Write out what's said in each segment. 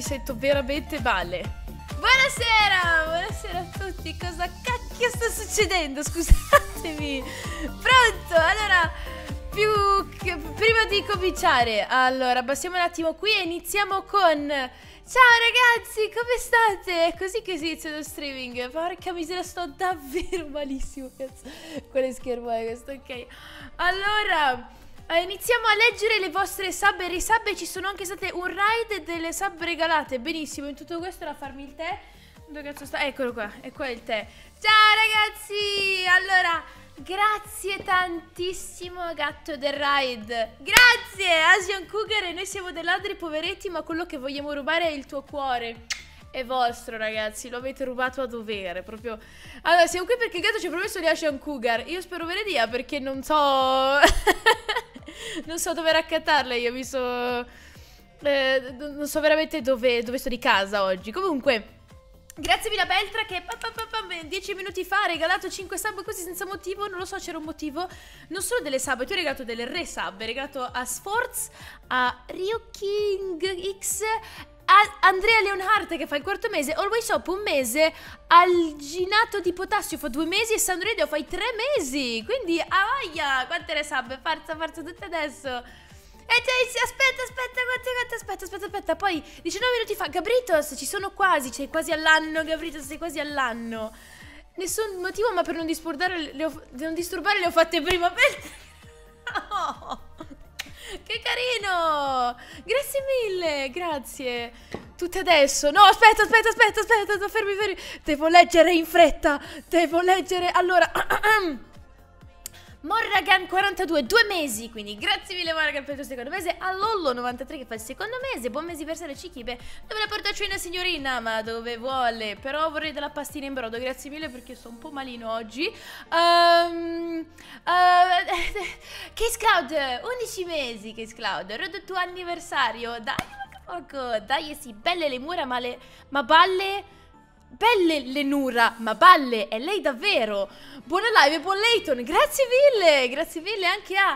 sento veramente male. Buonasera, buonasera a tutti. Cosa cacchio sta succedendo? Scusatemi. Pronto? Allora, prima di cominciare, allora, passiamo un attimo qui e iniziamo con... Ciao ragazzi, come state? È così che si inizia lo streaming. Porca miseria, sto davvero malissimo, cazzo. Quale schermo è questo? Ok. Allora... iniziamo a leggere le vostre sub e risub e ci sono anche state un raid e delle sub regalate. Benissimo, in tutto questo da farmi il tè. Dove cazzo sta? Eccolo qua, e qua è il tè. Ciao ragazzi! Allora, grazie tantissimo gatto del raid. Grazie Asian Cougar, e noi siamo dei ladri poveretti, ma quello che vogliamo rubare è il tuo cuore. È vostro ragazzi, lo avete rubato a dovere, proprio. Allora, siamo qui perché il gatto ci ha promesso di Asian Cougar. Io spero ve ne dia perché non so... non so dove raccattarla, io mi so... non so veramente dove sto di casa oggi. Comunque, grazie Villa Beltra che 10 minuti fa ha regalato 5 sub così senza motivo. Non lo so, c'era un motivo. Non solo delle sub, tu hai regalato delle re-sub. Hai regalato a Sforz, a Rio King X, a Andrea Leonhardt che fa il quarto mese, Always Up un mese, al Ginato di Potassio fa 2 mesi e Sandro Radio fai 3 mesi. Quindi avaia, quante le sub, forza tutte adesso. E aspetta, poi 19 minuti fa, Gabritos, ci sono quasi, sei quasi all'anno, Gabritos, sei quasi all'anno. Nessun motivo, ma per non disturbare le ho fatte prima. Oh. Che carino! Grazie mille, grazie. Tutte adesso. No, aspetta, fermi. Devo leggere in fretta. Devo leggere. Allora, Morragan 42, 2 mesi, quindi grazie mille Morragan per il tuo secondo mese. A Lollo 93 che fa il secondo mese. Buon mesiversario Cichibe. Dove la porta cena signorina? Ma dove vuole? Però vorrei della pastina in brodo. Grazie mille perché sto un po' malino oggi. Case Cloud 11 mesi. Case Cloud, rodo il tuo anniversario. Dai, poco. Dai, sì, belle le mura, ma balle. Belle le Nura, ma balle, è lei davvero. Buona live, buon Layton, grazie mille anche a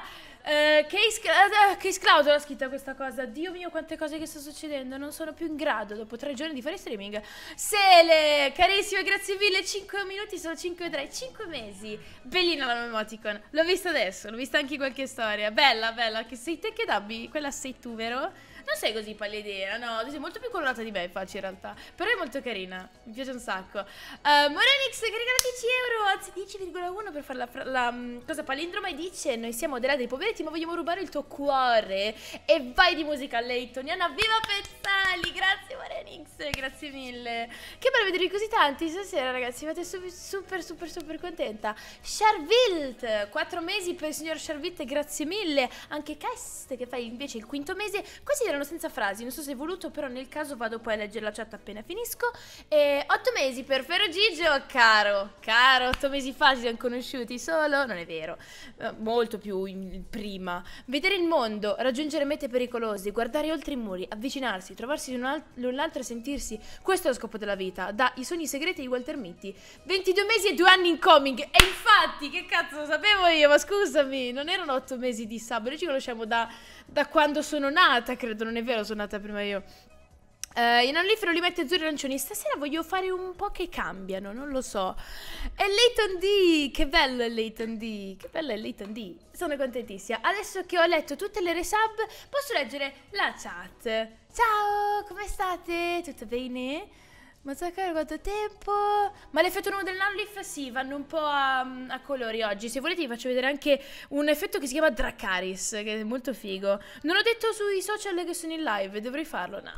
Case Cloud. L'ho scritta questa cosa. Dio mio, quante cose che sta succedendo. Non sono più in grado dopo 3 giorni di fare streaming. Sele, carissima, grazie mille. 5 minuti sono 5,3, 5 mesi. Bellina la emoticon. L'ho vista adesso, l'ho vista anche in qualche storia. Bella, che sei te che dabbi. Quella sei tu, vero? Non sei così pallidera, no, tu sei molto più colorata di me, faccio in realtà. Però è molto carina, mi piace un sacco. Morenix che regala 10 euro, anzi 10,1 per fare la cosa palindroma. E dice: noi siamo dei ladri poveretti ma vogliamo rubare il tuo cuore. E vai di musica Laytoniana, viva Pezzali. Grazie Morenix, grazie mille. Che bello vedervi così tanti stasera ragazzi, mi fate super contenta. Charvilt, 4 mesi per il signor Charvilt, grazie mille. Anche Kest che fai invece il quinto mese. Questi erano senza frasi, non so se hai voluto, però nel caso vado poi a leggere la chat appena finisco. E 8 mesi per Ferrogigio, caro, 8 mesi fa ci siamo conosciuti solo, non è vero, molto più prima. Vedere il mondo, raggiungere mete pericolose, guardare oltre i muri, avvicinarsi, trovarsi l'un l'altro e sentirsi, questo è lo scopo della vita, da I sogni segreti di Walter Mitty. 22 mesi e 2 anni in coming, e infatti, che cazzo lo sapevo io, ma scusami, non erano 8 mesi di sub, noi ci conosciamo da quando sono nata, credo, non è vero, sono nata prima io. In allifero li mette azzurri e arancioni. Stasera voglio fare un po' che cambiano, non lo so. E Layton D, che bello è Layton D. Che bello è Layton D. Sono contentissima. Adesso che ho letto tutte le resub, posso leggere la chat. Ciao, come state? Tutto bene? Ma sai quanto tempo? Ma l'effetto nuovo del Nanolif? Sì, vanno un po' a colori oggi. Se volete vi faccio vedere anche un effetto che si chiama Dracaris, che è molto figo. Non ho detto sui social che sono in live, dovrei farlo, no.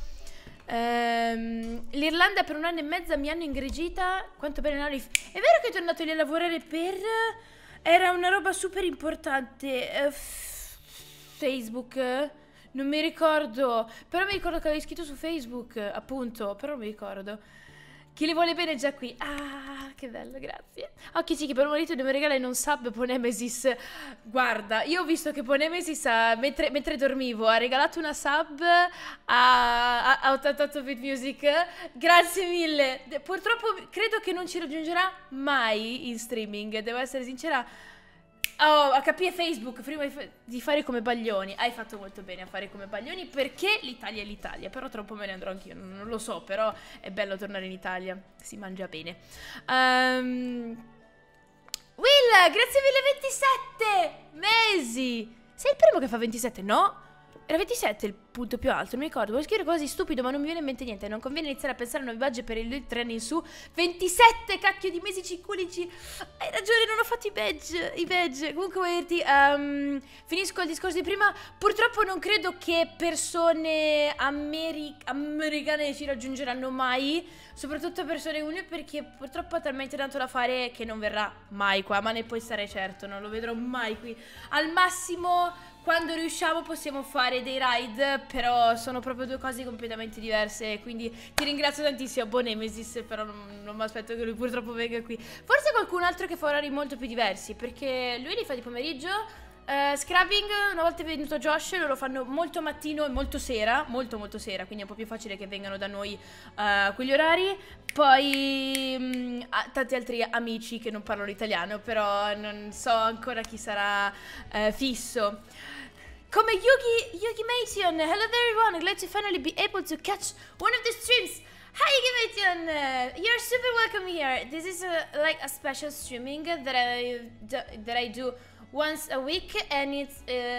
L'Irlanda per 1 anno e mezzo mi hanno ingrigita. Quanto bene Nanolif. È vero che è tornato lì a lavorare per... Era una roba super importante. Facebook... Non mi ricordo, però mi ricordo che avevi scritto su Facebook, appunto, però non mi ricordo. Chi le vuole bene è già qui. Ah, che bello, grazie. Occhi ciechi per un marito mi regala in un sub Ponemesis. Guarda, io ho visto che Ponemesis, mentre dormivo, ha regalato una sub a 88 Bit Music. Grazie mille. Purtroppo credo che non ci raggiungerà mai in streaming, devo essere sincera. Oh, HP e Facebook, prima di fare come Baglioni. Hai fatto molto bene a fare come Baglioni, perché l'Italia è l'Italia. Però troppo me ne andrò anch'io, non lo so, però è bello tornare in Italia. Si mangia bene. Will, grazie mille 27 mesi. Sei il primo che fa 27, no? Era 27 il punto più alto, non mi ricordo. Volevo scrivere così stupido, ma non mi viene in mente niente. Non conviene iniziare a pensare a nuovi budget per il lead 3 anni in su. 27 cacchio di mesi ciculici. Hai ragione, non ho fatto i badge. Comunque voglio dirti, finisco il discorso di prima. Purtroppo non credo che persone americane ci raggiungeranno mai. Soprattutto persone uniche, perché purtroppo ho talmente tanto da fare che non verrà mai qua. Ma ne puoi stare certo, non lo vedrò mai qui. Al massimo, quando riusciamo possiamo fare dei ride, però sono proprio due cose completamente diverse. Quindi ti ringrazio tantissimo, buon Nemesis, però non mi aspetto che lui purtroppo venga qui. Forse qualcun altro che fa orari molto più diversi, perché lui li fa di pomeriggio. Scrubbing, una volta è venuto Josh, loro fanno molto mattino e molto sera, molto sera, quindi è un po' più facile che vengano da noi quegli orari. Poi tanti altri amici che non parlano italiano, però non so ancora chi sarà fisso. Come Yugi Mation, hello there everyone, glad to finally be able to catch one of the streams. Hi Yugi Mation, you're super welcome here. This is like a special streaming that I do once a week, and it's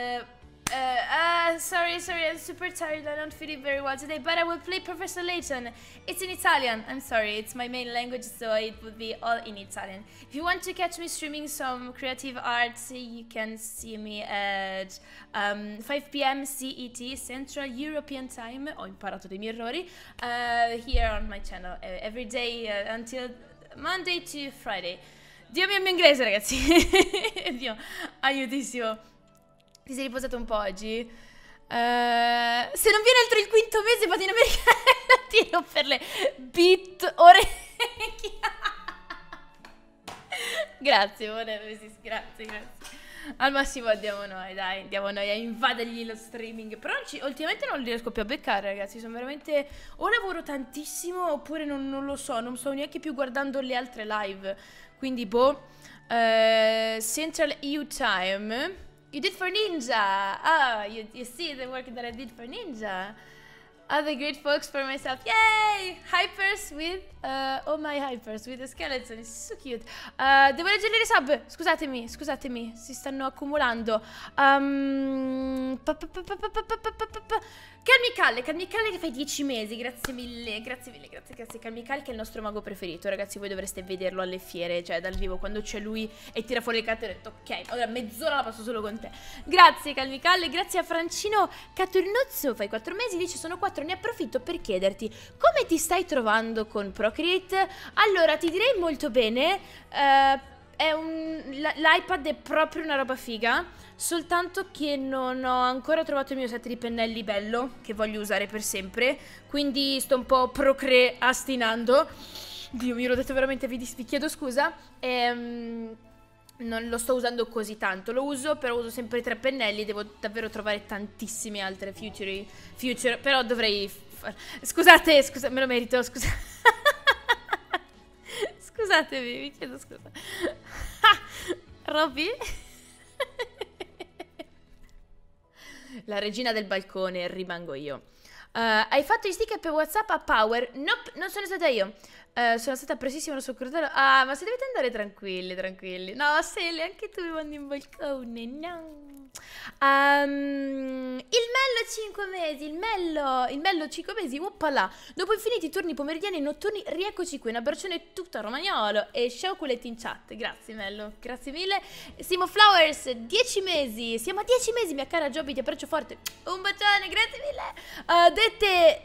sorry, I'm super tired. I don't feel it very well today, but I will play Professor Layton. It's in Italian. I'm sorry, it's my main language, so it would be all in Italian. If you want to catch me streaming some creative arts, you can see me at 5 p.m. CET, Central European Time. Ho imparato dei miei errori. Here on my channel, every day until Monday to Friday. Dio mio, il mio inglese, ragazzi. Dio, aiutissimo. Ti sei riposato un po' oggi? Se non viene altro il quinto mese, vado in America e ti romper le bit orecchie. Grazie, grazie. Al massimo andiamo noi, dai, andiamo noi a invadergli lo streaming. Però ultimamente non li riesco più a beccare, ragazzi. Sono veramente... o lavoro tantissimo, oppure non lo so. Non sto neanche più guardando le altre live. Quindi, boh. Central EU Time. You did for Ninja. Ah, you see the work that I did for Ninja. Other great folks for myself. Yay! Hypers with... oh my hypers with the skeleton. It's so cute. Devo leggere le sub. Scusatemi. Si stanno accumulando. Calmicalle che fai 10 mesi. Grazie mille. Grazie Calmicalle, che è il nostro mago preferito. Ragazzi, voi dovreste vederlo alle fiere, cioè dal vivo, quando c'è lui e tira fuori le carte. Ho detto, ok, allora mezz'ora la passo solo con te. Grazie Calmicalle. Grazie a Francino Caturnuzzo. Fai 4 mesi, dice sono 4. Ne approfitto per chiederti come ti stai trovando con Procreate. Allora, ti direi molto bene. L'iPad è proprio una roba figa. Soltanto che non ho ancora trovato il mio set di pennelli bello, che voglio usare per sempre. Quindi sto un po' procrastinando. Dio mio, l'ho detto veramente, vi chiedo scusa. Non lo sto usando così tanto. Lo uso, però uso sempre 3 pennelli. Devo davvero trovare tantissime altre future. Però dovrei Scusate, me lo merito, scusa. Scusatemi, vi chiedo scusa. Robby? La regina del balcone, rimango io. Hai fatto gli sticker per WhatsApp a Power? Nope, non sono stata io. Sono stata prestissima sul corridoio. Ah, ma se dovete andare tranquilli. No, Sele, anche tu mi mandi in balcone. No. Il Mello 5 mesi. Il Mello 5 mesi. Oppala. Dopo infiniti turni pomeridiani e notturni, rieccoci qui. Un abbraccione tutto romagnolo e scioccolati in chat. Grazie Mello, grazie mille. Simo Flowers 10 mesi. Siamo a 10 mesi, mia cara Giobbi, ti abbraccio forte. Un bacione, grazie mille.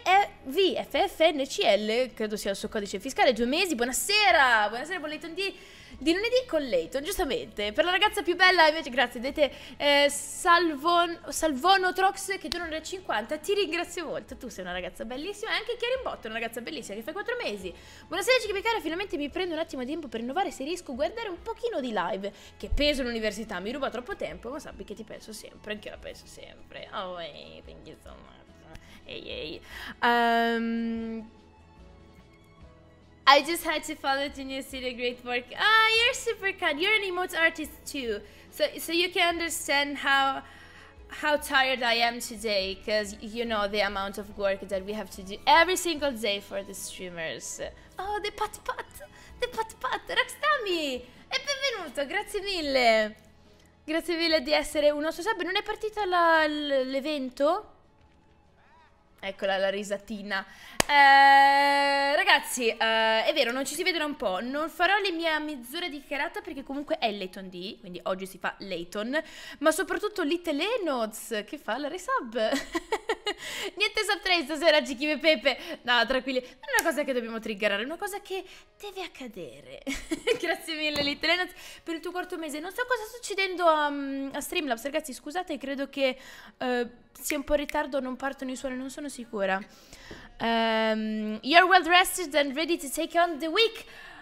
DTVFFNCL, credo sia il suo codice fiscale. 2 mesi. Buonasera con Leighton di lunedì con Leighton, giustamente. Per la ragazza più bella invece, grazie, dite Salvono Trox, che tu non hai 50. Ti ringrazio molto, tu sei una ragazza bellissima. E anche Chiarimbotto è una ragazza bellissima che fai 4 mesi. Buonasera Cichipicare, finalmente mi prendo un attimo di tempo per rinnovare, se riesco a guardare un pochino di live. Che peso l'università, mi ruba troppo tempo, ma sappi che ti penso sempre, anche io la penso sempre. Oh, hey, thank you so much. Hey. I just had to follow to New City. Great work. Ah, you're super kind. You're an emotes artist too, so you can understand how tired I am today, because you know the amount of work that we have to do every single day for the streamers. Oh, the pat pat, Rockstami, e benvenuto, grazie mille. Grazie mille di essere un nostro sub. Non è partito l'evento? Eccola la risatina. Ragazzi, è vero, non ci si vede da un po'. Non farò le mie misure di karate perché comunque è Layton D, quindi oggi si fa Layton. Ma soprattutto Little Enoz che fa la resub. Niente sub 3 stasera, Giki e Pepe. No, tranquilli, non è una cosa che dobbiamo triggerare, è una cosa che deve accadere. Grazie mille Little Enoz per il tuo quarto mese. Non so cosa sta succedendo a Streamlabs, ragazzi, scusate, credo che sia un po' in ritardo, non partono i suoni, non sono sicura. You're well rested and ready to take on the week.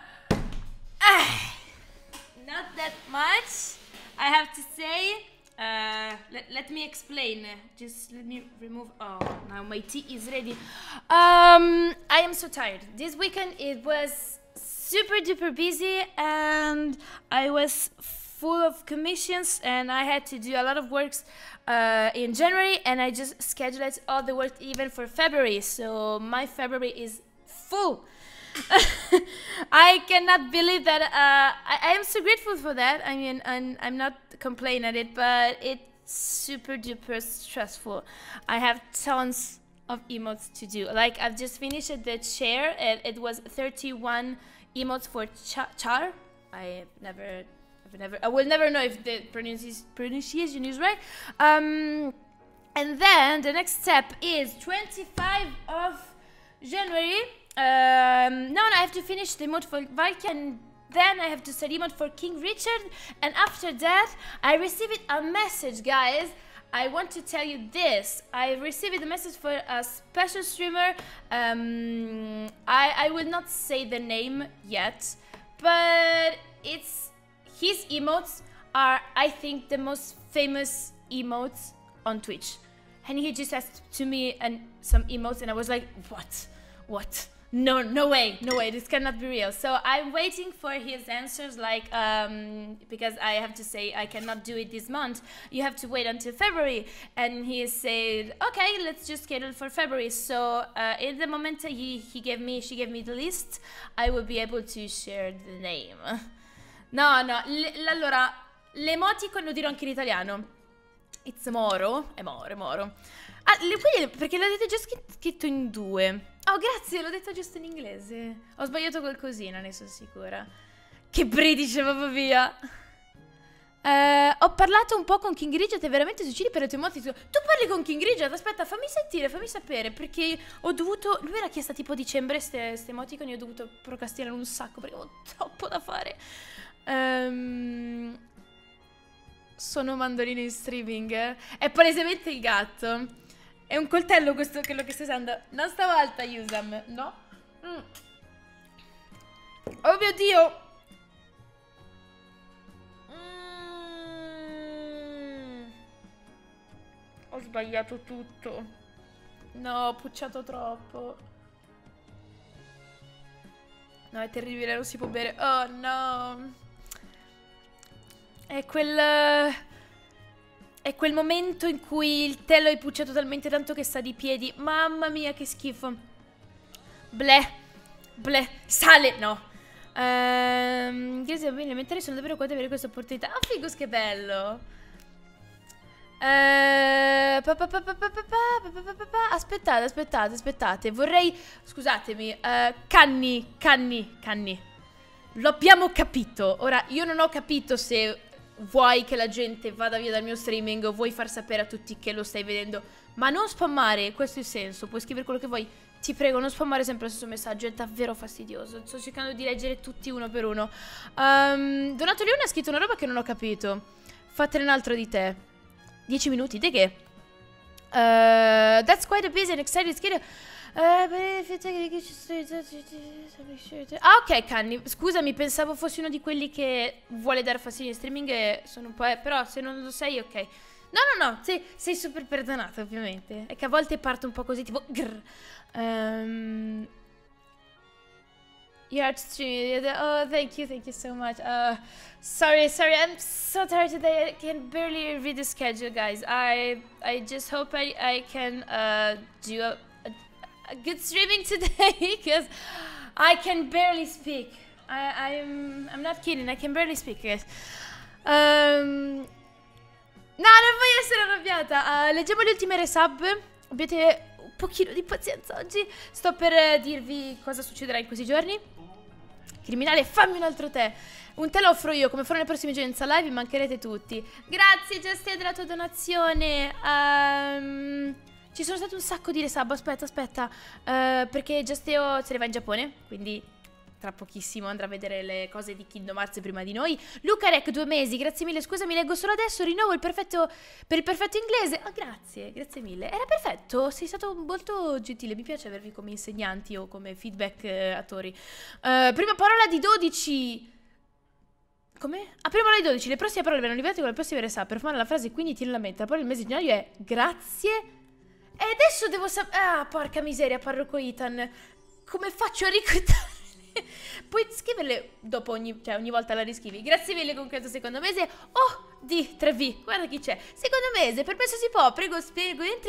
Not that much, I have to say. Let me explain. Just let me remove. Oh, now my tea is ready. I am so tired. This weekend it was super duper busy, and I was full of commissions, and I had to do a lot of works in January, and I just scheduled all the work even for February, so my February is full. I cannot believe that. I am so grateful for that. I mean, I'm not complaining at it, but it's super duper stressful. I have tons of emotes to do. Like, I've just finished the chair, and it was 31 emotes for char. I will never know if the pronunciation is right. And then the next step is 25 of January. Now I have to finish the emote for Valkyrie, and then I have to start emote for King Richard. And after that, I received a message, guys. I want to tell you this. I received a message for a special streamer. I will not say the name yet, but his emotes are, I think, the most famous emotes on Twitch. And he just asked to me some emotes, and I was like, what? No way, this cannot be real. So I'm waiting for his answers, like, because I have to say I cannot do it this month. You have to wait until February. And he said, okay, let's just schedule for February. So in the moment she gave me the list, I will be able to share the name. No, allora, l'emoticon lo dirò anche in italiano. It's Moro, è Moro. Ah, perché l'avete già scritto in due. Oh, grazie, l'ho detto giusto in inglese. Ho sbagliato qualcosina, ne sono sicura. Che British, proprio via. Ho parlato un po' con King Richard e veramente succidi per le tue emozioni. Tu parli con King Richard? Aspetta, fammi sentire, fammi sapere, perché ho dovuto... Lui era chiesto tipo a dicembre ste emoticon, e ho dovuto procrastinare un sacco perché ho troppo da fare. Sono mandolino in streaming. È palesemente il gatto. È un coltello questo, quello che stai usando. Non stavolta, Yusam, no? Oh mio Dio! Ho sbagliato tutto. No, ho pucciato troppo. No, è terribile, non si può bere. Oh no. È quel momento in cui il tè lo hai pucciato talmente tanto che sta di piedi. Mamma mia, che schifo. Bleh. Sale, no. Grazie ai bambini elementari, sono davvero qua di avere questa opportunità. Oh, Figus, che bello. Aspettate. Vorrei... Scusatemi. Canni. Lo abbiamo capito. Ora, io non ho capito se... vuoi che la gente vada via dal mio streaming o vuoi far sapere a tutti che lo stai vedendo, ma non spammare, questo è il senso. Puoi scrivere quello che vuoi, ti prego, non spammare sempre lo stesso messaggio, è davvero fastidioso. Sto cercando di leggere tutti uno per uno. Donato Leone ha scritto una roba che non ho capito. Fatene un altro di te. 10 minuti, di che? That's quite a busy and exciting schedule. Ah, ok, Canni, scusami, pensavo fossi uno di quelli che vuole dare fastidio in streaming e sono un po'... però se non lo sei, ok. No, sei super perdonata, ovviamente. È che a volte parto un po' così, tipo... You are streaming. Oh, thank you so much. Sorry, I'm so tired today. I can barely read the schedule, guys. I just hope I can do a good streaming today because I can barely speak. I'm not kidding. I can barely speak, guys. No, non voglio essere arrabbiata. Leggiamo le ultime resub. Abbiate un pochino di pazienza oggi. Sto per dirvi cosa succederà in questi giorni. Criminale, fammi un altro tè. Un tè lo offro io, come farò nei prossimi giorni in live, vi mancherete tutti. Grazie Justia della tua donazione. Ci sono state un sacco di resub. Aspetta, perché Justeo se ne va in Giappone, quindi tra pochissimo andrà a vedere le cose di Kingdom Hearts prima di noi. Luca Rec, 2 mesi, grazie mille. Scusami, leggo solo adesso. Rinnovo il perfetto per il perfetto inglese. Grazie mille. Era perfetto, sei stato molto gentile. Mi piace avervi come insegnanti o come feedback attori. Prima parola di 12. Come? Prima parola di 12. Le prossime parole verranno liberate con le prossime resub. Per fare la frase quindi tieni la mente. La parola del mese di gennaio è grazie. E adesso devo sapere. Ah, porca miseria, parroco Ethan. Come faccio a ricordarmi? Puoi scriverle dopo ogni volta la riscrivi. Grazie mille con questo secondo mese. Oh, di 3V, guarda chi c'è. Secondo mese, permesso si può. Prego, spiego, entri.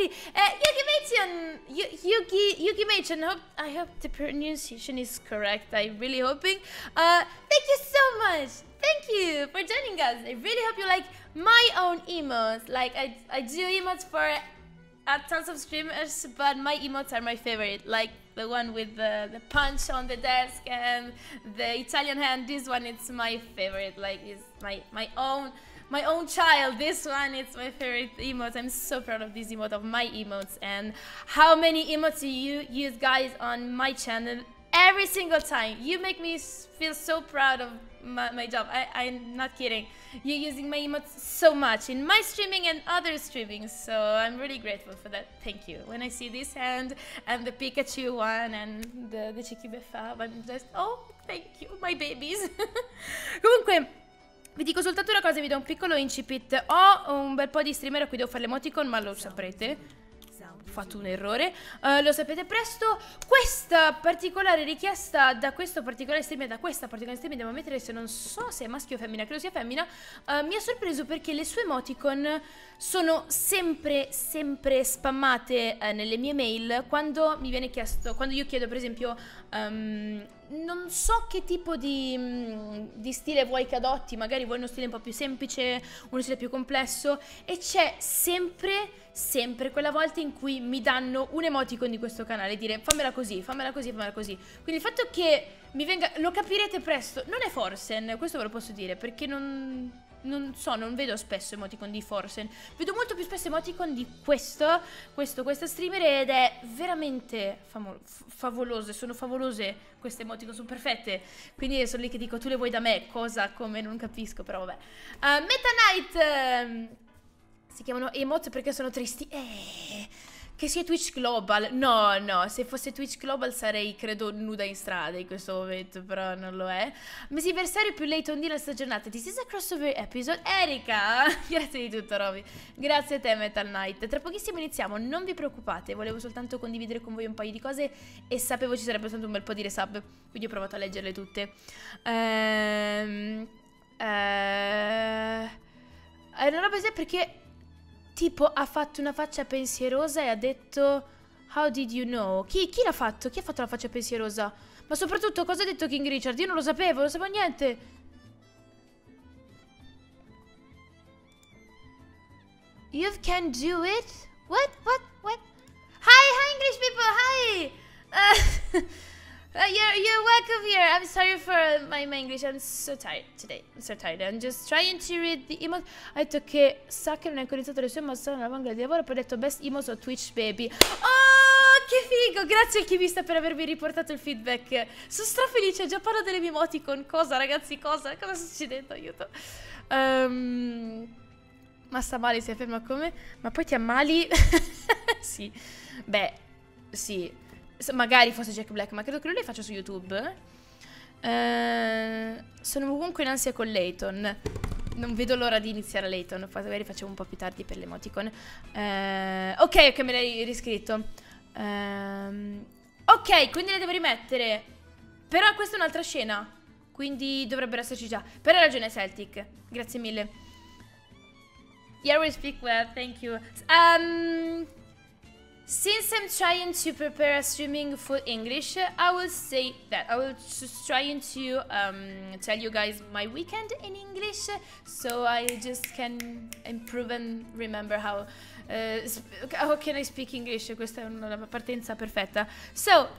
Yuki Machen, I hope the pronunciation is correct. I'm really hoping. Thank you so much. Thank you for joining us. I really hope you like my own emotes. Like I do emotes for tons of streamers, but my emotes are my favorite. Like the one with the punch on the desk and the Italian hand. This one, it's my favorite. Like it's my own child. This one, it's my favorite emote. I'm so proud of this emote, of my emotes, and how many emotes you use, guys, on my channel every single time. You make me feel so proud of my job. I'm not kidding. You're using my emotes so much in my streaming and other streamings, so I'm really grateful for that. Thank you. When I see this hand and the Pikachu one and the Chiquibefab, I'm just, oh, thank you, my babies. Comunque, vi dico soltanto una cosa, vi do un piccolo incipit. Ho un bel po' di streamer a cui devo fare l'emoticon, ma lo saprete. Ho fatto un errore, lo sapete presto. Questa particolare richiesta da questo particolare streamer, da questa particolare streamer, devo ammettere, se non so se è maschio o femmina, credo sia femmina, mi ha sorpreso perché le sue emoticon sono sempre spammate nelle mie mail quando mi viene chiesto, quando io chiedo per esempio non so che tipo di stile vuoi che adotti, magari vuoi uno stile un po' più semplice, uno stile più complesso, e c'è sempre quella volta in cui mi danno un emoticon di questo canale e dire fammela così. Quindi il fatto che mi venga, lo capirete presto, non è Forsen, questo ve lo posso dire, perché non vedo spesso emoticon di Forsen, vedo molto più spesso emoticon di questa streamer, ed è veramente favoloso, sono favolose queste emoticon, sono perfette, quindi sono lì che dico tu le vuoi da me, cosa come non capisco, però vabbè. Meta Knight, si chiamano emote perché sono tristi. Che sia Twitch Global. No, se fosse Twitch Global sarei, credo, nuda in strada in questo momento, però non lo è. Mesiversario più Layton D la sta giornata. This is a crossover episode. Erika, grazie di tutto, Roby. Grazie a te, Metal Knight. Tra pochissimo iniziamo, non vi preoccupate. Volevo soltanto condividere con voi un paio di cose e sapevo ci sarebbe stato un bel po' di resub, quindi ho provato a leggerle tutte. Non ho preso perché tipo ha fatto una faccia pensierosa e ha detto how did you know? Chi l'ha fatto? Chi ha fatto la faccia pensierosa? Ma soprattutto cosa ha detto King Richard? Io non lo sapevo niente. You can do it? What? Hi English people, hi! You're welcome here. I'm sorry for my English. I'm so tired today. I'm so tired. I'm just trying to read the emote. Ha detto che sa che non ha ancora iniziato le sue, ma sta nella manga di lavoro. Poi ha detto best emote su Twitch baby. Oh, che figo! Grazie al chimista per avermi riportato il feedback. Sono strafelice. Già parlo delle mie emoticon. Cosa, ragazzi? Cosa sta succedendo? Aiuto. Ma sta male, si ferma come? Ma poi ti ammali? Sì. Beh, sì. Magari fosse Jack Black, ma credo che lui le faccia su YouTube. Sono comunque in ansia con Layton. Non vedo l'ora di iniziare Layton. Magari facciamo un po' più tardi per l'emoticon. Ok, me l'hai riscritto. Ok, quindi le devo rimettere. Però questa è un'altra scena, quindi dovrebbero esserci già. Però hai ragione Celtic, grazie mille. Yeah, we speak well, thank you. Since I'm trying to prepare a streaming full English, I will say that I will just trying to tell you guys my weekend in English, so I just can improve and remember how can I speak English. Questa è una partenza perfetta. So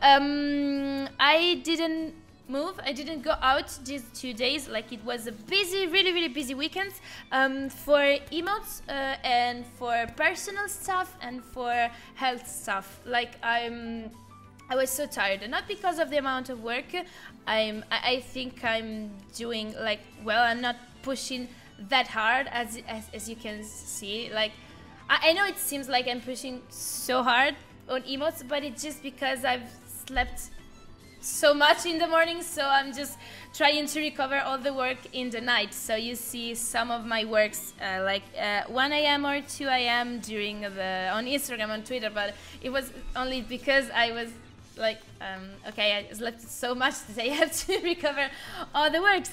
I didn't move. I didn't go out these 2 days. Like, it was a busy, really busy weekend for emotes and for personal stuff and for health stuff. Like, I was so tired, not because of the amount of work. I think I'm doing like well. I'm not pushing that hard as you can see. Like, I know it seems like I'm pushing so hard on emotes, but it's just because I've slept so much in the morning, so I'm just trying to recover all the work in the night. So you see some of my works like 1 a.m. or 2 a.m. during on Instagram, on Twitter, but it was only because I was like, okay, I slept so much that I have to recover all the works.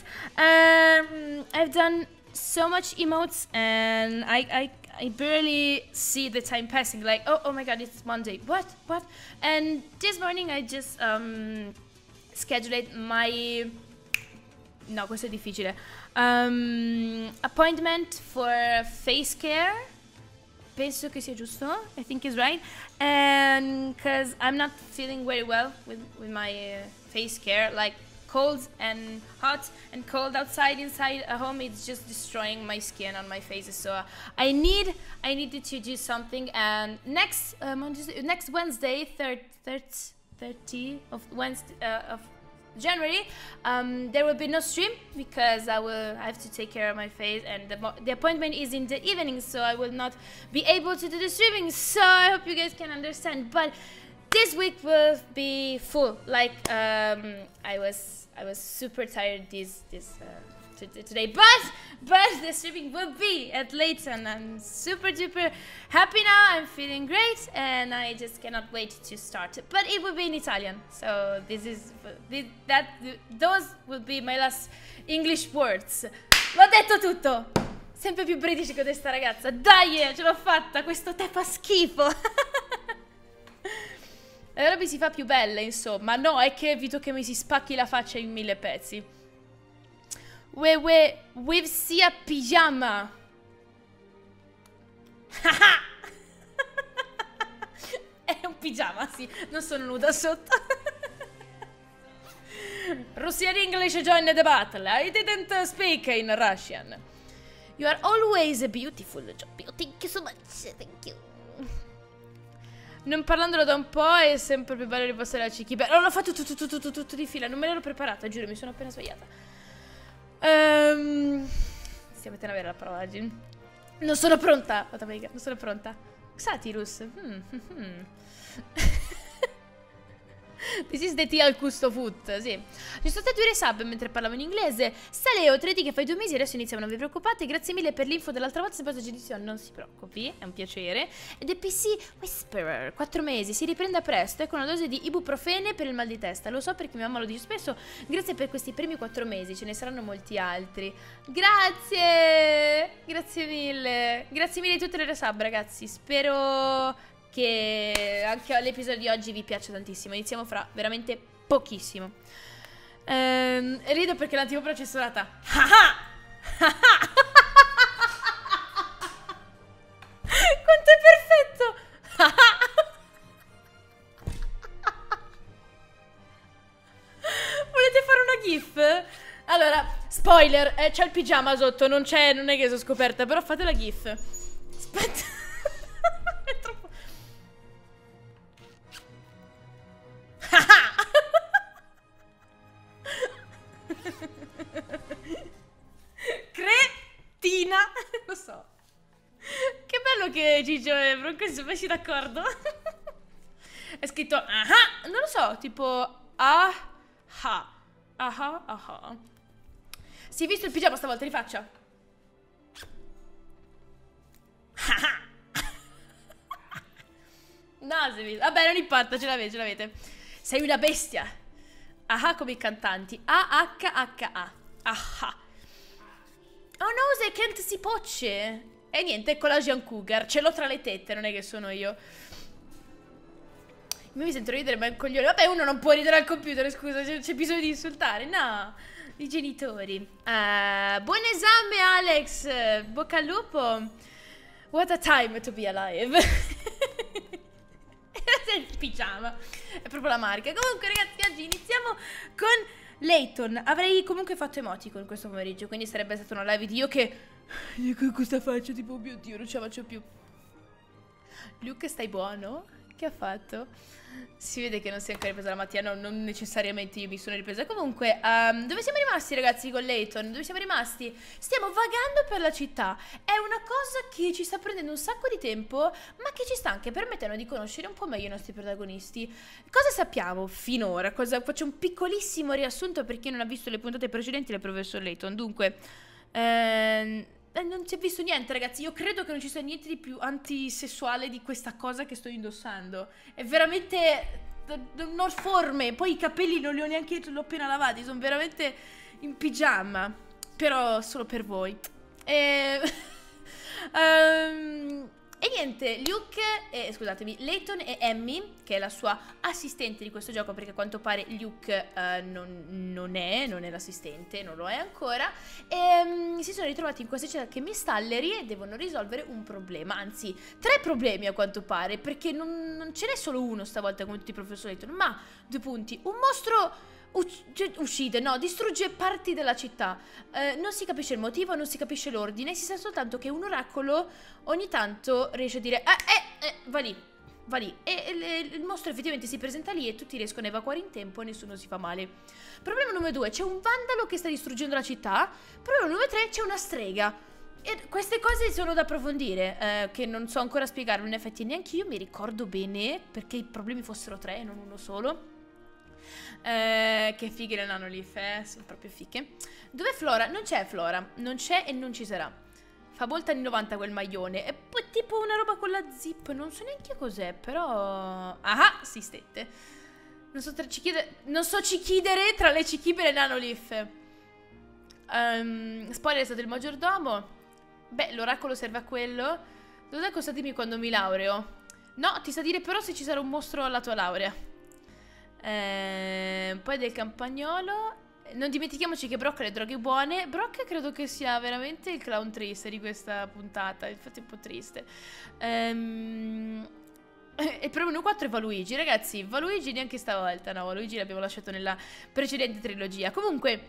I've done so much emotes, and I barely see the time passing. Like, oh my god, it's Monday. What? And this morning I just scheduled my... No, questo è difficile. Appointment for face care. Penso che sia giusto. I think it's right. And because I'm not feeling very well with my face care. Like, cold and hot and cold outside, inside at home, it's just destroying my skin on my face. So I needed to do something. And next Wednesday, 30 of January, there will be no stream because I have to take care of my face, and the appointment is in the evening, so I will not be able to do the streaming. So I hope you guys can understand. But this week will be full. Like, I was super tired today, but the streaming will be at late, and I'm super duper happy now. I'm feeling great, and I just cannot wait to start. But it will be in Italian, so those will be my last English words. L'ho detto tutto. Sempre più british con questa ragazza. Dai, ce l'ho fatta. Questo tè fa schifo. Allora mi si fa più bella, insomma. No, è che evito che mi si spacchi la faccia in 1000 pezzi. We've sia pigiama. È un pigiama, sì. Non sono nuda sotto. Russian English join the battle. I didn't speak in Russian. You are always beautiful, Gioppio. Thank you so much. Thank you. Non parlandolo da un po' è sempre più bello ripassare la cicchi. Beh, l'ho fatto tutto di fila. Non me l'ero preparata, giuro, mi sono appena svegliata. Stiamo mettendo a avere la parola oggi. Non sono pronta. Non sono pronta. Satirus. This is the tea al gusto food, sì. Ci sono state 2 resub mentre parlavo in inglese. Saleo, 3D che fai 2 mesi, adesso iniziamo, non vi preoccupate. Grazie mille per l'info dell'altra volta, se poi edizione, non si preoccupi, è un piacere. Ed è PC Whisperer, 4 mesi, si riprenda presto, con una dose di ibuprofene per il mal di testa. Lo so perché mia mamma lo dice spesso. Grazie per questi primi 4 mesi, ce ne saranno molti altri. Grazie! Grazie mille di tutte le resub, ragazzi. Spero che anche l'episodio di oggi vi piace tantissimo. Iniziamo fra veramente pochissimo. Rido perché l'antico processorata. Quanto è perfetto! Volete fare una gif? Allora, spoiler, c'è il pigiama sotto, non è che sono scoperta, però fate la gif. Aspetta. È troppo... Cretina. Lo so. Che bello che Gigio e Bronco si sono messi d'accordo. È scritto aha. Non lo so, tipo aha. Aha. Si è visto il pigiama stavolta, rifaccia. No, si è visto. Vabbè, non importa, ce l'avete. Sei una bestia. Ah come i cantanti. A-H-H-A. Ah. Oh no, se Kent si pocce. E niente, ecco la Jean Cougar. Ce l'ho tra le tette, non è che sono io. Mi sento ridere, ma è un coglione. Vabbè, uno non può ridere al computer, scusa, c'è bisogno di insultare. No, i genitori. Buon esame, Alex. Bocca al lupo. What a time to be alive. Il pigiama. È proprio la marca. Comunque, ragazzi, oggi iniziamo con Layton. Avrei comunque fatto emoticon questo pomeriggio, quindi sarebbe stata una live di io che... con questa faccia, tipo, oh mio Dio, non ce la faccio più. Luke, stai buono? Che ha fatto? Si vede che non si è ancora ripresa la mattina. No, non necessariamente io mi sono ripresa. Comunque, dove siamo rimasti, ragazzi, con Layton? Dove siamo rimasti? Stiamo vagando per la città. È una cosa che ci sta prendendo un sacco di tempo, ma che ci sta anche permettendo di conoscere un po' meglio i nostri protagonisti. Cosa sappiamo finora? Faccio un piccolissimo riassunto per chi non ha visto le puntate precedenti del professor Layton. Dunque, non si è visto niente, ragazzi. Io credo che non ci sia niente di più antisessuale di questa cosa che sto indossando. È veramente non forme. Poi i capelli non li ho neanche, l'ho appena lavati. Sono veramente in pigiama. Però solo per voi. E niente, Luke scusatemi, Layton e Emmy, che è la sua assistente di questo gioco, perché a quanto pare Luke non è l'assistente, non lo è ancora, e si sono ritrovati in questa città che Mistalleri e devono risolvere un problema, anzi 3 problemi a quanto pare, perché non ce n'è solo uno stavolta come tutti i professori Layton, ma 2 punti, un mostro distrugge parti della città. Non si capisce il motivo, non si capisce l'ordine. Si sa soltanto che un oracolo ogni tanto riesce a dire va lì. E il mostro effettivamente si presenta lì e tutti riescono a evacuare in tempo e nessuno si fa male. Problema numero 2, c'è un vandalo che sta distruggendo la città. Problema numero 3, c'è una strega. E queste cose sono da approfondire, che non so ancora spiegarlo. In effetti neanche io mi ricordo bene perché i problemi fossero 3 e non uno solo. Che fighe le Nanolith, sono proprio fiche. Dov'è Flora? Non c'è Flora, non c'è e non ci sarà. Fa molto anni 90 quel maglione. E poi tipo una roba con la zip, non so neanche cos'è, però... Ah, si stette. Non so cichidere tra le cichibe e le Nanolith. Spoiler, è stato il maggiordomo. Beh, l'oracolo serve a quello. Dov'è cosa dirmi quando mi laureo? No, ti sa dire però se ci sarà un mostro alla tua laurea. Poi del campagnolo. Non dimentichiamoci che Brock ha le droghe buone. Brock credo che sia veramente il clown triste di questa puntata. Infatti è un po' triste. Il problema 4 è Valuigi. Ragazzi, Valuigi neanche stavolta. No, Valuigi l'abbiamo lasciato nella precedente trilogia. Comunque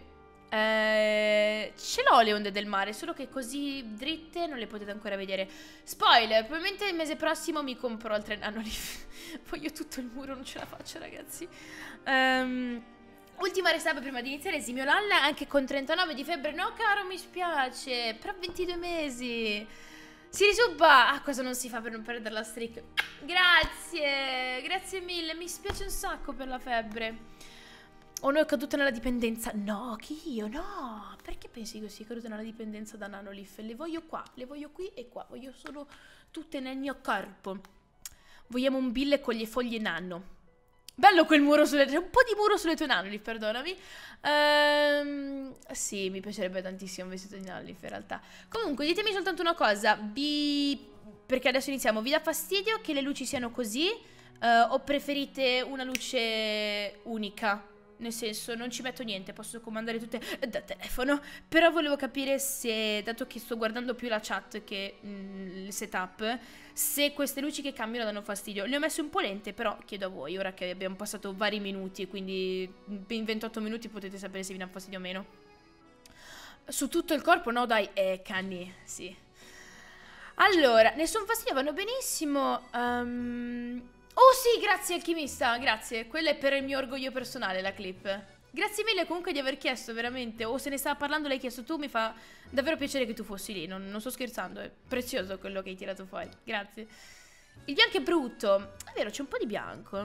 ce l'ho le onde del mare, solo che così dritte non le potete ancora vedere. Spoiler, probabilmente il mese prossimo mi compro altre Nanolith. Voglio tutto il muro, non ce la faccio, ragazzi. Ultima restab prima di iniziare, Esimio Lalla, anche con 39 di febbre. No caro, mi spiace, però 22 mesi. Si risubba. Ah, cosa non si fa per non perdere la streak? Grazie, grazie mille, mi spiace un sacco per la febbre. O no, è caduta nella dipendenza. No, chi io? No. Perché pensi che sia caduta nella dipendenza da Nanolith? Le voglio qua, le voglio qui e qua. Voglio solo tutte nel mio corpo. Vogliamo un bille con le foglie nano. Bello quel muro sulle... un po' di muro sulle tue Nanolith, perdonami. Sì, mi piacerebbe tantissimo un vestito di Nanolith in realtà. Comunque, ditemi soltanto una cosa. Perché adesso iniziamo. Vi dà fastidio che le luci siano così? O preferite una luce unica? Nel senso, non ci metto niente, posso comandare tutte da telefono. Però volevo capire se, dato che sto guardando più la chat che il setup, se queste luci che cambiano danno fastidio. Le ho messe un po' lente, però chiedo a voi, ora che abbiamo passato vari minuti, quindi in 28 minuti potete sapere se vi dà fastidio o meno. Su tutto il corpo? No dai, cani, sì. Allora, nessun fastidio, vanno benissimo. Oh sì, grazie alchimista, grazie. Quella è per il mio orgoglio personale la clip. Grazie mille comunque di aver chiesto, veramente. O se ne stava parlando l'hai chiesto tu, mi fa davvero piacere che tu fossi lì. Non sto scherzando, è prezioso quello che hai tirato fuori. Grazie. Il bianco è brutto. È vero, c'è un po' di bianco.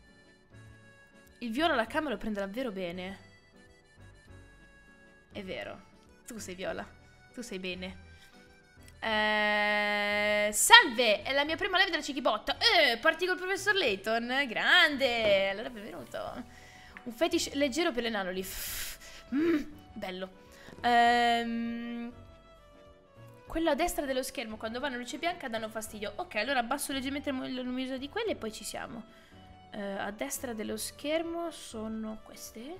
Il viola alla camera lo prende davvero bene. È vero. Tu sei viola. Tu sei bene. Salve, è la mia prima live della Cichibotta. Parti col professor Layton. Grande, allora benvenuto. Un fetish leggero per le nanolith. Bello. Quello a destra dello schermo, quando vanno luce bianca danno fastidio. Ok, allora abbasso leggermente la luminosità di quelle e poi ci siamo. A destra dello schermo sono queste?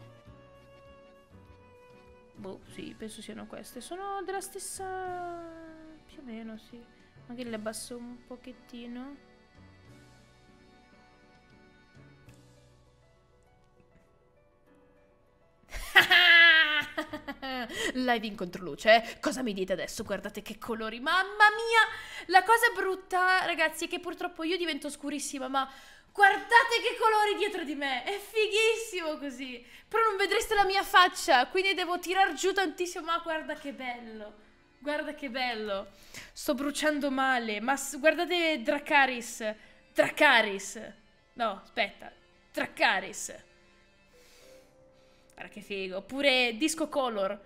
Boh, sì, penso siano queste. Sono della stessa... più o meno, sì. Magari le abbasso un pochettino. Live in controluce, cosa mi dite adesso? Guardate che colori, mamma mia! La cosa brutta, ragazzi, è che purtroppo io divento scurissima, ma guardate che colori dietro di me, è fighissimo così. Però non vedreste la mia faccia, quindi devo tirar giù tantissimo, ma guarda che bello. Guarda che bello. Sto bruciando male, ma guardate Dracarys. Dracarys. No, aspetta, Dracarys. Guarda che figo. Oppure Disco Color.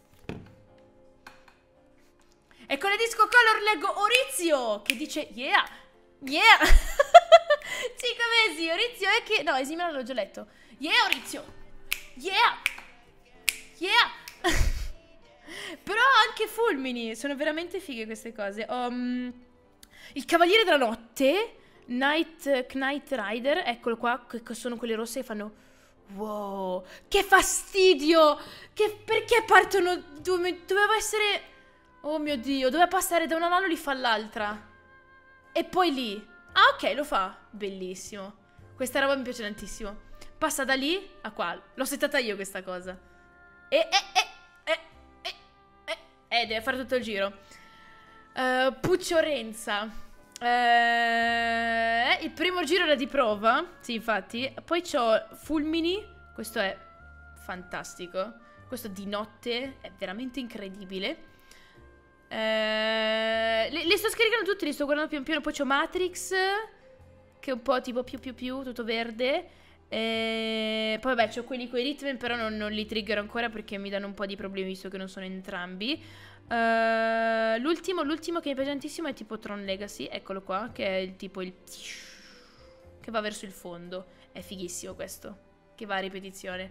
E con le Disco Color leggo Orizio, che dice yeah, yeah. 5 mesi, Orizio è che... No, Esimeno l'ho già letto. Yeah, Orizio. Yeah. Yeah. Però anche Fulmini. Sono veramente fighe queste cose. Il Cavaliere della Notte. Knight Rider. Eccolo qua, che sono quelle rosse che fanno... Wow, che fastidio! Perché partono due... Doveva essere... Oh mio Dio, doveva passare da una nanolith all'altra. E poi lì. Ah, ok, lo fa. Bellissimo. Questa roba mi piace tantissimo. Passa da lì a qua. L'ho settata io questa cosa. Deve fare tutto il giro. Puccio Renza. Il primo giro era di prova. Sì, infatti. Poi c'ho Fulmini. Questo è fantastico. Questo di notte è veramente incredibile. Le sto scaricando tutte, li sto guardando pian piano. Poi c'ho Matrix, che è un po' tipo più tutto verde. Poi vabbè c'ho quelli coi ritmi, però non li trigger ancora perché mi danno un po' di problemi visto che non sono entrambi. L'ultimo che mi piace tantissimo è tipo Tron Legacy. Eccolo qua, che è il tipo il che va verso il fondo. È fighissimo questo, che va a ripetizione.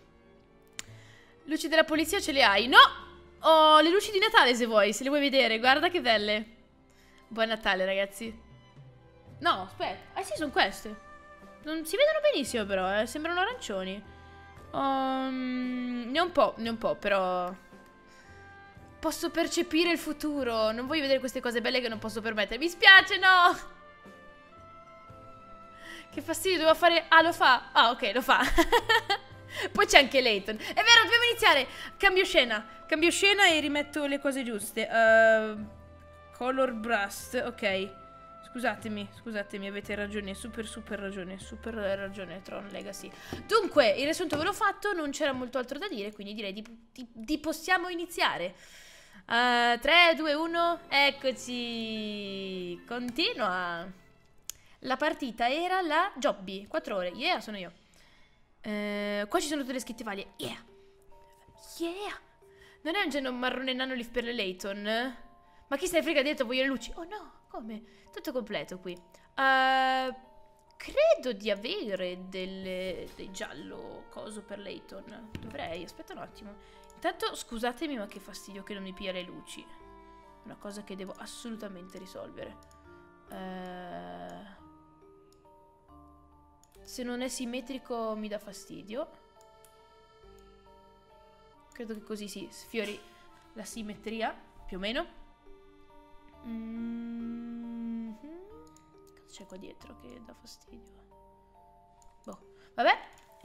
Luci della polizia ce le hai? No! Ho le luci di Natale se vuoi, se le vuoi vedere. Guarda che belle. Buon Natale ragazzi. No, aspetta. Sì, sono queste. Non si vedono benissimo però, sembrano arancioni. Ne ho un po', però posso percepire il futuro. Non voglio vedere queste cose belle che non posso permettere. Mi spiace, no! Che fastidio, doveva fare... Ah, lo fa? Ah, ok, lo fa. Poi c'è anche Layton. È vero, dobbiamo iniziare. Cambio scena e rimetto le cose giuste. Color Burst, ok. Scusatemi, avete ragione, super ragione, Tron Legacy. Dunque, il riassunto ve l'ho fatto, non c'era molto altro da dire, quindi direi di possiamo iniziare. 3, 2, 1, eccoci. Continua. La partita era la Jobby, 4 ore, yeah, sono io. Qua ci sono tutte le scritte varie, yeah. Yeah. Non è un genio marrone nanolith per le Layton? Ma chi se ne frega dietro, voglio le luci. Oh no, come? Tutto completo qui. Credo di avere dei giallo coso per Layton. Dovrei, aspetta un attimo. Intanto scusatemi, ma che fastidio che non mi pia le luci. Una cosa che devo assolutamente risolvere. Se non è simmetrico mi dà fastidio. Credo che così si sfiori la simmetria, più o meno. Cosa c'è qua dietro che dà fastidio? Boh, vabbè.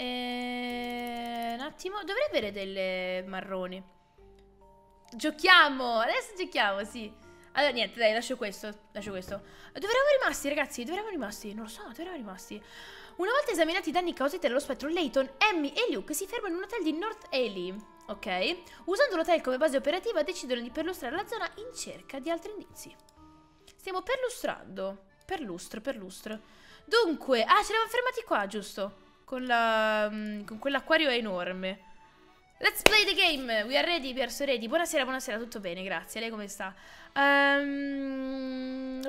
Un attimo, dovrei avere delle marroni. Giochiamo, adesso giochiamo, sì. Allora niente, dai, lascio questo. Dove eravamo rimasti, ragazzi? Dove eravamo rimasti? Non lo so, dove eravamo rimasti? Una volta esaminati i danni causati dallo spettro, Layton, Amy e Luke si fermano in un hotel di North Ely. Ok? Usando l'hotel come base operativa decidono di perlustrare la zona in cerca di altri indizi. Stiamo perlustrando. Perlustro. Dunque, ce l'avevamo fermati qua, giusto? Con quell'acquario enorme. Let's play the game. We are ready, we are so ready. Buonasera, tutto bene, grazie. Lei come sta? Cosa non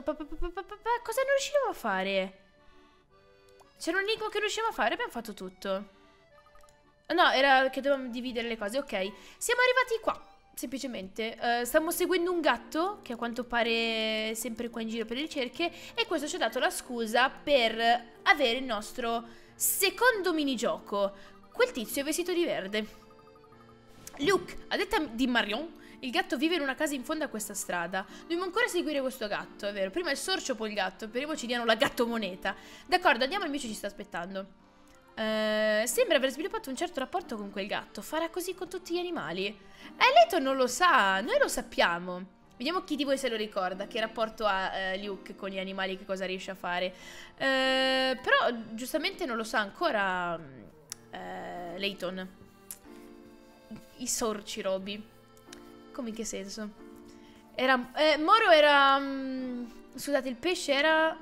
riuscivamo a fare? C'era un enigma che riuscivamo a fare, abbiamo fatto tutto. No, era che dovevamo dividere le cose. Ok, siamo arrivati qua. Semplicemente stiamo seguendo un gatto che a quanto pare è sempre qua in giro per le ricerche. E questo ci ha dato la scusa per avere il nostro secondo minigioco. Quel tizio è vestito di verde. Luke, a detta di Marion, il gatto vive in una casa in fondo a questa strada. Dobbiamo ancora seguire questo gatto, è vero. Prima il sorcio, poi il gatto. Speriamo ci diano la gattomoneta. D'accordo, andiamo, il micio ci sta aspettando. Sembra aver sviluppato un certo rapporto con quel gatto. Farà così con tutti gli animali. Leto non lo sa, noi lo sappiamo. Vediamo chi di voi se lo ricorda. Che rapporto ha Luke con gli animali, che cosa riesce a fare. Però giustamente non lo sa ancora Layton. I sorci, Roby. Come, in che senso? Moro era scusate, il pesce era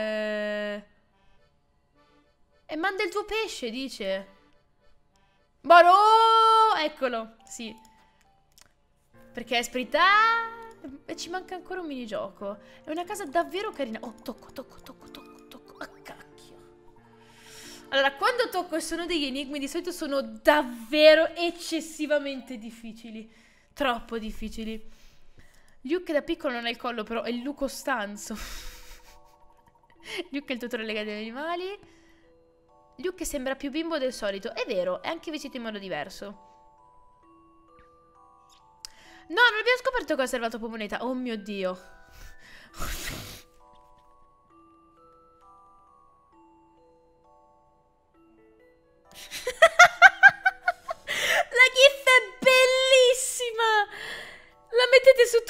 e manda il tuo pesce, dice. Moro! Eccolo, sì. Perché è sprità. E ci manca ancora un minigioco. È una casa davvero carina. Oh, tocco. Ah, cacchio. Allora, quando tocco e sono degli enigmi, di solito sono davvero eccessivamente difficili. Troppo difficili. Luke da piccolo non ha il collo, però è Luco Stanzo. Luke è il tutore legato agli animali. Luke sembra più bimbo del solito. È vero, è anche vestito in modo diverso. No, non abbiamo scoperto cosa ha serve la tua moneta. Oh mio Dio. La gif è bellissima. La mettete su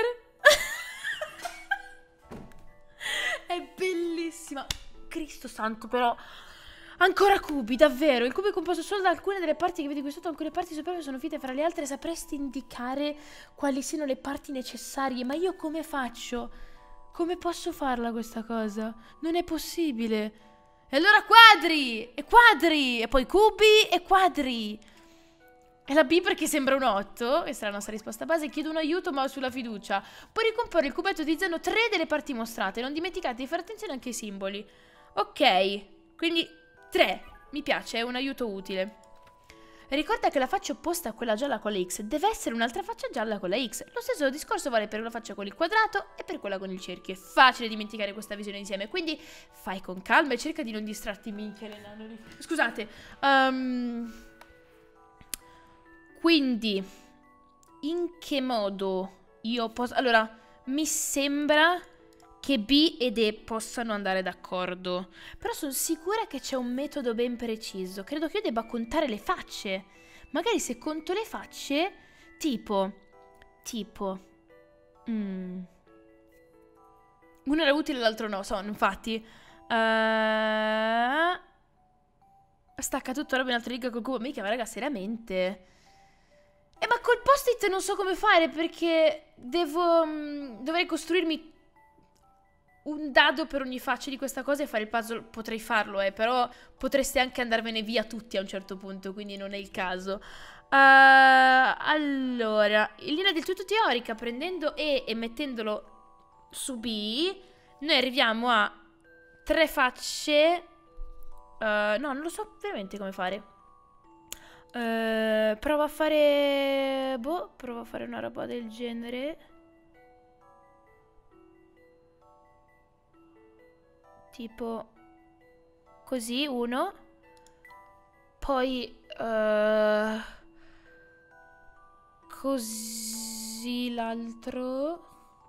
Twitter? È bellissima. Cristo santo, però. Ancora cubi, davvero. Il cubo è composto solo da alcune delle parti che vedi qui sotto. Alcune parti superiori sono finite fra le altre. Sapresti indicare quali siano le parti necessarie? Ma io come faccio? Come posso farla questa cosa? Non è possibile. E allora quadri! E quadri! E poi cubi e quadri! E la B perché sembra un 8. Questa è la nostra risposta base. Chiedo un aiuto ma ho sulla fiducia. Puoi ricomporre il cubetto utilizzando 3 delle parti mostrate. Non dimenticate di fare attenzione anche ai simboli. Ok, quindi 3, mi piace, è un aiuto utile. Ricorda che la faccia opposta a quella gialla con la X deve essere un'altra faccia gialla con la X. Lo stesso discorso vale per la faccia con il quadrato e per quella con il cerchio. È facile dimenticare questa visione insieme, quindi fai con calma e cerca di non distrarti, minchia l'enano. Scusate. Quindi, in che modo io posso... Allora, mi sembra che B ed E possano andare d'accordo. Però sono sicura che c'è un metodo ben preciso. Credo che io debba contare le facce. Magari se conto le facce, tipo... Uno era utile e l'altro no, infatti. Stacca tutto, roba in altra riga col cubo. Mica, ma raga, seriamente... ma col post-it non so come fare perché dovrei costruirmi un dado per ogni faccia di questa cosa e fare il puzzle. Potrei farlo, però potreste anche andarvene via tutti a un certo punto, quindi non è il caso. Allora, in linea del tutto teorica, prendendo E e mettendolo su B, noi arriviamo a 3 facce. No, non lo so veramente come fare. Provo a fare... provo a fare una roba del genere. Tipo... così, uno. Poi... così l'altro.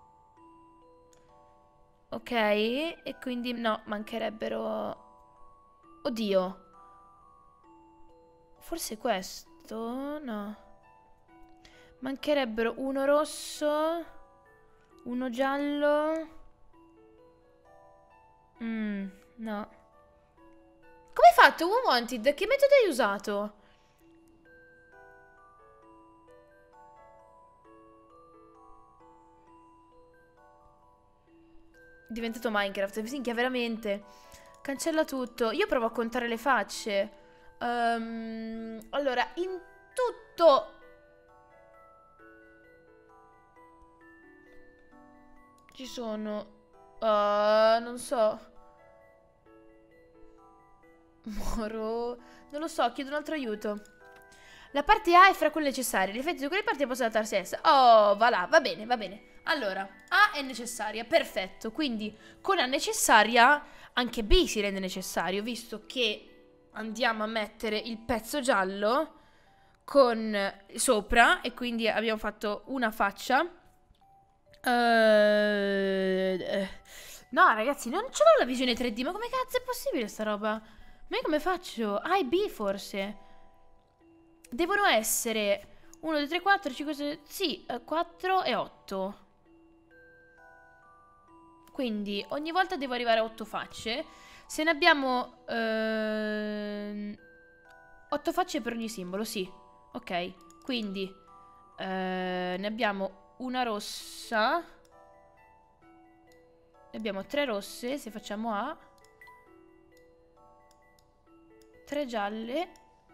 Ok, e quindi... no, mancherebbero... Oddio. Forse questo? No. Mancherebbero uno rosso, uno giallo. No. Come hai fatto, Wanted? Che metodo hai usato? È diventato Minecraft. Minchia, veramente. Cancella tutto. Io provo a contare le facce. Allora, in tutto ci sono non so. Moro. Non lo so, chiedo un altro aiuto. La parte A è fra quelle necessarie. Gli effetti su quelle parti possono adattarsi a essa. Oh, va là, va bene, va bene. Allora, A è necessaria, perfetto. Quindi con A necessaria anche B si rende necessario, visto che andiamo a mettere il pezzo giallo con sopra e quindi abbiamo fatto una faccia. No, ragazzi, non ce l'ho la visione 3D, ma come cazzo è possibile sta roba? Ma io come faccio? A e B forse. Devono essere 1, 2, 3, 4, 5, 6, sì, 4 e 8. Quindi ogni volta devo arrivare a 8 facce. Se ne abbiamo 8 facce per ogni simbolo, sì. Ok, quindi ne abbiamo una rossa. Ne abbiamo 3 rosse, se facciamo A. 3 gialle.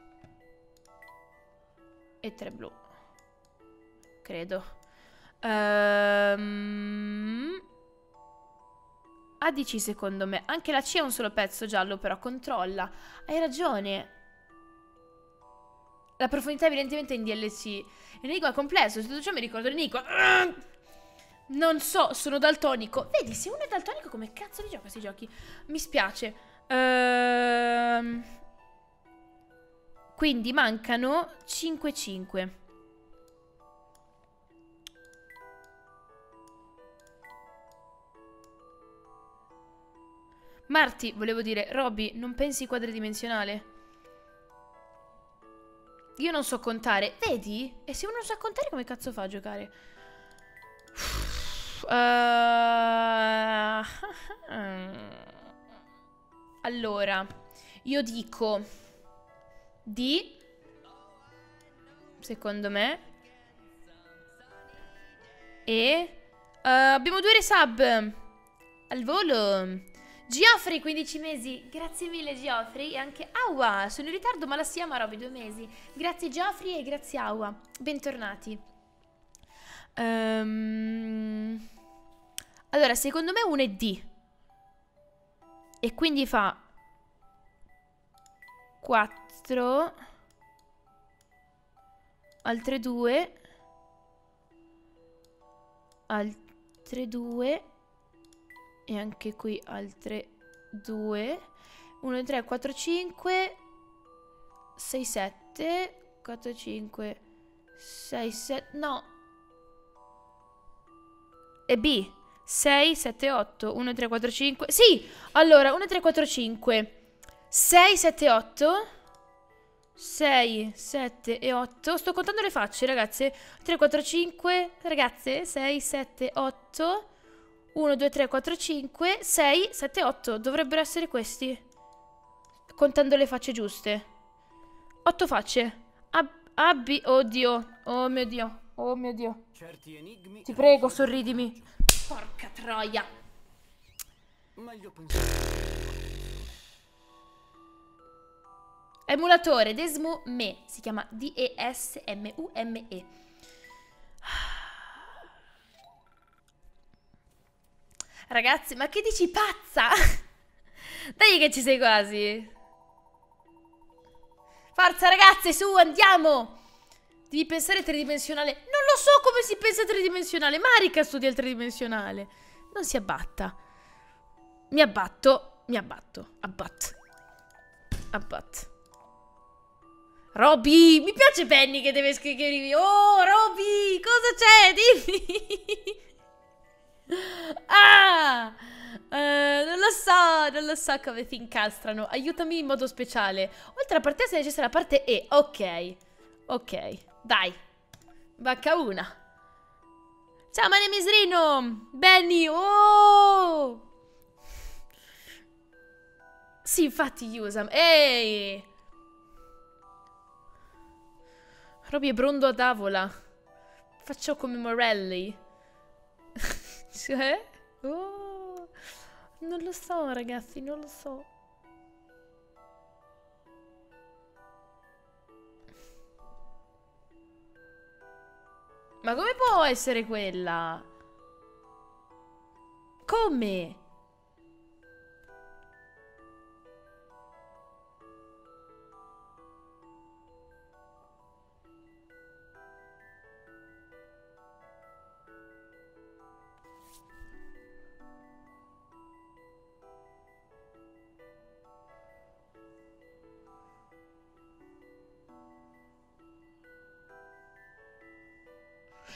E 3 blu. Credo. ADC secondo me. Anche la C è un solo pezzo giallo, però controlla. Hai ragione. La profondità evidentemente è in DLC. L'enigma è complesso. Se tutto ciò mi ricordo l'enigma. Non so, sono daltonico. Vedi, se uno è daltonico come cazzo li gioca questi giochi? Mi spiace. Quindi mancano 5-5. Marti, volevo dire, Robby, non pensi quadridimensionale? Io non so contare. Vedi? E se uno non sa contare come cazzo fa a giocare? Allora, io dico D, secondo me. E abbiamo 2 resub al volo. Geoffrey, 15 mesi. Grazie mille, Geoffrey. E anche Aua. Sono in ritardo, ma la si ama, Robby, 2 mesi. Grazie, Geoffrey, e grazie, Aua. Bentornati. Allora, secondo me uno è D. E quindi fa 4. Altre 2. Altre 2. E anche qui altre 2. 1, 3, 4, 5. 6, 7. 4, 5. 6, 7. No. E B. 6, 7, 8. 1, 3, 4, 5. Sì! Allora, 1, 3, 4, 5. 6, 7, 8. 6, 7 e 8. Sto contando le facce, ragazze. 3, 4, 5. Ragazze, 6, 7, 8. 1, 2, 3, 4, 5, 6, 7, 8. Dovrebbero essere questi. Contando le facce giuste. 8 facce. A, B. Oddio. Oh mio Dio. Oh mio Dio. Ti prego, sorridimi. Porca troia. Emulatore. Desmu Me. Si chiama D-E-S-M-U-M-E. Ragazzi, ma che dici, pazza? Dai che ci sei quasi. Forza, ragazze, su, andiamo. Devi pensare tridimensionale. Non lo so come si pensa tridimensionale. Marika studia il tridimensionale. Non si abbatta. Mi abbatto. Mi abbatto. Abbat. Robby, mi piace Penny che deve scrivere. Oh, Robby, cosa c'è? Dimmi. Ah! Non lo so come si incastrano. Aiutami in modo speciale. Oltre alla parte A, se necessaria la parte E. Ok. Ok, dai. Vacca una. Ciao, my name is Rino. Benny. Oh! Sì, infatti usa. Ehi! Robby è brondo a tavola. Faccio come Morelli. Cioè? Oh, non lo so, ragazzi, non lo so. Ma come può essere quella? Come?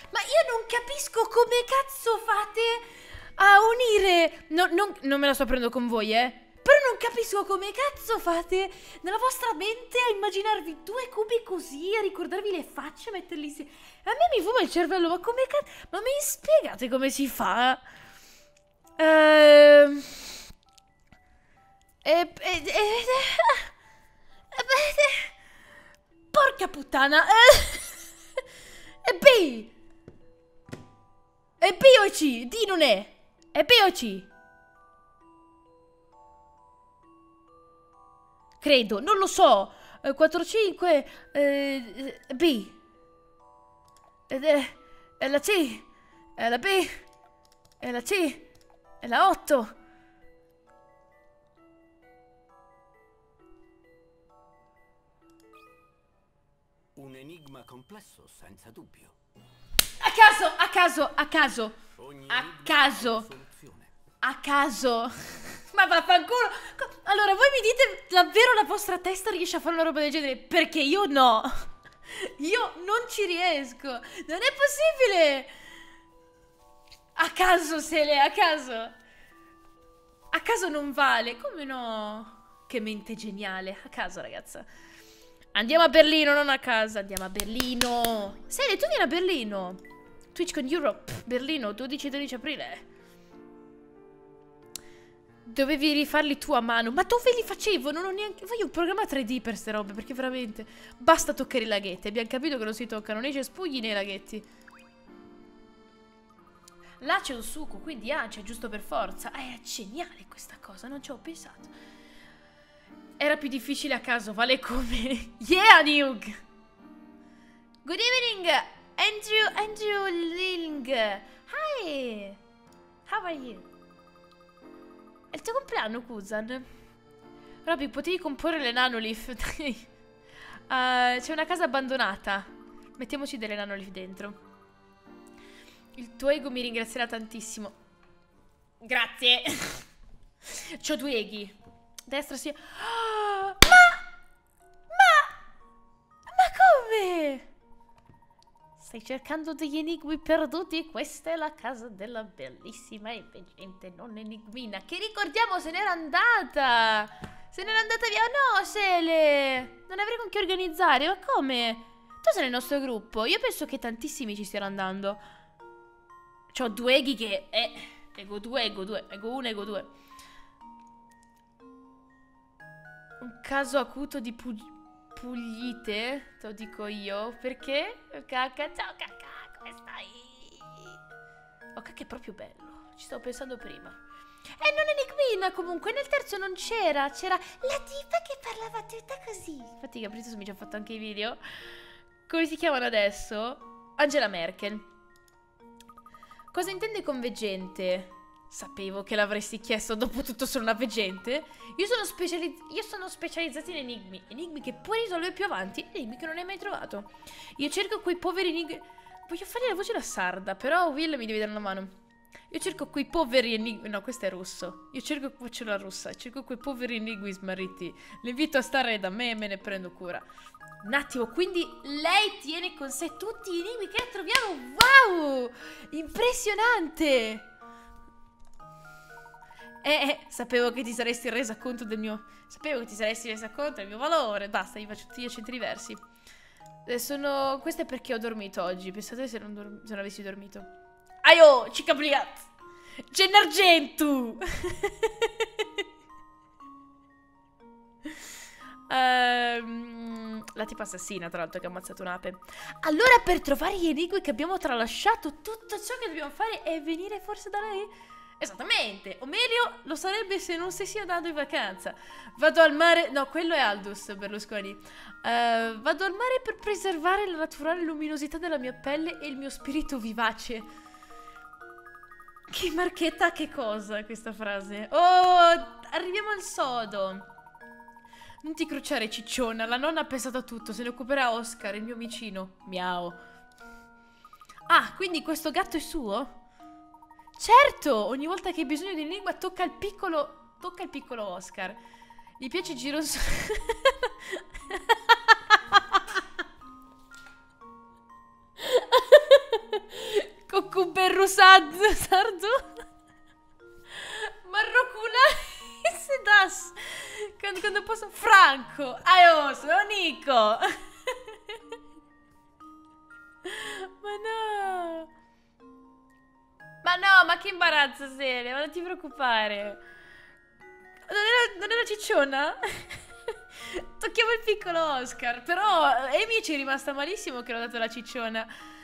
Ma io non capisco come cazzo fate a unire... non me la sto prendendo con voi, Però non capisco come cazzo fate nella vostra mente a immaginarvi due cubi così, a ricordarvi le facce, a metterli insieme. A me mi fuma il cervello, ma come cazzo... Ma mi spiegate come si fa? Porca puttana. È B. È B o C? D non è. È B o C? Credo, non lo so. 4, 5 B. È la C. È la B. È la C. È la 8. Un enigma complesso, senza dubbio. A caso, a caso, a caso. Ogni A enigma caso. ha una soluzione. A caso. Ma vaffanculo. Allora, voi mi dite davvero la vostra testa riesce a fare una roba del genere? Perché io no. Io non ci riesco. Non è possibile. A caso, Sele, a caso. A caso non vale. Come no? Che mente geniale. A caso, ragazza. Andiamo a Berlino, non a casa. Andiamo a Berlino. Sele, tu vieni a Berlino. TwitchCon Europe, Berlino, 12-13 aprile. Dovevi rifarli tu a mano. Ma dove li facevo? Non ho neanche... Voglio un programma 3D per ste robe, perché veramente... Basta toccare i laghetti. Abbiamo capito che non si toccano né i cespugli né i laghetti. Là c'è un succo, quindi c'è giusto per forza. È geniale questa cosa, non ci ho pensato. Era più difficile a caso, vale come... Yeah, Newg! Good evening, Andrew Ling. Hi! How are you? È il tuo compleanno, Kuzan. Robby, potevi comporre le nanolith. C'è una casa abbandonata. Mettiamoci delle nanolith dentro. Il tuo ego mi ringrazierà tantissimo. Grazie. C'ho due eghi. Destra, sì. Oh, ma come? Stai cercando degli enigmi perduti? Questa è la casa della bellissima e veggente nonna enigmina, che ricordiamo se n'era andata. Se n'era andata via. No, Sele, non avrei con chi organizzare. Ma come? Tu sei nel nostro gruppo. Io penso che tantissimi ci stiano andando. C'ho due eghi che ego 2, ego 2, ego 1, ego 2. Un caso acuto di puglite, te lo dico io. Perché? Cacca, ciao cacca, come stai? Oh, cacca, è proprio bello. Ci stavo pensando prima. E non enigmina comunque. Nel terzo non c'era. C'era la tipa che parlava tutta così. Infatti Gabriele mi ci ha fatto anche i video. Come si chiamano adesso? Angela Merkel. Cosa intende con veggente? Sapevo che l'avresti chiesto, dopo tutto sono una veggente. Io sono specializzata in enigmi. Enigmi che puoi risolvere più avanti, enigmi che non hai mai trovato. Io cerco quei poveri enigmi. Voglio fare la voce da sarda, però Will mi devi dare una mano. Io cerco quei poveri enigmi. No, questo è russo. Io cerco, faccio la russa. Cerco quei poveri enigmi smarriti. Li invito a stare da me e me ne prendo cura. Un attimo, quindi lei tiene con sé tutti gli enigmi che troviamo. Wow! Impressionante! Sapevo che ti saresti resa conto del mio... Sapevo che ti saresti resa conto del mio valore. Basta, gli faccio tutti gli accenti diversi. Questo è perché ho dormito oggi. Pensate se non avessi dormito. Aio, cicabliat! Gennargentu! La tipa assassina, tra l'altro, che ha ammazzato un'ape. Allora, per trovare gli enigmi che abbiamo tralasciato, tutto ciò che dobbiamo fare è venire forse da lei? Esattamente, o meglio lo sarebbe se non stessi andando in vacanza. Vado al mare, no, quello è Aldous Berlusconi. Vado al mare per preservare la naturale luminosità della mia pelle e il mio spirito vivace. Che marchetta, che cosa questa frase? Oh, arriviamo al sodo. Non ti cruciare, cicciona, la nonna ha pensato a tutto, se ne occuperà Oscar, il mio vicino. Miau. Ah, quindi questo gatto è suo? Certo, ogni volta che hai bisogno di enigma tocca il piccolo Oscar. Gli piace girosole. Sardo. Marrocuna. Sedas. Quando posso. Franco. Oh, sono Nico. Ma no. Ma no, ma che imbarazzo, serio. Ma non ti preoccupare. Non era cicciona? Tocchiamo il piccolo Oscar. Però Amy ci è rimasta malissimo che l'ho dato la cicciona.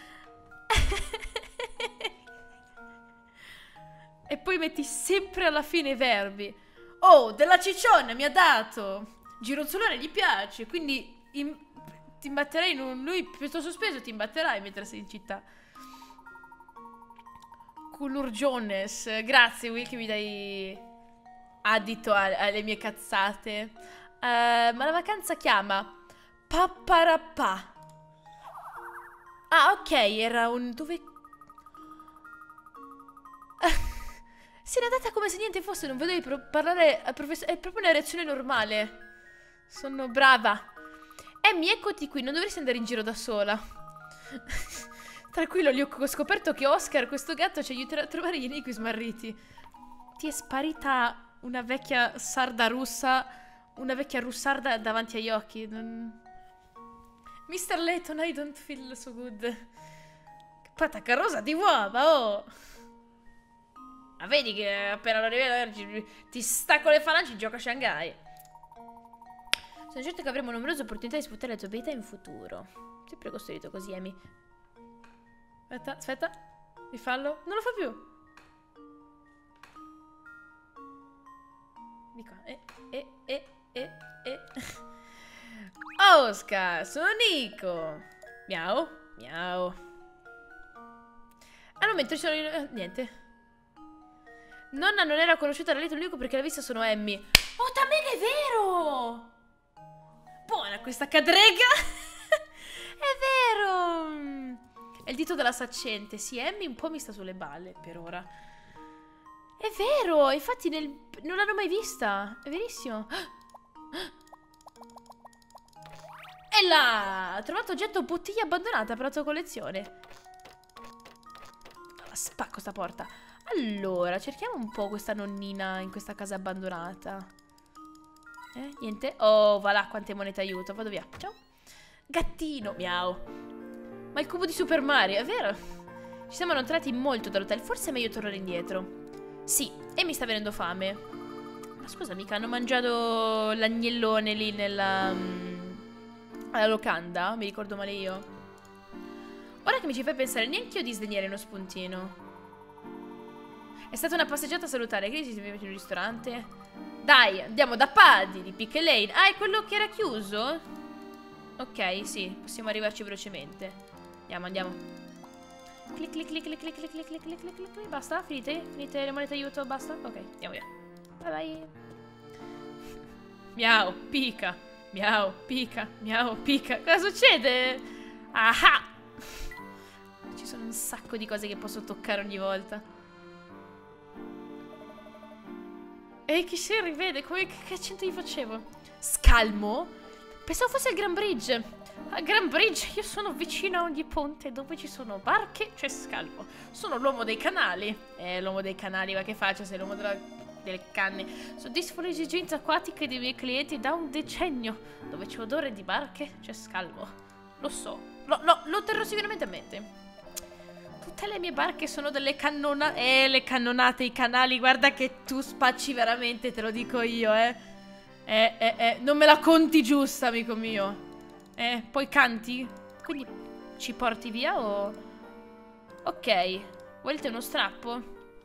E poi metti sempre alla fine i verbi. Oh, della cicciona mi ha dato. Gironzolone gli piace. Quindi ti imbatterai in un... Lui piuttosto sospeso ti imbatterai mentre sei in città. Culur Jones. Grazie Will che mi dai adito alle mie cazzate. Ma la vacanza chiama Papparappa. Ah, ok, era un... Dove... Se n'è andata come se niente fosse, non vedo di parlare al professore... È proprio una reazione normale. Sono brava. Amy, eccoti qui, non dovresti andare in giro da sola. Tranquillo, Luke, ho scoperto che Oscar, questo gatto, ci aiuterà a trovare gli enigmi smarriti. Ti è sparita una vecchia sarda russa, una vecchia russarda davanti agli occhi. Mr. Layton, I don't feel so good. Che patacca rosa di uova, oh! Ma vedi che appena lo rivelo ti stacco le falangi, gioco a Shanghai. Sono certo che avremo numerose opportunità di sfruttare le tue abilità in futuro. Sempre costruito così, Amy. Aspetta. Rifallo. Non lo fa più. Di qua. Oscar, sono Nico. Miau. Al momento ci sono... niente. Nonna non era conosciuta da Little Luke perché l'ha vista sono Amy. Oh, tamega, è vero! Buona questa cadrega! È vero! È il dito della saccente. Sì, Amy un po' mi sta sulle balle per ora. È vero! Infatti non l'hanno mai vista. È verissimo. E là! Ho trovato oggetto bottiglia abbandonata per la tua collezione. Spacco sta porta. Allora, cerchiamo un po' questa nonnina in questa casa abbandonata. Niente? Oh, va là, quante monete aiuto. Vado via. Ciao. Gattino. Miau. Ma il cubo di Super Mario, è vero? Ci siamo allontanati molto dall'hotel. Forse è meglio tornare indietro. Sì, e mi sta venendo fame. Ma scusa, mica hanno mangiato l'agnellone lì nella... alla locanda? Mi ricordo male io. Ora che mi ci fai pensare, neanche io disdegnare uno spuntino. È stata una passeggiata salutare. Che dici se mi metti in un ristorante? Dai, andiamo da Paddy di Pick Lane. Ah, è quello che era chiuso? Ok, sì, possiamo arrivarci velocemente. Andiamo. Clic, clic, clic, clic, clic, clic, clic, clic, clic, clic, clic. Basta, finite le monete aiuto, basta. Ok, andiamo via. Bye bye. Miau, pica. Miau, pica. Miau, pica. Cosa succede? Ah! Ci sono un sacco di cose che posso toccare ogni volta. Ehi, chi si rivede? Che accento gli facevo? Scalmo? Pensavo fosse il Grand Bridge. A Grand Bridge io sono vicino a ogni ponte dove ci sono barche, c'è scalmo. Sono l'uomo dei canali. L'uomo dei canali, ma che faccia? Sei l'uomo delle canne. Soddisfo le esigenze acquatiche dei miei clienti da un decennio. Dove c'è odore di barche, c'è scalmo. Lo so. Lo terrò sicuramente a mente. Tutte le mie barche sono delle cannonate. Le cannonate, i canali. Guarda che tu spacci veramente, te lo dico io, non me la conti giusta, amico mio. Poi canti? Quindi ci porti via o... Ok. Volete uno strappo?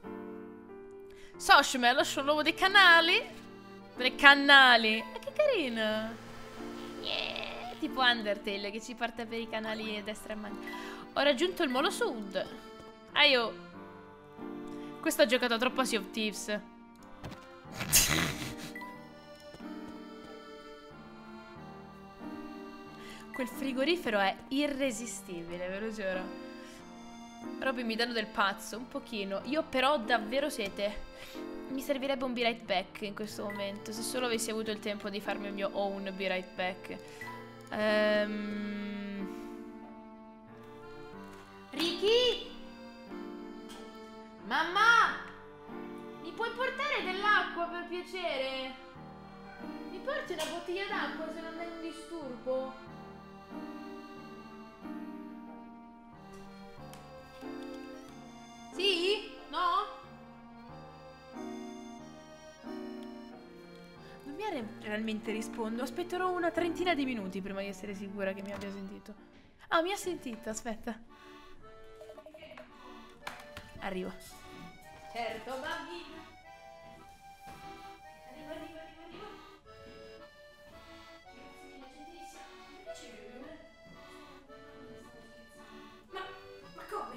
Soshmel, sono l'uomo dei canali. Delle cannali. Che carino. Yeah. Tipo Undertale che ci porta per i canali a destra e a manca. Ho raggiunto il molo sud. Aio. Questo ha giocato troppo a Sea of Thieves. Quel frigorifero è irresistibile, ve lo giuro. Proprio mi danno del pazzo, un pochino. Io però ho davvero sete. Mi servirebbe un Be Right Back in questo momento. Se solo avessi avuto il tempo di farmi il mio own Be Right Back. Ricky! Mamma! Mi puoi portare dell'acqua per piacere? Mi porti una bottiglia d'acqua se non è un disturbo? Sì? No? Non mi realmente rispondo. Aspetterò una trentina di minuti prima di essere sicura che mi abbia sentito. Ah, mi ha sentito, aspetta. Arrivo. Certo, bambina. Arrivo. Grazie mille, gentilissima. Perché ci bevi? Ma come?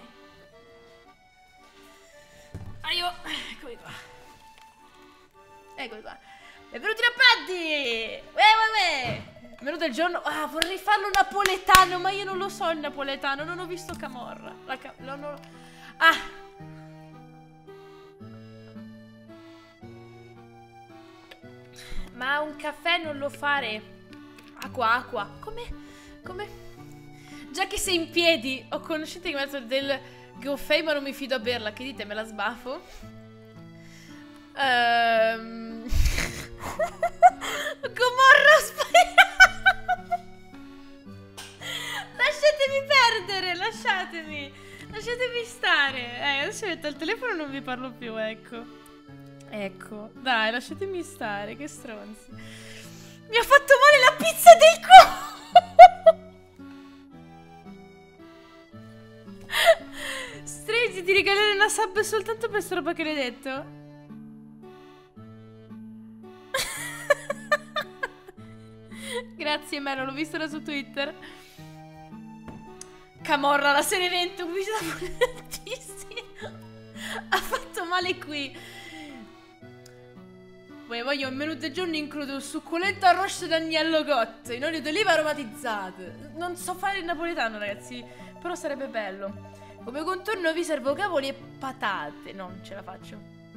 Eccomi qua. Eccomi qua. Benvenuti da Paddy! Uè! Benvenuto il giorno. Ah, vorrei farlo napoletano, ma io non lo so il napoletano. Non ho visto Camorra. Ah! Ma un caffè non lo fare. Acqua. Come? Già che sei in piedi, ho conosciuto in mezzo del Goffei, ma non mi fido a berla. Che dite, me la sbafo? Gomorra, lasciatemi perdere, lasciatemi stare. Adesso metto il telefono e non vi parlo più, ecco. Ecco, dai, lasciatemi stare, che stronzi. Mi ha fatto male la pizza del cuore. Strange, ti regalerei una sub soltanto per sta roba che l'hai detto. Grazie Melo, l'ho visto da su Twitter. Camorra, la Serenento, mi sta volentissimo. Ha fatto male qui. Poi voglio un menù del giorno include un succulento arrosto d'agnello cotto in olio d'oliva aromatizzato. Non so fare il napoletano, ragazzi, però sarebbe bello. Come contorno vi servo cavoli e patate. No, non ce la faccio.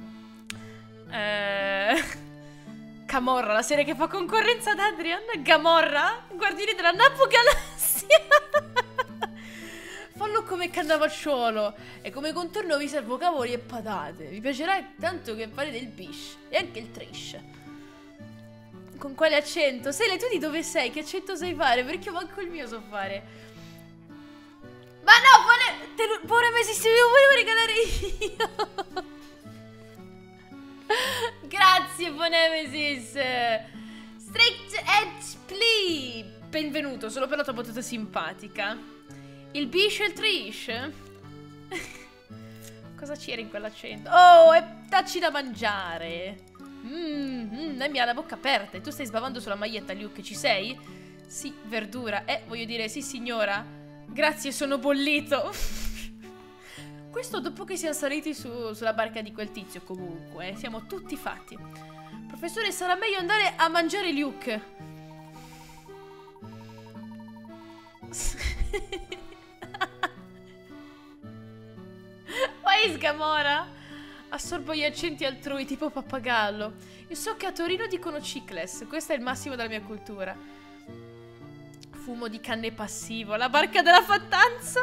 Camorra, la serie che fa concorrenza ad Adrian. Gamorra, guardiani della Napogalassia. Fallo come Cannavacciuolo. E come contorno vi servo cavoli e patate. Vi piacerà tanto che farete il bish e anche il trish. Con quale accento? Sele, tu di dove sei? Che accento sai fare? Perché io manco il mio so fare. Ma no, buona Mesis, te lo volevo regalare io. Grazie, Bonemesis. Straight Edge Plea. Benvenuto, solo per la tua battuta simpatica. Il bish e il trish. Cosa c'era in quell'accento? Oh, e dacci da mangiare. Lei mi ha la bocca aperta. E tu stai sbavando sulla maglietta, Luke, ci sei? Sì, verdura. Voglio dire, sì signora. Grazie, sono bollito. Questo dopo che siamo saliti sulla barca di quel tizio, comunque. Siamo tutti fatti. Professore, sarà meglio andare a mangiare Luke. Poi Gamora. Assorbo gli accenti altrui tipo pappagallo. Io so che a Torino dicono chicles. Questo è il massimo della mia cultura. Fumo di canne passivo. La barca della fattanza.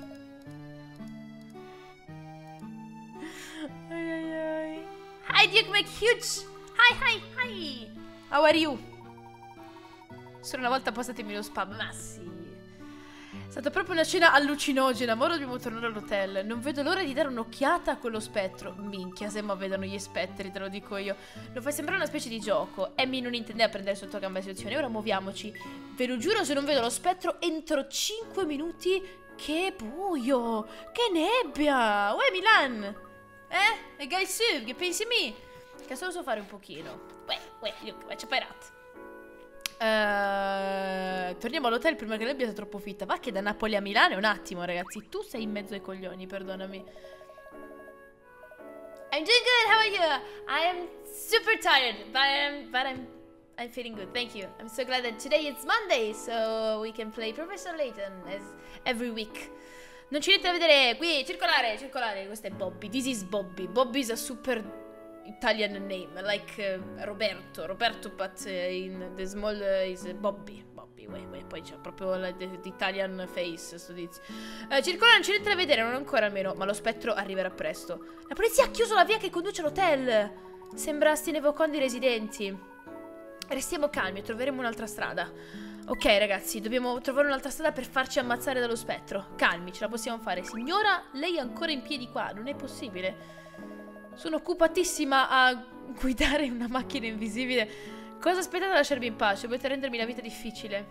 Hi Duke McHuge. Hi. How are you? Solo una volta passatemi lo spam. Ma sì. È stata proprio una cena allucinogena. Ma ora dobbiamo tornare all'hotel. Non vedo l'ora di dare un'occhiata a quello spettro. Minchia, se ma vedono gli spettri, te lo dico io. Lo fai sembrare una specie di gioco. Amy non intendeva prendere sotto gamba la situazione. Ora muoviamoci. Ve lo giuro, se non vedo lo spettro entro 5 minuti. Che buio. Che nebbia. Uè Milan. E gai su, che pensi mi? Che solo so fare un pochino. Uè, Luke, vai ciapairat. Torniamo all'hotel prima che l'abbia sia troppo fitta. Va che da Napoli a Milano è un attimo, ragazzi. Tu sei in mezzo ai coglioni, perdonami. I'm doing good, how are you? I am super tired, but I'm feeling good, thank you. I'm so glad that today it's Monday, so we can play Professor Layton as every week. Non ci niente da vedere, qui, circolare. Questo è Bobby, this is Bobby. Bobby is a super Italian name, like Roberto, but in the small is Bobby. Poi c'è proprio l'Italian face, sto tizio. Circolare, non c'è niente da vedere, non ancora almeno, ma lo spettro arriverà presto. La polizia ha chiuso la via che conduce all'hotel. Sembra stiano evocando i residenti. Restiamo calmi e troveremo un'altra strada. Ok, ragazzi, dobbiamo trovare un'altra strada per farci ammazzare dallo spettro. Calmi, ce la possiamo fare. Signora, lei è ancora in piedi qua, non è possibile. Sono occupatissima a guidare una macchina invisibile. Cosa aspettate a lasciarmi in pace? Volete rendermi la vita difficile?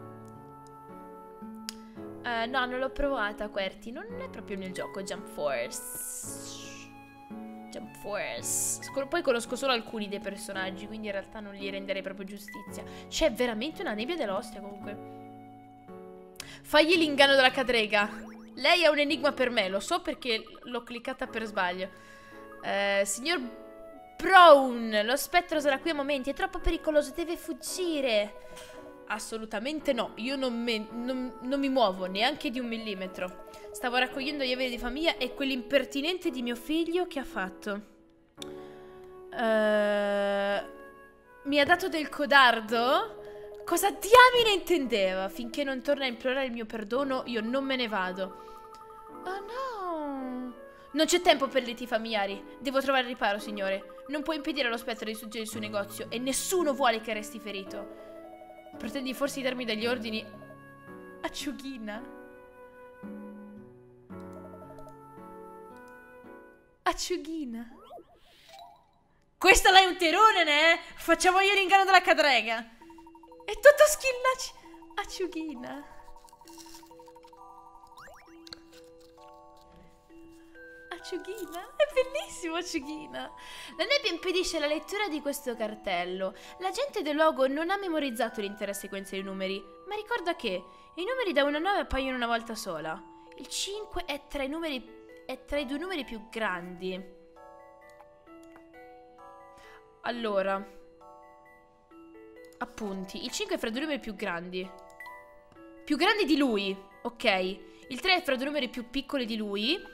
No, non l'ho provata, Querti. Non è proprio nel gioco Jump Force. Jump Force. Poi conosco solo alcuni dei personaggi, quindi in realtà non gli renderei proprio giustizia. C'è veramente una nebbia dell'ostia, comunque. Fagli l'inganno della cadrega. Lei è un enigma per me, lo so perché l'ho cliccata per sbaglio. Signor Brown, lo spettro sarà qui a momenti, è troppo pericoloso, deve fuggire. Assolutamente no, io non mi muovo neanche di 1 millimetro. Stavo raccogliendo gli averi di famiglia e quell'impertinente di mio figlio che ha fatto. Mi ha dato del codardo? Cosa diamine intendeva? Finché non torna a implorare il mio perdono, io non me ne vado. Oh no! Non c'è tempo per liti familiari. Devo trovare riparo, signore. Non può impedire allo spettro di distruggere il suo negozio e nessuno vuole che resti ferito. Pretendi forse di darmi degli ordini? Acciughina. Acciughina. Questa l'hai un terone, ne? Facciamo io l'inganno della cadrega. È tutto schillaci. Acciughina. Acciughina, è bellissimo Acciughina. La nebbia impedisce la lettura di questo cartello. La gente del luogo non ha memorizzato l'intera sequenza di numeri, ma ricorda che i numeri da 1 a 9 appaiono una volta sola. Il 5 è tra i 2 numeri più grandi. Allora, appunti. Il 5 è fra 2 numeri più grandi. Più grandi di lui, ok. Il 3 è fra 2 numeri più piccoli di lui.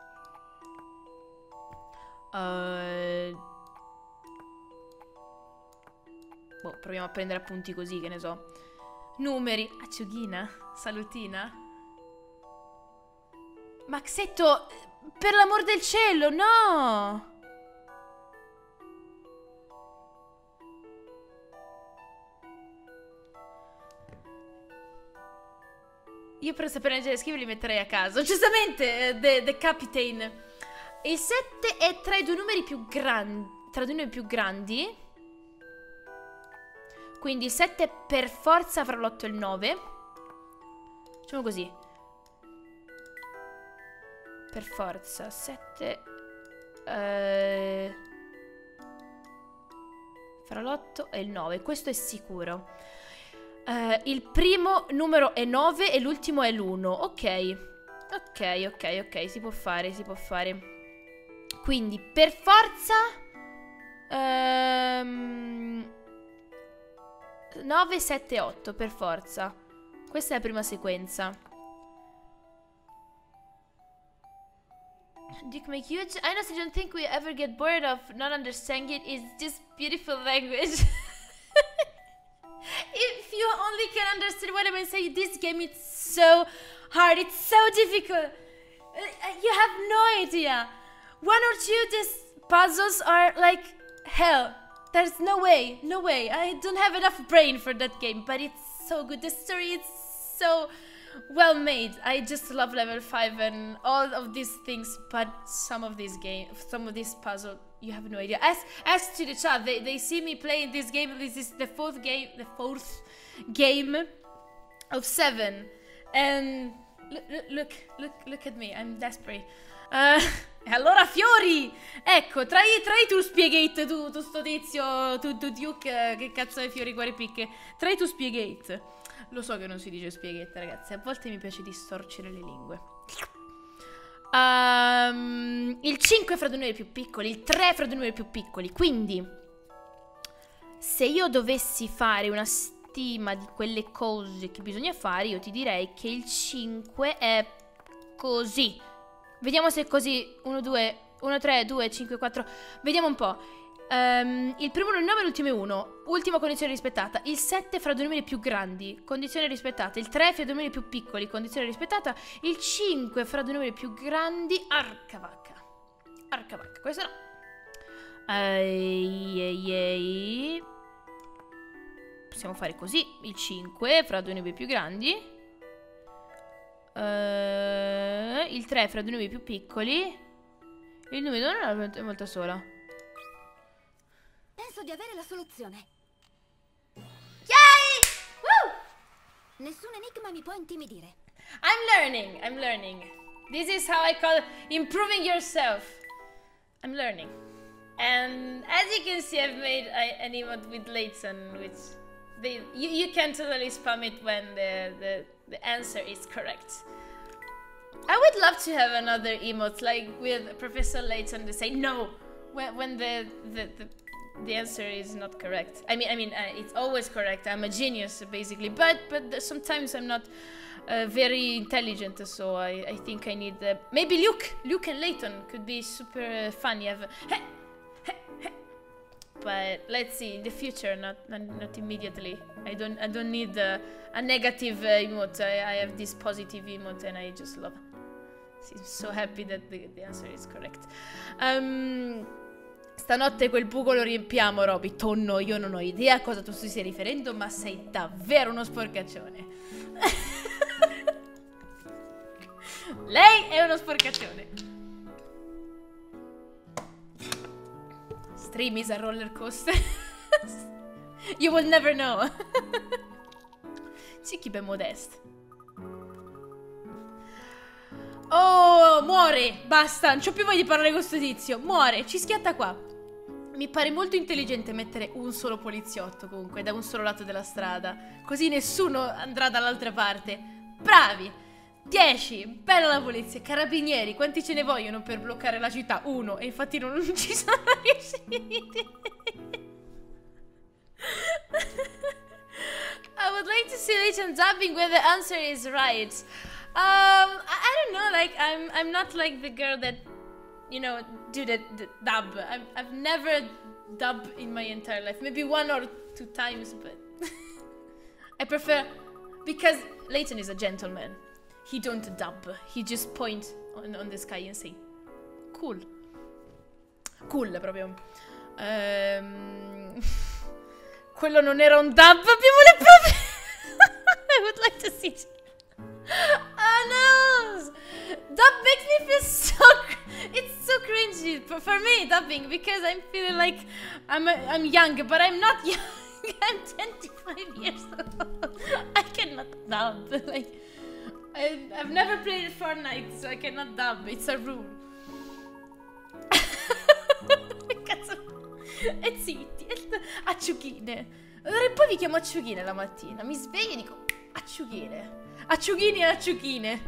Boh, proviamo a prendere appunti così, che ne so. Numeri. Acciughina. Salutina. Maxetto, per l'amor del cielo, no! Io per sapere leggere e scrivere li metterei a caso. Giustamente, The Captain. Il 7 è tra i 2 numeri più grandi. Tra i 2 numeri più grandi. Quindi il 7 è per forza fra l'8 e il 9. Facciamo così. Per forza 7 fra l'8 e il 9. Questo è sicuro. Il primo numero è 9 e l'ultimo è l'1. Ok. Ok, si può fare, si può fare. Quindi per forza 9, 7, 8 per forza. Questa è la prima sequenza. Duke make huge. I honestly don't think we ever get bored of not understanding it. It's just beautiful language. If you only can understand what I'm saying, this game is so hard. It's so difficult. You have no idea. 1 or 2 these puzzles are like hell. There's no way, no way. I don't have enough brain for that game, but it's so good. The story is so well made. I just love level 5 and all of these things, but some of these puzzle, you have no idea. Ask to the chat. They see me playing this game. This is the fourth game of 7, and look at me. I'm desperate. E allora fiori! Ecco, trai tu Spiegate, tu sto tizio, tu Duke, che cazzo è fiori cuore picche. Trai tu Spiegate. Lo so che non si dice Spiegate, ragazzi, a volte mi piace distorcere le lingue. Il 5 fra 2 numeri più piccoli, il 3 fra 2 numeri più piccoli. Quindi, se io dovessi fare una stima di quelle cose che bisogna fare, io ti direi che il 5 è così. Vediamo se è così. 1, 2, 1, 3, 2, 5, 4. Vediamo un po'. Il primo è il 9 e l'ultimo è 1. Ultima condizione rispettata. Il 7 fra due numeri più grandi, condizione rispettata. Il 3 fra due numeri più piccoli, condizione rispettata. Il 5 fra due numeri più grandi. Arca vacca. Arca vacca, questo no. Possiamo fare così. Il 5 fra due numeri più grandi. Il 3 fra due numeri più piccoli. Il numero non è molto sola. Penso di avere la soluzione. Yay! Woo! Nessun enigma mi può intimidire. I'm learning. This is how I call improving yourself. I'm learning. And as you can see, I've made an emote with Layton, which you can totally spam it when the answer is correct. I would love to have another emote like with Professor Layton to say no when the answer is not correct. I mean, it's always correct. I'm a genius basically, but sometimes I'm not very intelligent. So I think I need maybe Luke and Layton could be super fun. You have, but let's see in the future, not immediately. I don't need a negative emote. I have this positive emote, and I just love it. I'm so happy that the answer is correct. Stanotte quel buco lo riempiamo, Roby. Tonno, io non ho idea a cosa tu stia riferendo, ma sei davvero uno sporcaccione. Lei è uno sporcaccione. Stream is a roller coaster. You will never know. Si keep modest. Oh, muore, basta, non c'ho più voglia di parlare con questo tizio. Muore, ci schiatta qua. Mi pare molto intelligente mettere un solo poliziotto comunque da un solo lato della strada, così nessuno andrà dall'altra parte. Bravi, 10, bella la polizia. Carabinieri, quanti ce ne vogliono per bloccare la città? 1, e infatti non ci sono riusciti. I would like to see Layton dubbing where the answer is right. I don't know, like, I'm not like the girl that, you know, do the dub. I've never dubbed in my entire life. Maybe 1 or 2 times, but I prefer, because Layton is a gentleman. He don't dub. He just point on the sky and say, cool. Cool, proprio. Quello non era un dub, abbiamo le prove. I would like to see. Oh no! Dub makes me feel so... It's so cringy for me, dubbing, because I'm feeling like I'm young, but I'm not young. I'm 25 years old. I cannot dub. Like, I've never played Fortnite, so I cannot dub. It's a rule. Cazzo. E zitti. Acciuchine. Allora, e poi vi chiamo acciuchine la mattina. Mi sveglio e dico acciuchine. Acciuchini e acciuchine.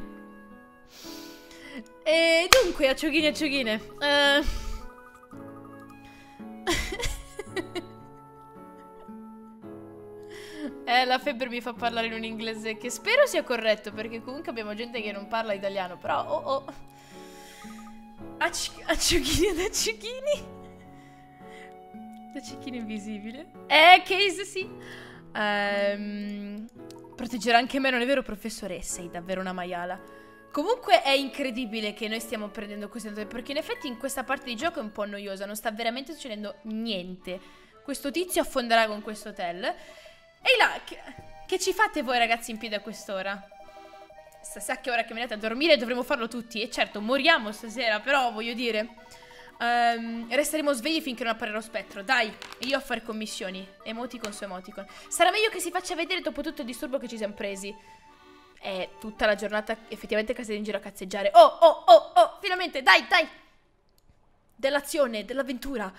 E dunque, acciuchini e acciuchine. La febbre mi fa parlare in un inglese che spero sia corretto, perché comunque abbiamo gente che non parla italiano. Però, acciuchini ed acciuchini. L'acciuchino invisibile. Case, sì. Proteggerà anche me, non è vero, professoressa? Sei davvero una maiala. Comunque è incredibile che noi stiamo prendendo questo tempo, perché in effetti in questa parte di gioco è un po' noiosa. Non sta veramente succedendo niente. Questo tizio affonderà con questo hotel. Ehi là, che ci fate voi ragazzi in piedi a quest'ora? Sa che ora che venite a dormire dovremo farlo tutti. E certo, moriamo stasera, però voglio dire, resteremo svegli finché non apparirà lo spettro. Dai, io a fare commissioni. Emoticon su emoticon. Sarà meglio che si faccia vedere dopo tutto il disturbo che ci siamo presi. È tutta la giornata effettivamente casate in giro a cazzeggiare. Oh, finalmente, dai. Dell'azione, dell'avventura.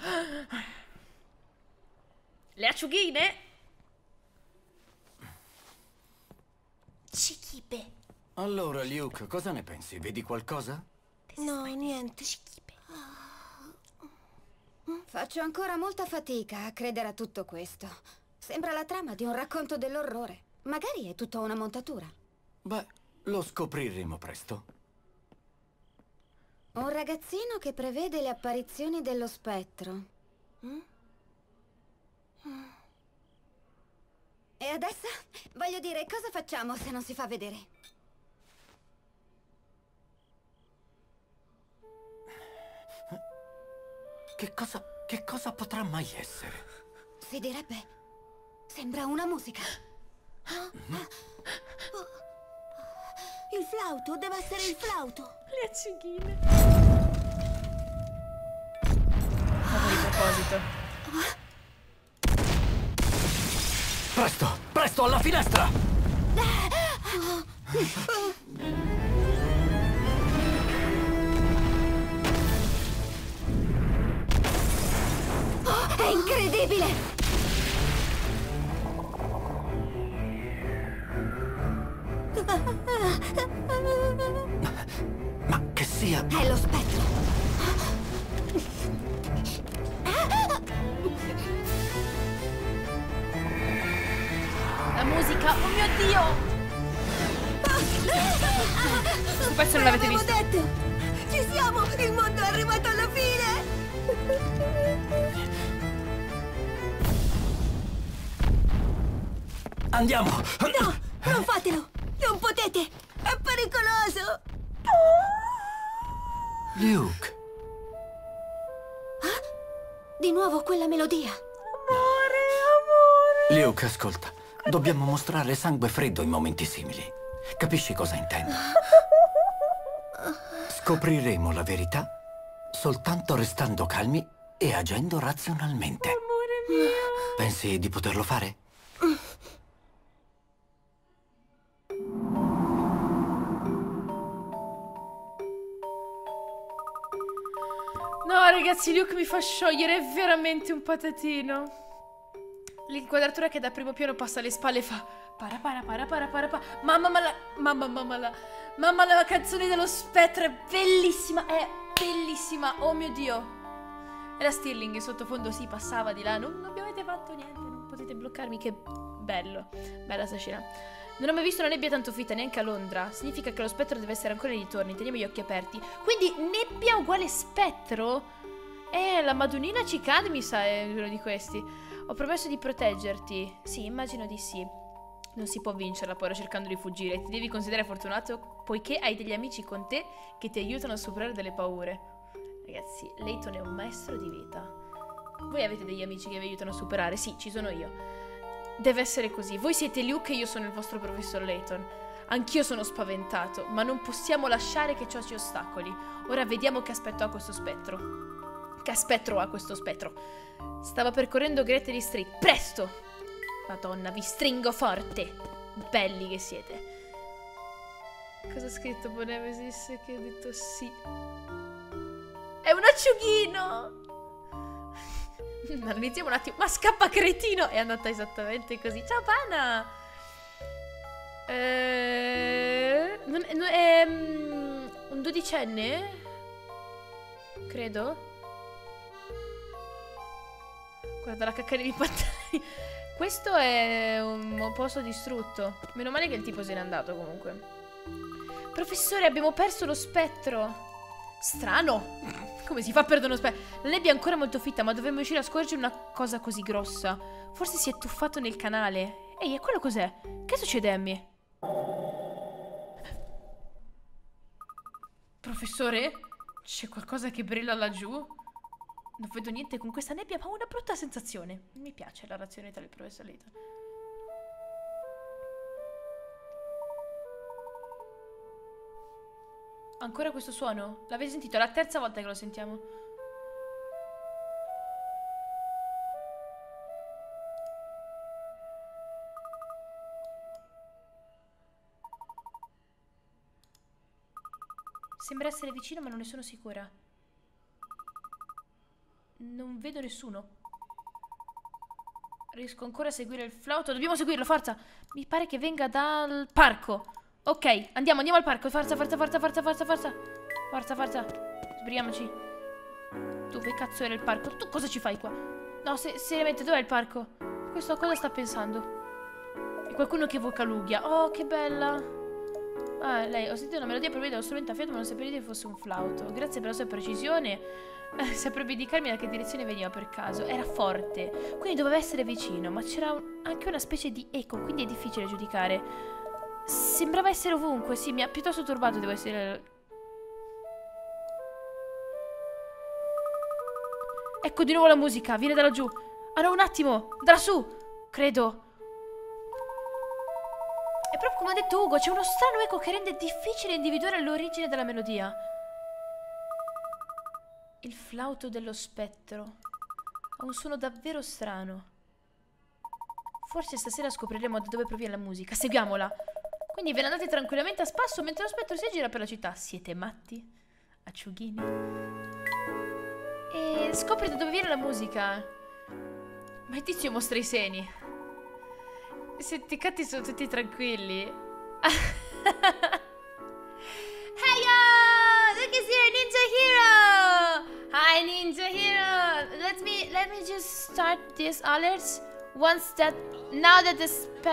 Le acciughine. Cichipe. Allora, Luke, cosa ne pensi? Vedi qualcosa? No, niente. Faccio ancora molta fatica a credere a tutto questo. Sembra la trama di un racconto dell'orrore. Magari è tutta una montatura. Beh, lo scopriremo presto. Un ragazzino che prevede le apparizioni dello spettro. E adesso? Voglio dire, cosa facciamo se non si fa vedere? Che cosa potrà mai essere? Si direbbe... Sembra una musica. Il flauto, deve essere il flauto. Le acciughine. Fatto di proposito. Presto, presto, alla finestra! Oh, è incredibile! Ma che sia... È lo spettro. La musica, oh mio Dio! Questo non l'avete visto. Detto! Ci siamo! Il mondo è arrivato alla fine! Andiamo! No! Non fatelo! Non potete! È pericoloso! Luke! Di nuovo quella melodia. Luke, ascolta. Dobbiamo mostrare sangue freddo in momenti simili. Capisci cosa intendo? Scopriremo la verità soltanto restando calmi e agendo razionalmente. Amore mio. Pensi di poterlo fare? No, ragazzi, Luke mi fa sciogliere, è veramente un patatino. L'inquadratura che da primo piano passa alle spalle fa para para para para para para. Mamma la canzone dello spettro è bellissima, oh mio Dio. E la Stirling in sottofondo si passava di là, non avete fatto niente, non potete bloccarmi, che bello, bella sta scena. Non ho mai visto una nebbia tanto fitta, neanche a Londra. Significa che lo spettro deve essere ancora nei dintorni, teniamo gli occhi aperti. Quindi nebbia uguale spettro? La Madonnina ci cade, mi sa, è uno di questi. Ho promesso di proteggerti. Sì, immagino di sì. Non si può vincerla poi cercando di fuggire. Ti devi considerare fortunato poiché hai degli amici con te che ti aiutano a superare delle paure. Ragazzi, Layton è un maestro di vita. Voi avete degli amici che vi aiutano a superare? Sì, ci sono io. Deve essere così. Voi siete Luke e io sono il vostro professor Layton. Anch'io sono spaventato, ma non possiamo lasciare che ciò ci ostacoli. Ora vediamo che aspetto ha questo spettro. Che spettro ha questo spettro? Stava percorrendo Greteley Street. Presto! Madonna, vi stringo forte. Belli che siete. Cosa ha scritto Bonemesis che ha detto sì? È un acciughino! Analizziamo un attimo. Ma scappa cretino! È andata esattamente così. Ciao Pana! È un dodicenne? Credo. Guarda la cacca dei pantaloni. Questo è un posto distrutto. Meno male che il tipo se n'è andato comunque. Professore, abbiamo perso lo spettro. Strano. Come si fa a perdere uno spettro? La nebbia è ancora molto fitta, ma dovremmo riuscire a scorgere una cosa così grossa. Forse si è tuffato nel canale. Ehi, e quello cos'è? Che succede, Emmy? Professore? C'è qualcosa che brilla laggiù? Non vedo niente con questa nebbia, ma ho una brutta sensazione. Mi piace la razionalità del professor Layton. Ancora questo suono? L'avete sentito? È la terza volta che lo sentiamo. Sembra essere vicino, ma non ne sono sicura. Non vedo nessuno. Riesco ancora a seguire il flauto. Dobbiamo seguirlo, forza. Mi pare che venga dal parco. Ok, andiamo al parco. Forza. Sbrighiamoci. Dove cazzo era il parco? Tu cosa ci fai qua? No, seriamente, dov'è il parco? Questo a cosa sta pensando? È qualcuno che evoca Lugia. Oh, che bella. Ah, lei, ho sentito una melodia proveniente dallo strumento a fiato, ma non sapevo che fosse un flauto. Grazie per la sua precisione. Saprebbe indicarmi da che direzione veniva per caso. Era forte, quindi doveva essere vicino, ma c'era anche una specie di eco, quindi è difficile giudicare. Sembrava essere ovunque, sì, mi ha piuttosto turbato, devo essere... Ecco di nuovo la musica, viene da laggiù. Ah no, un attimo, da lassù, credo. È proprio come ha detto Ugo, c'è uno strano eco che rende difficile individuare l'origine della melodia. Il flauto dello spettro ha un suono davvero strano. Forse stasera scopriremo da dove proviene la musica. Seguiamola. Quindi ve ne andate tranquillamente a spasso mentre lo spettro si aggira per la città. Siete matti? Acciughini? E scopri da dove viene la musica. Ma il tizio mostra i seni. Senti, i catti sono tutti tranquilli. Hey yo! Look, it's here, Ninja Hero! Hi, Ninja Hero! Let me just start this alerts. Now that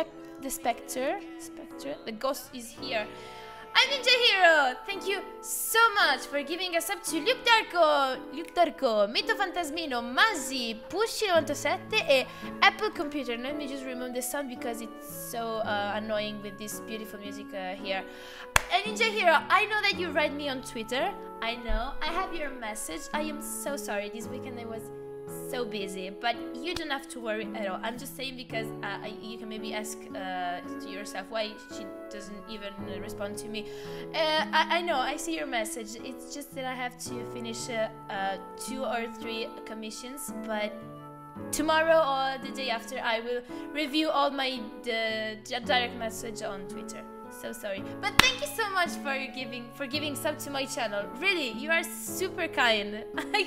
the ghost is here. I'm Ninja Hero! Thank you so much for giving us up to Luke Darko, Mito Fantasmino, Mazzy, Pushy97 e Apple Computer. Let me just remove the sound because it's so annoying with this beautiful music here. Ninja Hero, I know that you write me on Twitter. I know. I have your message. I am so sorry. This weekend I was so busy, but you don't have to worry at all. I'm just saying because you can maybe ask to yourself why she doesn't even respond to me. I know, I see your message. It's just that I have to finish 2 or 3 commissions, but tomorrow or the day after I will review all my direct message on Twitter. So sorry, but thank you so much for giving sub to my channel. Really, you are super kind.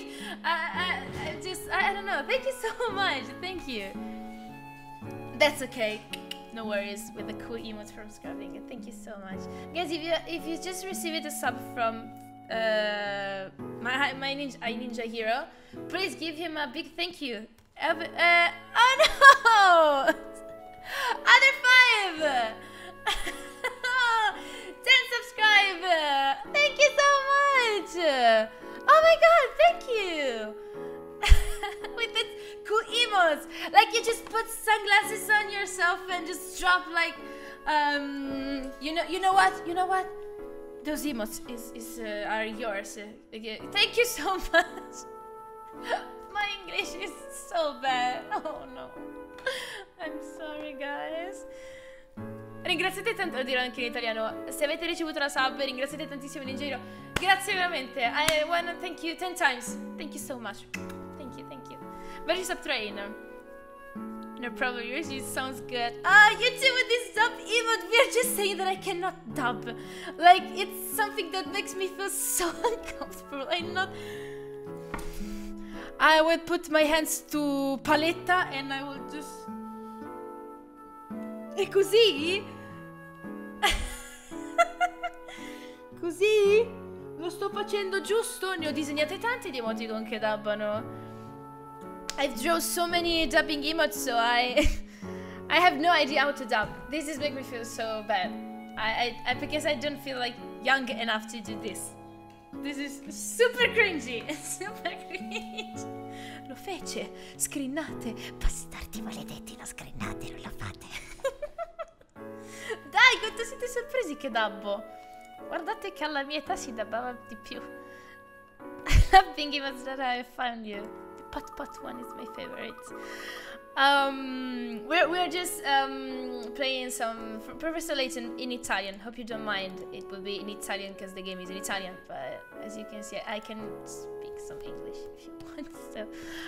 I don't know. Thank you so much. Thank you. That's okay. No worries with the cool emotes from Scrubbing. Thank you so much, guys. If you just received a sub from my Ninja Hero, please give him a big thank you. Oh no! Other 5. 10 subscribe! Thank you so much! Oh my god, thank you! With the cool emotes! Like you just put sunglasses on yourself and just drop like you know what? Those emotes are yours. Thank you so much! My English is so bad. Oh no. I'm sorry guys. Ringraziate tanto, lo dirò anche in italiano. Se avete ricevuto la sub, ringraziate tantissimo Ninja Hero. Grazie veramente. I wanna thank you 10 times. Thank you so much. Thank you. Very sub train. No problem, yours sounds good. You too with this dub emote. We're just saying that I cannot dub. Like, it's something that makes me feel so uncomfortable. I will put my hands to paletta and I will just... E così? Così? Lo sto facendo giusto? Ne ho disegnate tante di emoticon che dubbano. I've drawn so many dubbing emotes, so I have no idea how to dub. This is making me feel so bad. Because I don't feel like young enough to do this. This is super cringy. Super cringe. Lo fece. Screenate. Bastardi maledetti, lo screenate, non lo fate. Dai, quanto siete sorpresi che dabbo. Guardate che alla mia età si dabbava di più. Dubbing emotes that I found you. The pot one is my favorite. We're just playing some Professor Layton in Italian. Hope you don't mind. It will be in Italian because the game is in Italian. But as you can see, I can speak some English if you want. So,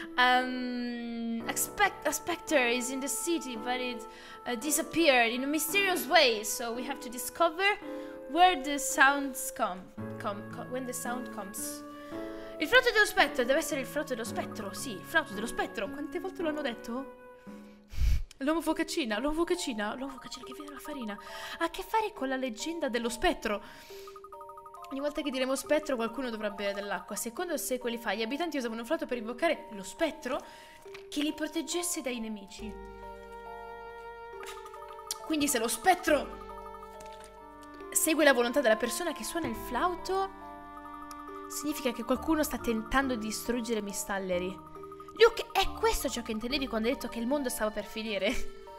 a specter is in the city, but it disappeared in a mysterious way. So we have to discover where the sounds when the sound comes. Il flauto dello spettro, deve essere il flauto dello spettro, sì, il flauto dello spettro. Quante volte lo hanno detto? L'uomo focaccina che viene dalla farina. Ha a che fare con la leggenda dello spettro. Ogni volta che diremo spettro qualcuno dovrà bere dell'acqua. Secondo il secoli fa gli abitanti usavano un flauto per invocare lo spettro che li proteggesse dai nemici. Quindi se lo spettro segue la volontà della persona che suona il flauto, Significa che qualcuno sta tentando di distruggere Miss Tallery. Luke, è questo ciò che intendevi quando hai detto che il mondo stava per finire?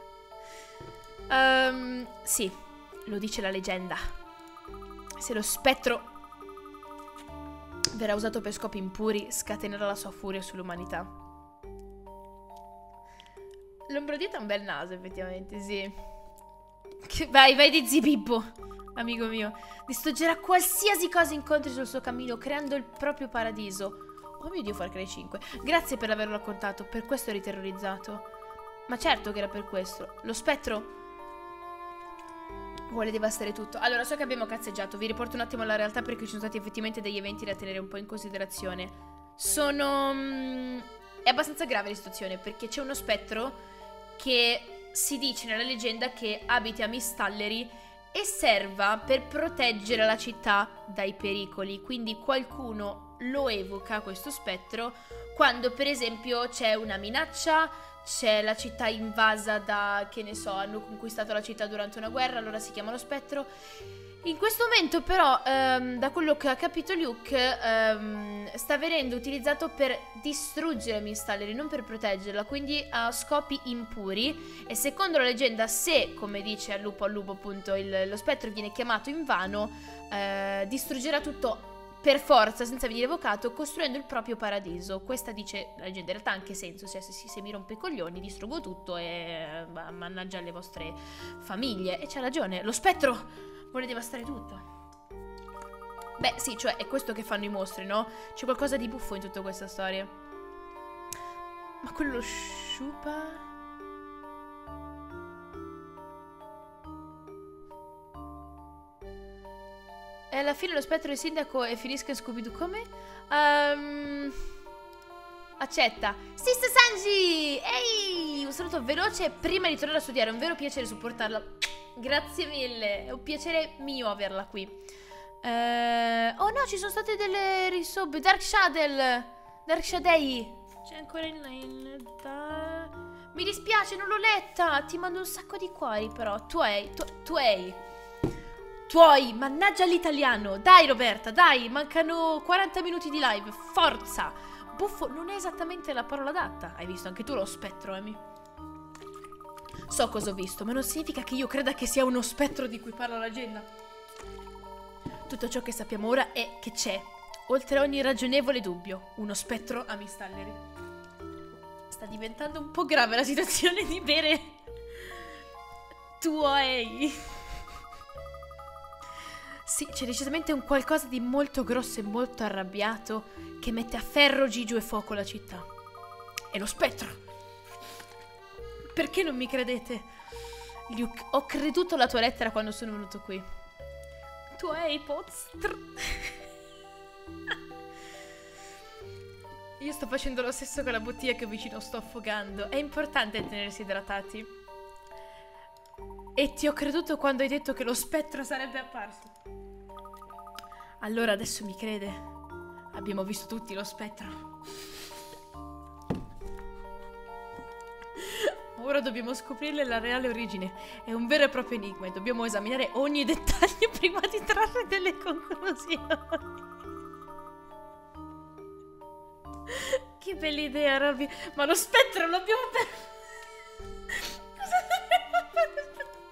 Sì, lo dice la leggenda. Se lo spettro verrà usato per scopi impuri, scatenerà la sua furia sull'umanità. L'ombrodito ha un bel naso, effettivamente, sì. Vai di zibibbo, amico mio. Distruggerà qualsiasi cosa incontri sul suo cammino, creando il proprio paradiso. Oh mio Dio, Far Cry 5. Grazie per averlo raccontato, per questo eri terrorizzato. Ma certo che era per questo. Lo spettro vuole devastare tutto. Allora, so che abbiamo cazzeggiato. Vi riporto un attimo alla realtà perché ci sono stati effettivamente degli eventi da tenere un po' in considerazione. È abbastanza grave la situazione perché c'è uno spettro che si dice nella leggenda che abiti a Miss Tallery e serva per proteggere la città dai pericoli. Quindi qualcuno lo evoca, questo spettro, quando per esempio c'è una minaccia, c'è la città invasa da, che ne so, hanno conquistato la città durante una guerra, allora si chiama lo spettro. In questo momento però, da quello che ha capito Luke, sta venendo utilizzato per distruggere Miss Tallery, non per proteggerla, quindi ha scopi impuri. E secondo la leggenda, se, come dice al lupo appunto, lo spettro viene chiamato invano, distruggerà tutto per forza, senza venire evocato, costruendo il proprio paradiso. Questa dice la leggenda, in realtà ha anche senso, cioè se mi rompe i coglioni distruggo tutto e mannaggia le vostre famiglie. E c'ha ragione, lo spettro vuole devastare tutto. Beh, sì, cioè è questo che fanno i mostri, no? C'è qualcosa di buffo in tutta questa storia. Ma quello sciupa... E alla fine lo spettro del sindaco e finisca in Scooby-Doo come? Accetta. Sister Sanji! Ehi! Un saluto veloce prima di tornare a studiare. È un vero piacere supportarla. Grazie mille. È un piacere mio averla qui. Oh no, ci sono state delle risobe. Dark Shadei. C'è ancora in... Mi dispiace, non l'ho letta. Ti mando un sacco di cuori però. Tuoi, mannaggia l'italiano. Dai Roberta, dai, mancano 40 minuti di live. Forza. Buffo non è esattamente la parola adatta. Hai visto anche tu lo spettro, Amy? So cosa ho visto, ma non significa che io creda che sia uno spettro di cui parla la leggenda. Tutto ciò che sappiamo ora è che c'è, oltre ogni ragionevole dubbio, uno spettro a Miss Tallery. Sta diventando un po' grave la situazione di bere tuoi. Sì, c'è decisamente un qualcosa di molto grosso e molto arrabbiato che mette a ferro, gigio e fuoco la città. È lo spettro. Perché non mi credete? Luke, ho creduto alla tua lettera quando sono venuto qui. Tuoi postr. Io sto facendo lo stesso con la bottiglia che vicino sto affogando. È importante tenersi idratati. E ti ho creduto quando hai detto che lo spettro sarebbe apparso. Allora adesso mi crede? Abbiamo visto tutti lo spettro. Ora dobbiamo scoprirne la reale origine. È un vero e proprio enigma e dobbiamo esaminare ogni dettaglio prima di trarre delle conclusioni. Che bella idea, Robby. Ma lo spettro l'abbiamo perso. Cosa dobbiamo fare?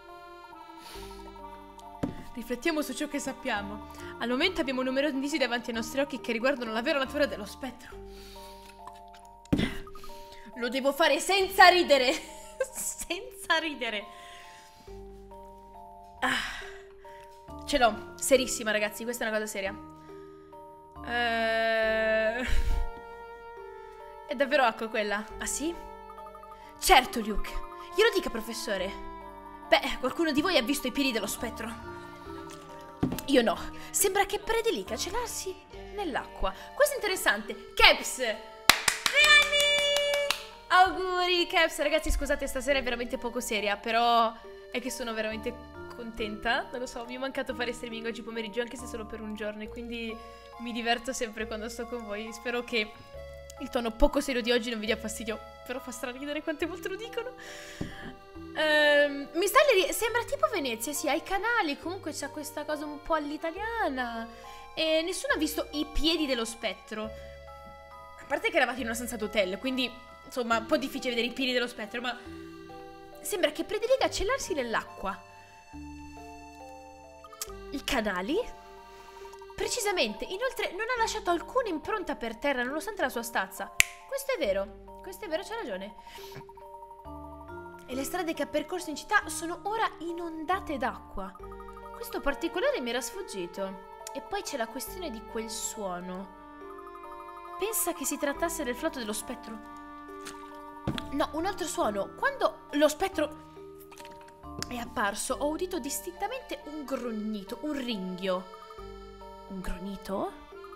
Riflettiamo su ciò che sappiamo. Al momento abbiamo numerosi indizi davanti ai nostri occhi che riguardano la vera natura dello spettro. Lo devo fare senza ridere. Senza ridere. Ce l'ho. Serissima, ragazzi. Questa è una cosa seria. È davvero acqua quella? Ah sì? Certo, Luke. Glielo dica, professore. Beh, qualcuno di voi ha visto i piedi dello spettro? Io no. Sembra che prediliga celarsi nell'acqua. Questo è interessante. Caps! 3 anni! Auguri, Caps. Ragazzi, scusate, stasera è veramente poco seria, però è che sono veramente contenta. Non lo so, mi è mancato fare streaming oggi pomeriggio, anche se solo per un giorno, e quindi mi diverto sempre quando sto con voi. Spero che il tono poco serio di oggi non vi dia fastidio, però fa straridere quante volte lo dicono. Miss Tallery sembra tipo Venezia, sì, ha i canali, comunque c'ha questa cosa un po' all'italiana. e nessuno ha visto i piedi dello spettro. A parte che eravate in una stanza d'hotel, quindi insomma un po' difficile vedere i piedi dello spettro, ma sembra che predilega cellarsi nell'acqua. I canali? Precisamente, inoltre non ha lasciato alcuna impronta per terra nonostante la sua stazza. Questo è vero, c'ha ragione. E le strade che ha percorso in città sono ora inondate d'acqua. Questo particolare mi era sfuggito. E poi c'è la questione di quel suono. Pensa che si trattasse del flauto dello spettro? No, un altro suono. Quando lo spettro è apparso, ho udito distintamente un grugnito, un ringhio. Un gronito?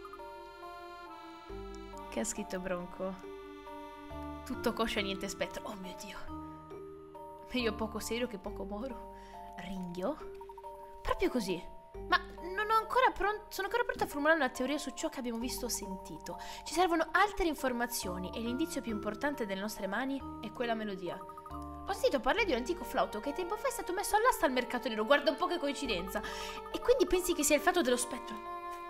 Che ha scritto Bronco? Tutto coscia e niente spettro. Oh mio Dio. Meglio poco serio che poco moro. Ringhio? Proprio così. Ma non ho ancora sono ancora pronta a formulare una teoria su ciò che abbiamo visto o sentito. Ci servono altre informazioni e l'indizio più importante delle nostre mani è quella melodia. Ho sentito parlare di un antico flauto che tempo fa è stato messo all'asta al mercato nero. Guarda un po' che coincidenza. E quindi pensi che sia il flauto dello spettro?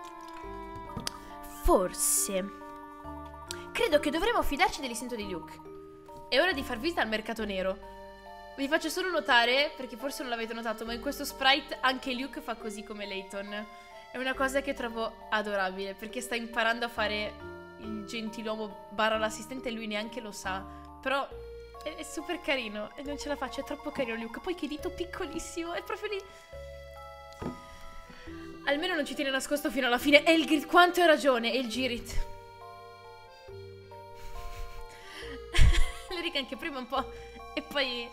Forse. Credo che dovremmo fidarci dell'istinto di Luke. È ora di far visita al mercato nero. Vi faccio solo notare, perché forse non l'avete notato, ma in questo sprite anche Luke fa così come Layton. È una cosa che trovo adorabile, perché sta imparando a fare il gentiluomo barra l'assistente e lui neanche lo sa. Però è super carino e non ce la faccio, è troppo carino Luke. Poi che dito piccolissimo, è proprio lì. Almeno non ci tiene nascosto fino alla fine. E il grit, quanto hai ragione, e il Girit. Le righe anche prima un po'. E poi...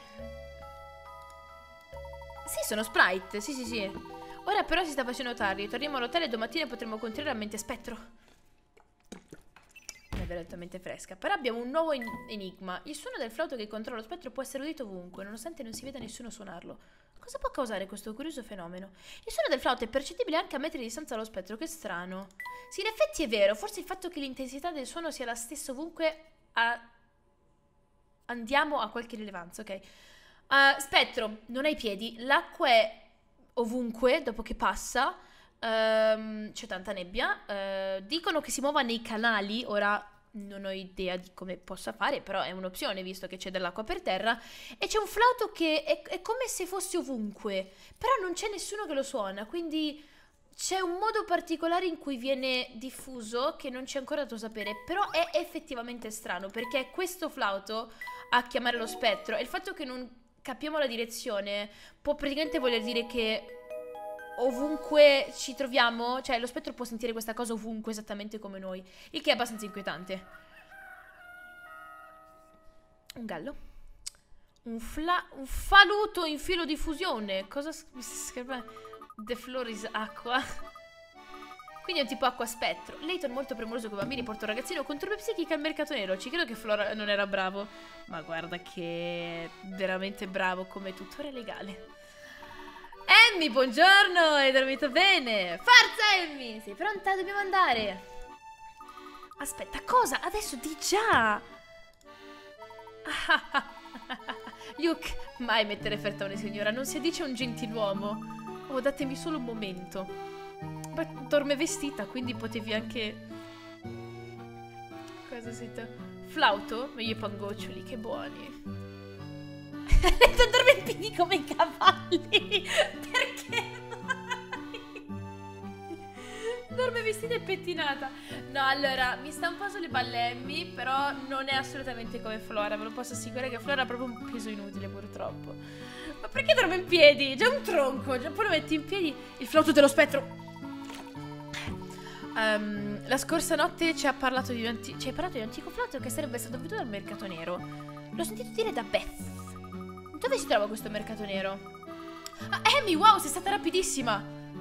Sì, sono sprite, sì. Ora però si sta facendo tardi. Torniamo all'hotel e domattina potremo continuare a mente spettro. È veramente fresca. Però abbiamo un nuovo enigma. Il suono del flauto che controlla lo spettro può essere udito ovunque, nonostante non si veda nessuno suonarlo. Cosa può causare questo curioso fenomeno? Il suono del flauto è percettibile anche a metri di distanza dallo spettro, che strano. Sì, in effetti è vero. Forse il fatto che l'intensità del suono sia la stessa ovunque andiamo a qualche rilevanza, ok. Spettro, non hai piedi. L'acqua è ovunque dopo che passa. C'è tanta nebbia. Dicono che si muova nei canali. Ora non ho idea di come possa fare, però è un'opzione visto che c'è dell'acqua per terra. E c'è un flauto che è come se fosse ovunque, però non c'è nessuno che lo suona, quindi c'è un modo particolare in cui viene diffuso che non c'è ancora dato sapere. Però è effettivamente strano, perché è questo flauto a chiamare lo spettro, e il fatto che non capiamo la direzione può praticamente voler dire che ovunque ci troviamo, cioè lo spettro può sentire questa cosa ovunque esattamente come noi, il che è abbastanza inquietante. Un gallo. Un faluto in filo di fusione. Cosa scrive? The floor is acqua. Quindi è un tipo acqua spettro. Layton, molto premuroso con i bambini, porta un ragazzino con turbe psichiche al mercato nero. Ci credo che Flora non era bravo, ma guarda che è veramente bravo come tutore legale. Emmy, buongiorno, hai dormito bene? Forza Emmy, sei pronta? Dobbiamo andare. Aspetta, cosa? Adesso di già. Luke, mai mettere fertone signora, non si dice un gentiluomo. Oh, datemi solo un momento. Beh, dorme vestita, quindi potevi anche... Cosa siete? Flauto? Meglio i pangoccioli, che buoni. Dorme in piedi come i cavalli. Perché? Dorme vestita e pettinata. No, allora, mi sta un po' sulle balle Emmy, però non è assolutamente come Flora. Ve lo posso assicurare che Flora ha proprio un peso inutile, purtroppo. Ma perché dorme in piedi? Già un tronco, già poi lo metti in piedi. Il flauto dello spettro. La scorsa notte ci hai parlato di un antico flauto che sarebbe stato venduto al mercato nero. L'ho sentito dire da Beth. Dove si trova questo mercato nero? Ah, Emmy, wow, sei stata rapidissima.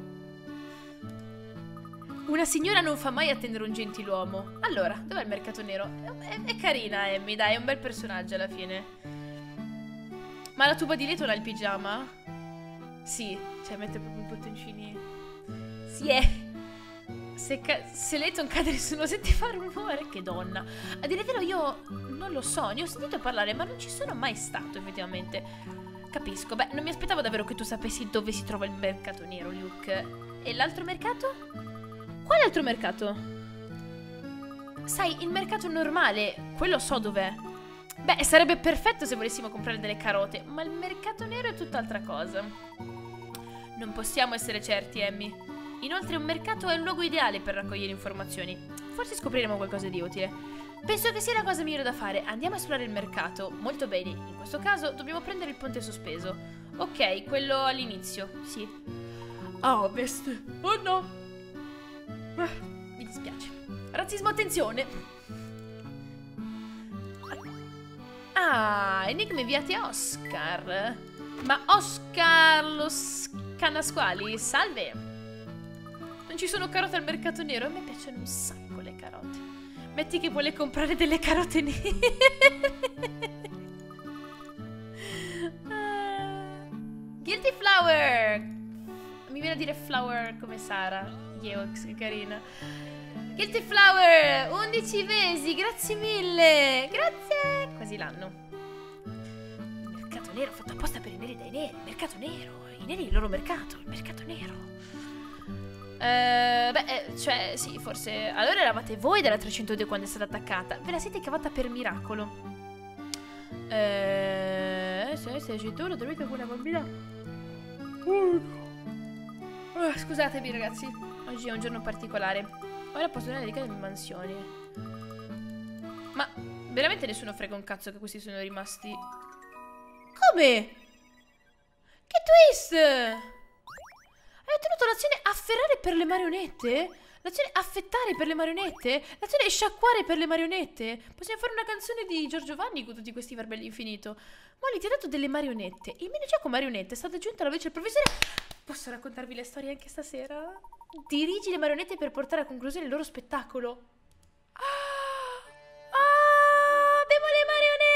Una signora non fa mai attendere un gentiluomo. Allora, dov'è il mercato nero? È carina Emmy, dai, è un bel personaggio alla fine. Ma la tuba di Layton ha il pigiama? Sì, cioè mette proprio i bottoncini. Sì, è. Se Layton cade nessuno sente fare rumore. Che donna. A dire il vero io non lo so, ne ho sentito parlare, ma non ci sono mai stato effettivamente. Capisco. Beh, non mi aspettavo davvero che tu sapessi dove si trova il mercato nero, Luke. E l'altro mercato? Quale altro mercato? Sai, il mercato normale, quello so dov'è. Beh, sarebbe perfetto se volessimo comprare delle carote, ma il mercato nero è tutt'altra cosa. Non possiamo essere certi, Emmy. Inoltre un mercato è un luogo ideale per raccogliere informazioni. Forse scopriremo qualcosa di utile. Penso che sia la cosa migliore da fare. Andiamo a esplorare il mercato. Molto bene, in questo caso dobbiamo prendere il ponte sospeso. Ok, quello all'inizio, sì. A ovest. Oh no. Mi dispiace. Razzismo, attenzione. Ah, enigmi inviati a Oscar. Ma Oscar lo Scanasquali, salve. Non ci sono carote al mercato nero. A me piacciono un sacco le carote. Metti che vuole comprare delle carote nere. Guilty Flower. Mi viene a dire flower come Sara. Yeox, che carina. Guilty Flower, 11 mesi, grazie mille. Grazie. Quasi l'anno. Il mercato nero fatto apposta per i neri dai neri. Il mercato nero. I neri il loro mercato. Il mercato nero. Cioè, sì, forse. Allora eravate voi della 302 quando è stata attaccata. Ve la siete cavata per miracolo. Se sei sicuro, dormite con una bambina. Scusatemi, ragazzi. Oggi è un giorno particolare. Ora posso andare a dedicare le mansioni. Ma veramente nessuno frega un cazzo che questi sono rimasti. Come? Che twist! Hai ottenuto l'azione afferrare per le marionette? L'azione affettare per le marionette? L'azione sciacquare per le marionette? Possiamo fare una canzone di Giorgio Vanni con tutti questi verbelli all'infinito. Molly ti ha dato delle marionette. Il minigioco marionette è stato aggiunto alla voce del professore. Posso raccontarvi le storie anche stasera? Dirigi le marionette per portare a conclusione il loro spettacolo. Abbiamo le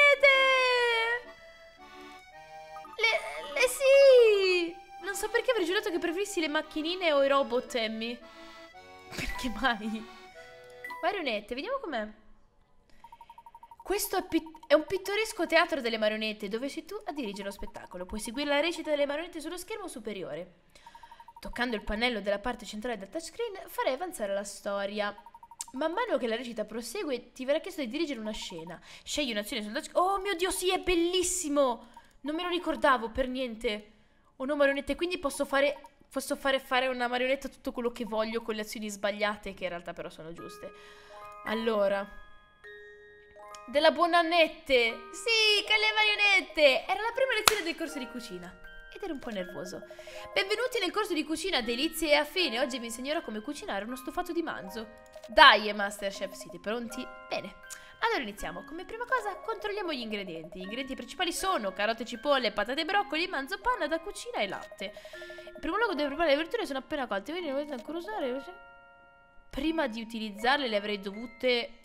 marionette! Sì! Non so perché avrei giurato che preferissi le macchinine o i robot, Emmy. Perché mai? Marionette, vediamo com'è. Questo è un pittoresco teatro delle marionette, dove sei tu a dirigere lo spettacolo. Puoi seguire la recita delle marionette sullo schermo superiore. Toccando il pannello della parte centrale del touchscreen farai avanzare la storia. Man mano che la recita prosegue ti verrà chiesto di dirigere una scena. Scegli un'azione sul touchscreen. Oh mio Dio, sì, è bellissimo! Non me lo ricordavo per niente. Ho una marionetta, quindi posso fare una marionetta tutto quello che voglio con le azioni sbagliate, che in realtà però sono giuste. Allora, della buonannette. Sì, che le marionette. Era la prima lezione del corso di cucina ed ero un po' nervoso. Benvenuti nel corso di cucina Delizie e Affine. Oggi vi insegnerò come cucinare uno stufato di manzo. Dai, Masterchef, siete pronti? Bene, allora iniziamo. Come prima cosa controlliamo gli ingredienti. Gli ingredienti principali sono carote, cipolle, patate e broccoli, manzo, panna da cucina e latte. In primo luogo devo preparare le verdure, sono appena colte. Quindi le volete ancora usare? Prima di utilizzarle le avrei dovute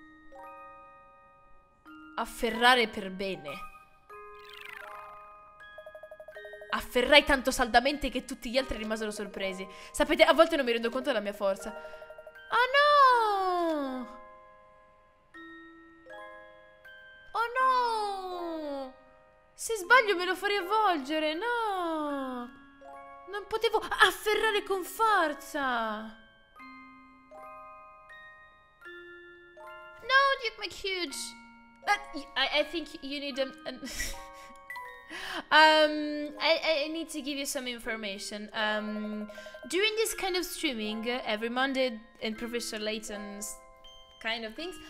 afferrare per bene. Afferrai tanto saldamente che tutti gli altri rimasero sorpresi. Sapete, a volte non mi rendo conto della mia forza. Oh no! Oh no! Se sbaglio me lo farei avvolgere, no! Non potevo afferrare con forza! No, you make huge! I think you need I need to give you some information. During this kind of streaming, every Monday and Professor Layton's kind of things,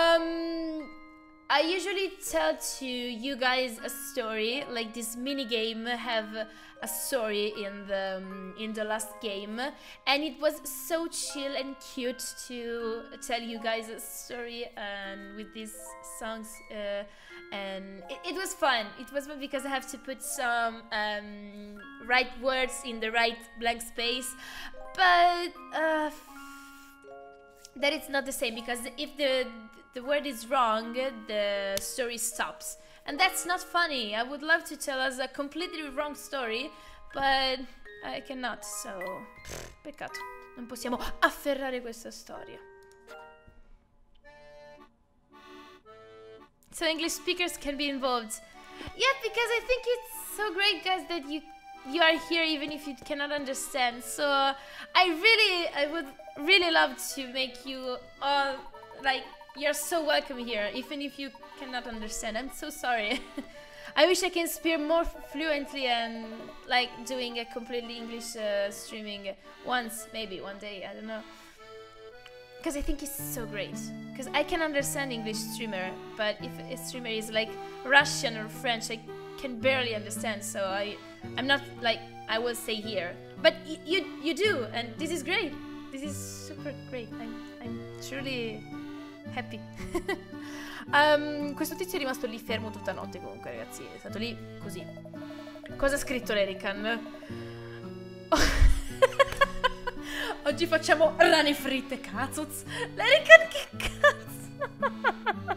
I usually tell to you guys a story. Like this mini game have a story in the last game, and it was so chill and cute to tell you guys a story and with these songs. And it was fun. It was fun because I have to put some right words in the right blank space, but that it's not the same, because if the word is wrong, the story stops, and that's not funny. I would love to tell us a completely wrong story, but I cannot, so peccato. Non possiamo afferrare questa storia. So English speakers can be involved. Yeah, because I think it's so great, guys, that you are here even if you cannot understand. So I would really love to make you all, like, you're so welcome here, even if you cannot understand. I'm so sorry. I wish I can speak more fluently and, like, doing a completely English streaming once, maybe one day, I don't know. Because I think it's so great. Because I can understand English streamer, but if a streamer is like Russian or French, I can barely understand. So I'm not like I will say here, but you do, and this is great. This is super great. I'm truly happy. Questo tizio è rimasto lì fermo tutta notte comunque, ragazzi. È stato lì così. Cosa ha scritto l'Erican? Oggi facciamo rane fritte, cazzo. L'Erican, che cazzo?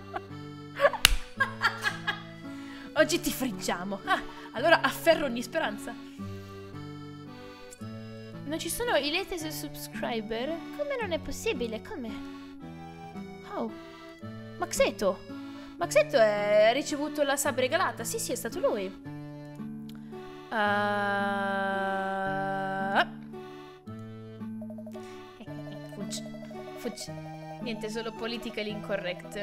Oggi ti friggiamo. Ah, allora afferro ogni speranza. Non ci sono i latest subscriber? Come non è possibile? Come? Oh, Maxeto. Maxeto ha ricevuto la sub regalata. Sì, è stato lui. Fuggi. Niente, solo politically incorrect.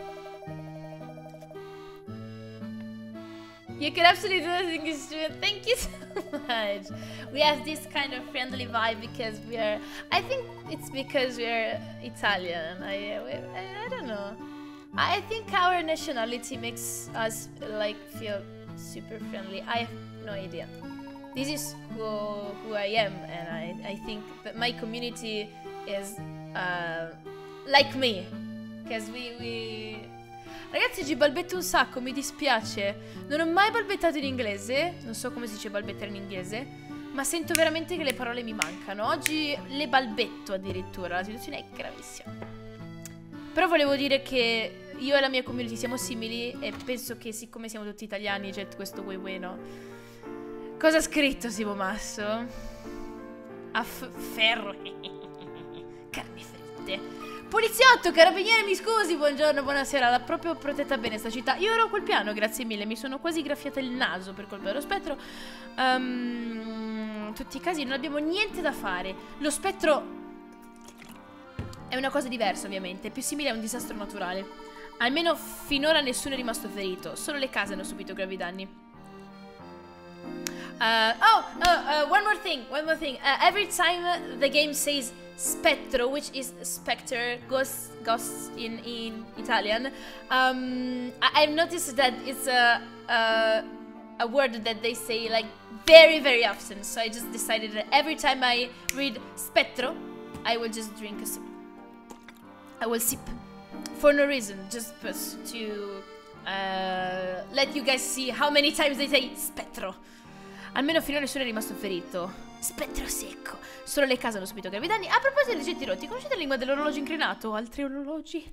You can absolutely do this English stream. Thank you so much. We have this kind of friendly vibe because we are. I think it's because we are Italian. I don't know. I think our nationality makes us like feel super friendly. I have no idea. This is who I am, and I think that my community is like me. Because we Ragazzi, oggi balbetto un sacco, mi dispiace. Non ho mai balbettato in inglese. Non so come si dice balbettare in inglese, ma sento veramente che le parole mi mancano. Oggi le balbetto addirittura. La situazione è gravissima. Però volevo dire che io e la mia community siamo simili, e penso che siccome siamo tutti italiani c'è questo bueno. Cosa ha scritto Simo Masso? Ferro. Carne fritte. Poliziotto, carabiniere, mi scusi, buongiorno, buonasera. L'ha proprio protetta bene sta città. Io ero a quel piano, grazie mille. Mi sono quasi graffiata il naso per colpa dello spettro. In tutti i casi non abbiamo niente da fare. Lo spettro è una cosa diversa, ovviamente. È più simile a un disastro naturale. Almeno finora nessuno è rimasto ferito. Solo le case hanno subito gravi danni. One more thing. Every time the game says Spettro, which is specter, ghost in Italian, I've noticed that it's a word that they say like very, very often. So I just decided that every time I read Spettro, I will just drink a sip. I will sip for no reason, just to let you guys see how many times they say Spettro. Almeno finora nessuno è rimasto ferito. Spettro secco. Solo le case hanno subito gravi danni. A proposito dei oggetti rotti, conoscete la lingua dell'orologio incrinato? Altri orologi?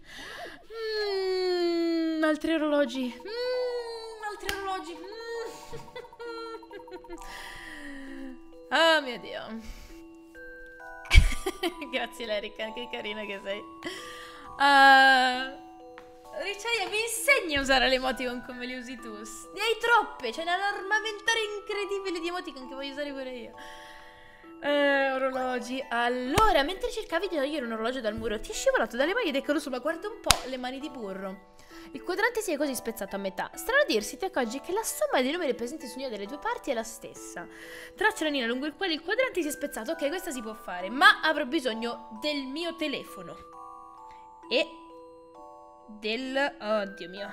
Altri orologi. Altri orologi. Oh mio Dio. Grazie Lerica, che carina che sei. Riceia, mi insegni a usare le emoticon come le usi tu. Ne hai troppe, c'è un armamentario incredibile di emoticon che voglio usare pure io. Orologi. Allora, mentre cercavi di togliere un orologio dal muro, ti è scivolato dalle mani ed è caduto, ma guarda un po', le mani di burro. Il quadrante si è così spezzato a metà. Strano a dirsi, ti accorgi che la somma dei numeri presenti su ognuna delle due parti è la stessa. Traccia la linea lungo il quale il quadrante si è spezzato. Ok, questa si può fare, ma avrò bisogno del mio telefono e del... oddio mio,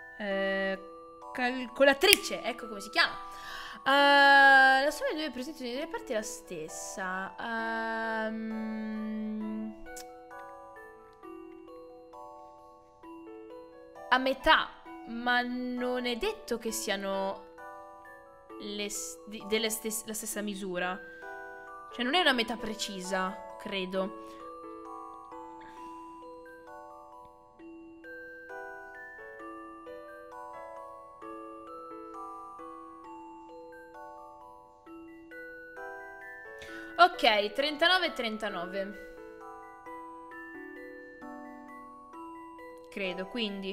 calcolatrice, ecco come si chiama. La somma dei due presenti nelle parti è la stessa. A metà, ma non è detto che siano la stessa misura. Cioè non è una metà precisa, credo. Ok, 39 e 39. Credo, quindi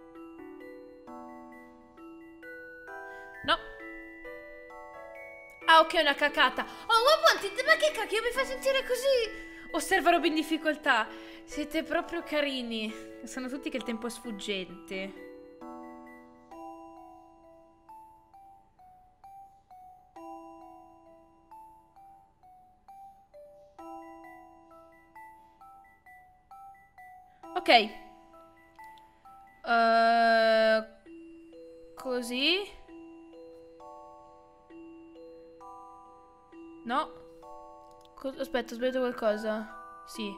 no. Ah, ok, una cacata. Oh, what wanted? Ma che cacchio mi fai sentire così? Osserva Rob in difficoltà. Siete proprio carini. Sanno tutti che il tempo è sfuggente. Ok. Così. No. Aspetta, ho sbagliato qualcosa. Sì.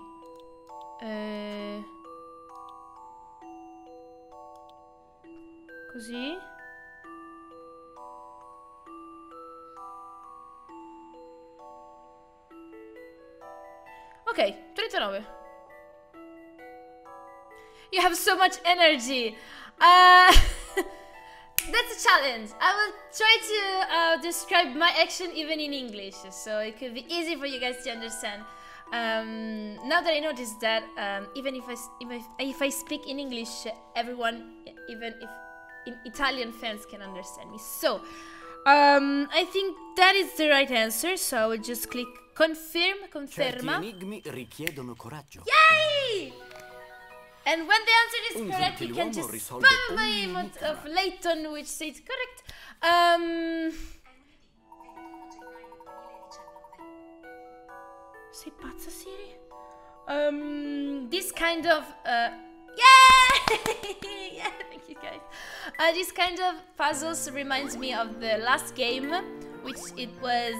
Così. Ok, 39. You have so much energy. That's a challenge. I will try to describe my action even in English, so it could be easy for you guys to understand. Now that I noticed that even if I speak in English, everyone, even if Italian fans can understand me. So, I think that is the right answer. So I will just click confirm, conferma. Certi enigmi richiedono coraggio. Yay! And when the answer is correct, you can just spam my emote of Layton, which says correct. Sei pazza, Siri? This kind of yeah! Yeah, thank you guys. This kind of puzzles reminds me of the last game, which it was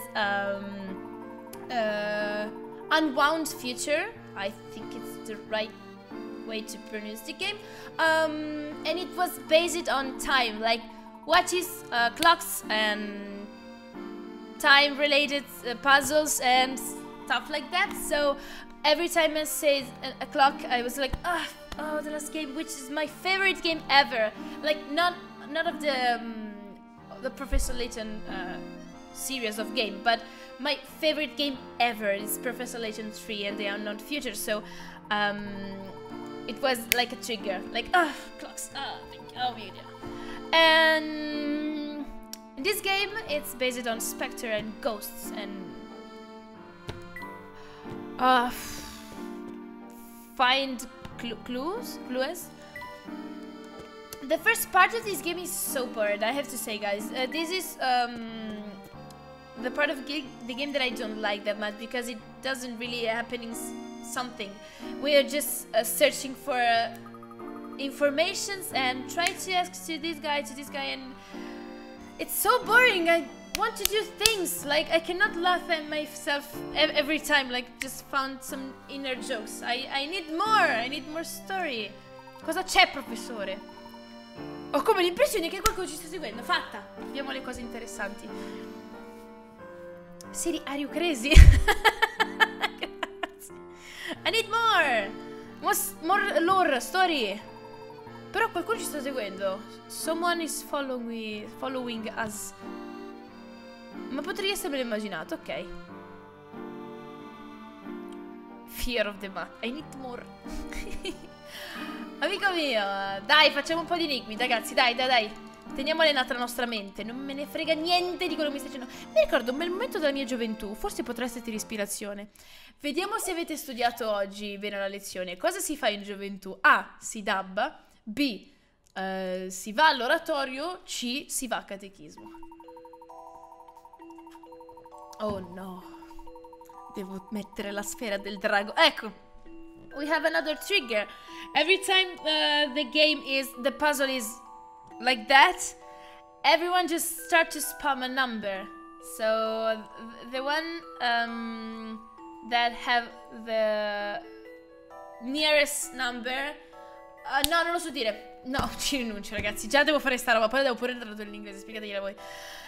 Unwound Future. I think it's the right way to pronounce the game, and it was based on time, like watches, clocks, and time-related puzzles and stuff like that. So every time I say a clock, I was like, oh, the last game, which is my favorite game ever. Like not of the Professor Layton series of game, but my favorite game ever is Professor Layton 3 and the Unknown Future. So it was like a trigger, like, clocks, oh, yeah. And in this game, it's based on Spectre and ghosts and find clues. The first part of this game is so boring, I have to say, guys. This is the part of the game that I don't like that much, because it doesn't really happen in something. We are just searching for informations and try to ask to this guy, and it's so boring. I want to do things, like I cannot laugh at myself every time, like just found some inner jokes. I need more story. Cosa c'è, professore? Ho come l'impressione che qualcuno ci sta seguendo. Fatta, vediamo le cose interessanti. Siri, are you crazy? I need more lore, story. Però qualcuno ci sta seguendo. Someone is following us. Ma potrei essermelo immaginato, ok. Fear of the math. I need more. Amico mio, dai, facciamo un po' di enigmi, ragazzi, dai. Teniamo allenata la nostra mente. Non me ne frega niente di quello che mi stai dicendo. Mi ricordo un bel momento della mia gioventù. Forse potrà esserti l'ispirazione. Vediamo se avete studiato oggi bene la lezione. Cosa si fa in gioventù? A. Si dabba. B. Si va all'oratorio. C. Si va a catechismo. Oh no. Devo mettere la sfera del drago. Ecco. We have another trigger. Every time the puzzle is like that, everyone just start to spam a number. So the one that have the nearest number, no, non lo so dire. No, ci rinuncio, ragazzi. Già devo fare sta roba, poi devo pure tradurre in inglese. Spiegategliela voi.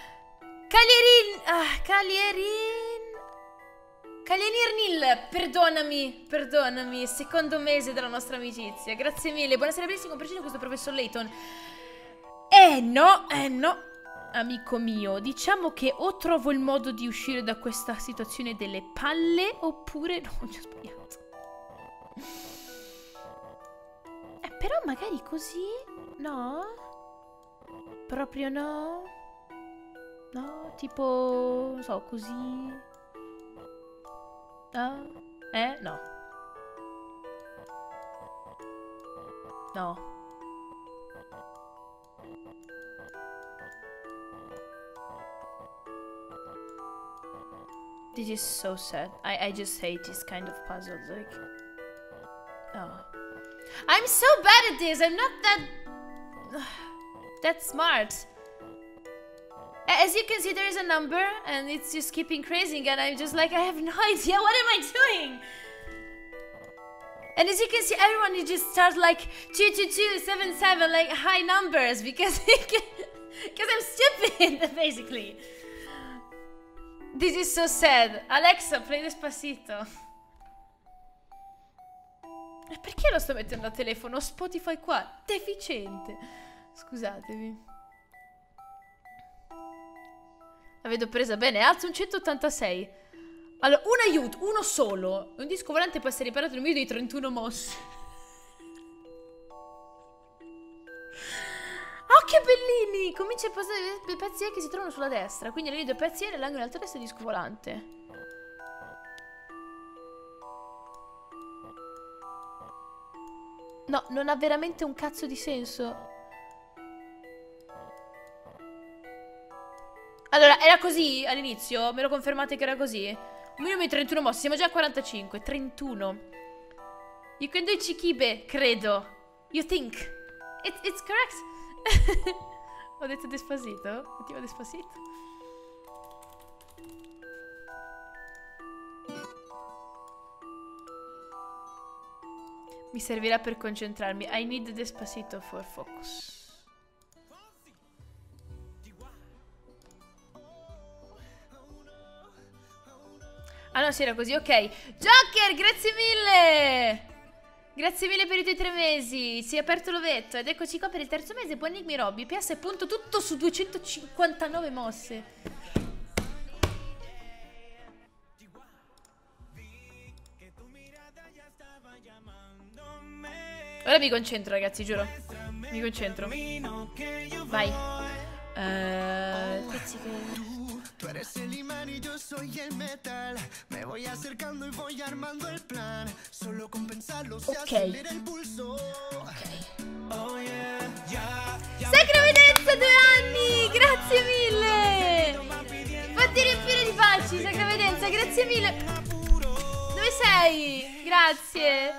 Caglierinil, perdonami, secondo mese della nostra amicizia. Grazie mille, buonasera benissimo, preciso questo professor Layton. No, amico mio, diciamo che o trovo il modo di uscire da questa situazione delle palle, oppure no, ci ho sbagliato. Però magari così, no? Proprio no? No, tipo, non so, così. No? No. No. This is so sad. I just hate this kind of puzzles, like... Oh. I'm so bad at this! I'm not that smart. As you can see, there is a number, and it's just keep increasing, and I'm just like, I have no idea, what am I doing? And as you can see, everyone you just start like 22277, like high numbers, because I'm stupid, basically. This is so sad. Alexa, play Despacito. E perché lo sto mettendo a telefono? Spotify qua, deficiente. Scusatemi. La vedo presa bene, alzo un 186. Allora, un aiuto, uno solo. Un disco volante può essere riparato in un video di 31 mosse. Oh, che bellini! Comincia a passare i pezzi che si trovano sulla destra. Quindi le due pezzi e l'angolo alto destra del disco volante. No, non ha veramente un cazzo di senso. Allora, era così all'inizio? Me lo confermate che era così? Un minimo di 31 mosse, siamo già a 45. 31. You can do it, Chikibe, credo. You think. It's correct. Ho detto Despacito? Attiva Despacito. Mi servirà per concentrarmi. I need Despacito for focus. Ah no, sì, era così, ok. Joker, grazie mille! Grazie mille per i tuoi 3 mesi. Si è aperto l'ovetto. Ed eccoci qua per il terzo mese. Buon Enigmi Robby. PS è punto tutto su 259 mosse. Ora mi concentro, ragazzi, giuro. Mi concentro. Vai. Pezzi che... Tú eres el imán y yo soy el metal. Me voy acercando y voy armando el plan. Solo con pensarlo se acelera el pulso. Oh yeah, Sacra Vedenza, 2 anni! Grazie mille! Fatti riempire di baci, Sacra Vedenza, grazie mille! Dove sei? Grazie!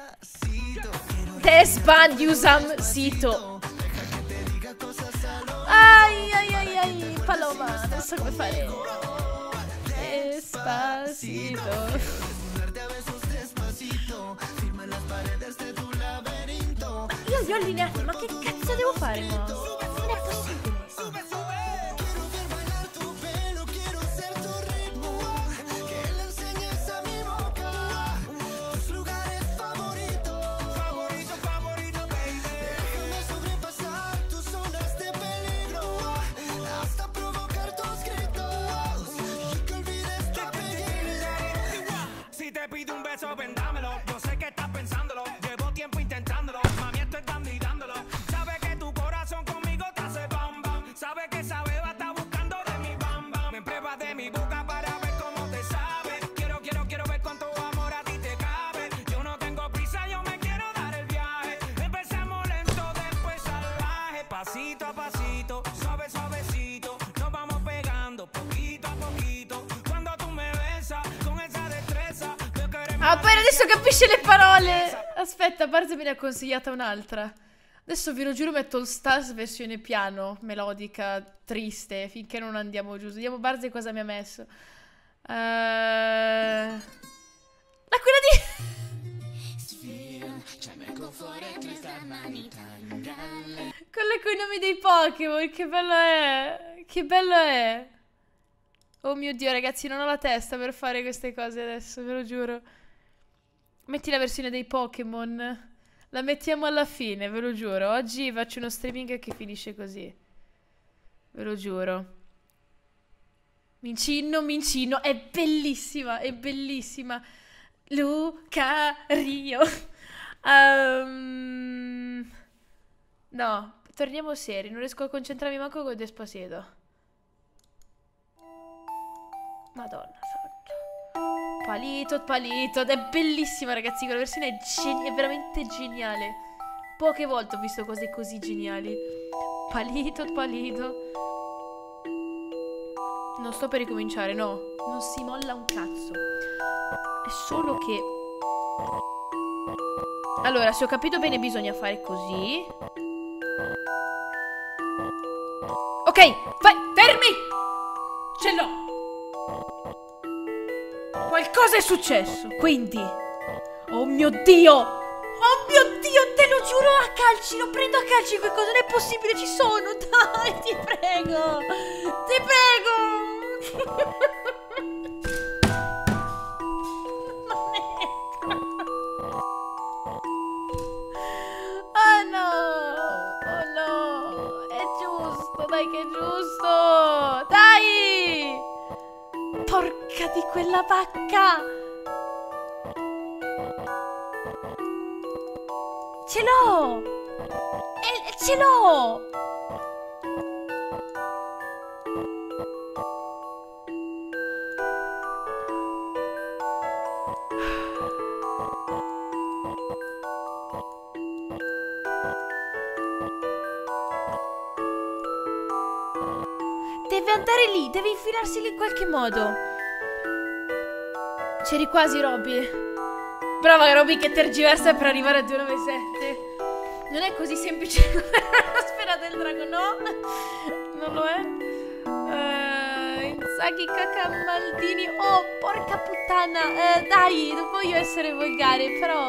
Despandiusam sito. Ai ai ai ai, Paloma, non so come fare. Despacito. Io li ho allineati, ma che cazzo devo fare qua? Non è possibile. Te pido un beso, vendámelo. Yo sé que estás pensándolo. Llevo tiempo intentándolo. Mami, esto es dando y dándolo. Sabe que tu corazón conmigo te hace bam bam. Sabe que esa beba está buscando de mi bam bam. Me pruebas de mi boca para ver cómo te sabe. Quiero ver cuánto amor a ti te cabe. Yo no tengo prisa, yo me quiero dar el viaje. Empezamos lento, después salvaje. Pasito a pasito, suave suavecito. Nos vamos pegando poquito a poquito. Cuando tú me besas con esa destreza. Ah, poi adesso capisce le parole. Aspetta, Barze me ne ha consigliata un'altra. Adesso ve lo giuro metto il Stars versione piano, melodica, triste, finché non andiamo giù. Vediamo Barze cosa mi ha messo. La quella di... Quella con i nomi dei Pokémon, che bello è. Che bello è. Oh mio Dio, ragazzi, non ho la testa per fare queste cose adesso, ve lo giuro. Metti la versione dei Pokémon. La mettiamo alla fine, ve lo giuro. Oggi faccio uno streaming che finisce così. Ve lo giuro. Mincino. È bellissima, è bellissima. Lucario. No, torniamo seri. Non riesco a concentrarmi manco con Despacito. Madonna santa. Palito, ed è bellissima ragazzi, quella versione è veramente geniale. Poche volte ho visto cose così geniali. Palito. Non sto per ricominciare, no. Non si molla un cazzo. È solo che... Allora, se ho capito bene bisogna fare così. Ok, vai, fermi! Ce l'ho! Qualcosa è successo, quindi... Oh mio Dio! Oh mio Dio, te lo giuro a calci, lo prendo a calci, quel cosa non è possibile, ci sono, dai, ti prego! Ti prego! Oh no, è giusto, dai che è giusto, dai! Porca di quella vacca! Ce l'ho! Ce l'ho! Deve andare lì, deve infilarsi lì in qualche modo. C'eri quasi, Robby. Brava Robby che tergiversa per arrivare a 297. Non è così semplice come la sfera del drago, no? Non lo è? Inzaghi Cacamaldini. Oh, porca puttana. Dai, non voglio essere volgare, però...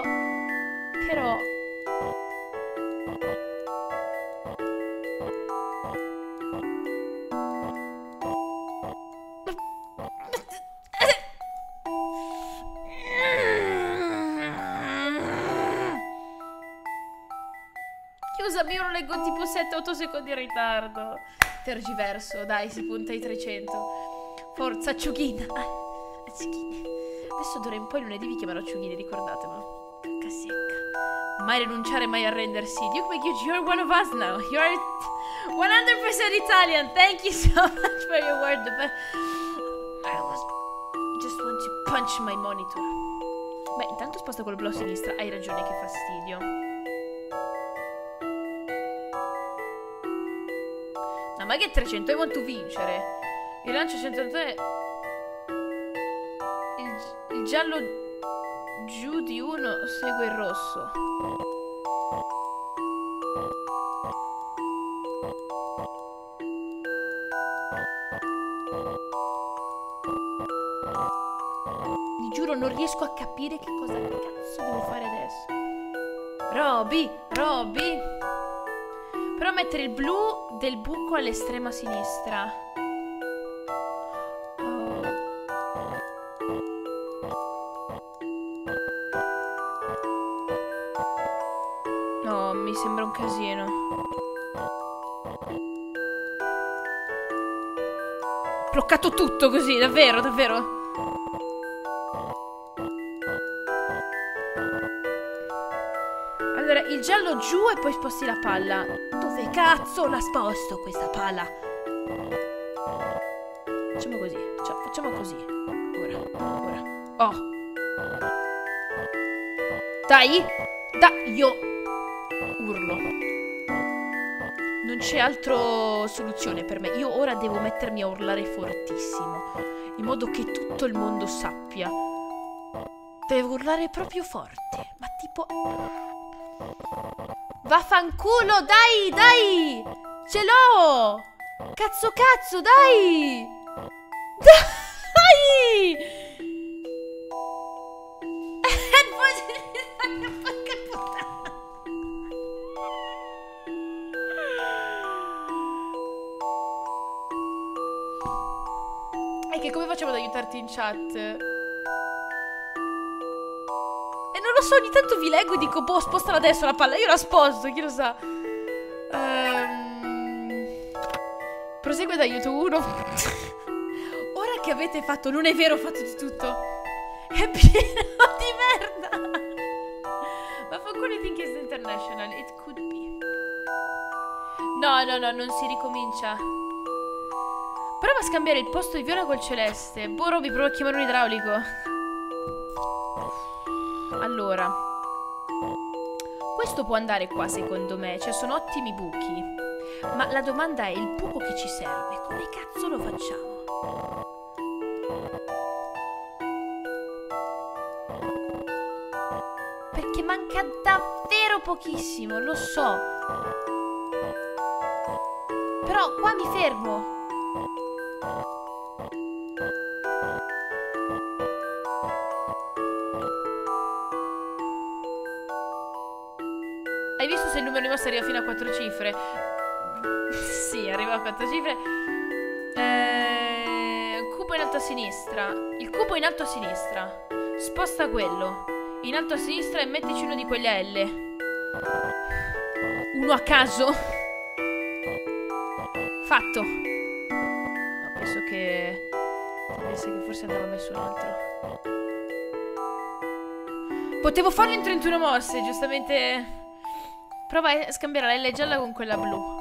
Scusami, io lo leggo tipo 7-8 secondi in ritardo. Tergiverso, dai, si punta ai 300. Forza, acciughina. Acciughine. Adesso d'ora in poi lunedì vi chiamerò acciughine, ricordatemelo. Cacca secca. Mai rinunciare, mai arrendersi. Duke McHugh, you're one of us now. You're 100% Italian. Thank you so much for your word. But I just want to punch my monitor. Beh, intanto sposta quello blu a sinistra. Hai ragione, che fastidio. No, ma che 300? Io voglio vincere. Il lancio 103. Il giallo giù di uno segue il rosso. Vi giuro, non riesco a capire che cosa cazzo devo fare adesso. Robby. Però mettere il blu del buco all'estrema sinistra. No, mi sembra un casino. Bloccato tutto così, davvero. Allora, il giallo giù e poi sposti la palla. Dove cazzo la sposto questa palla? Facciamo così. Facciamo così. Ora. Oh. Dai, io urlo. Non c'è altra soluzione per me. Io ora devo mettermi a urlare fortissimo, in modo che tutto il mondo sappia. Devo urlare proprio forte. Ma tipo... Vaffanculo, dai! Ce l'ho! Cazzo, dai! Dai! Porca puttana! E che come facciamo ad aiutarti in chat? Non lo so, ogni tanto vi leggo e dico, boh, spostala adesso la palla. Io la sposto, chi lo sa. Prosegue da aiuto 1. Ora che avete fatto, non è vero, ho fatto di tutto. È pieno di merda. Ma fa ancora think is international. It could be. No, non si ricomincia. Prova a scambiare il posto di Viola col celeste. Boh, Roby, prova a chiamare un idraulico. Allora, questo può andare qua secondo me. Cioè sono ottimi buchi. Ma la domanda è, il buco che ci serve, come cazzo lo facciamo? Perché manca davvero pochissimo, lo so. Però qua mi fermo. Hai visto se il numero di mosse arriva fino a 4 cifre? Sì, arriva a 4 cifre. Cubo in alto a sinistra. Il cubo in alto a sinistra. Sposta quello in alto a sinistra e mettici uno di quegli a L. Uno a caso. Fatto. No, penso che forse andava messo un altro. Potevo farlo in 31 mosse, giustamente. Prova a scambiare la L gialla con quella blu.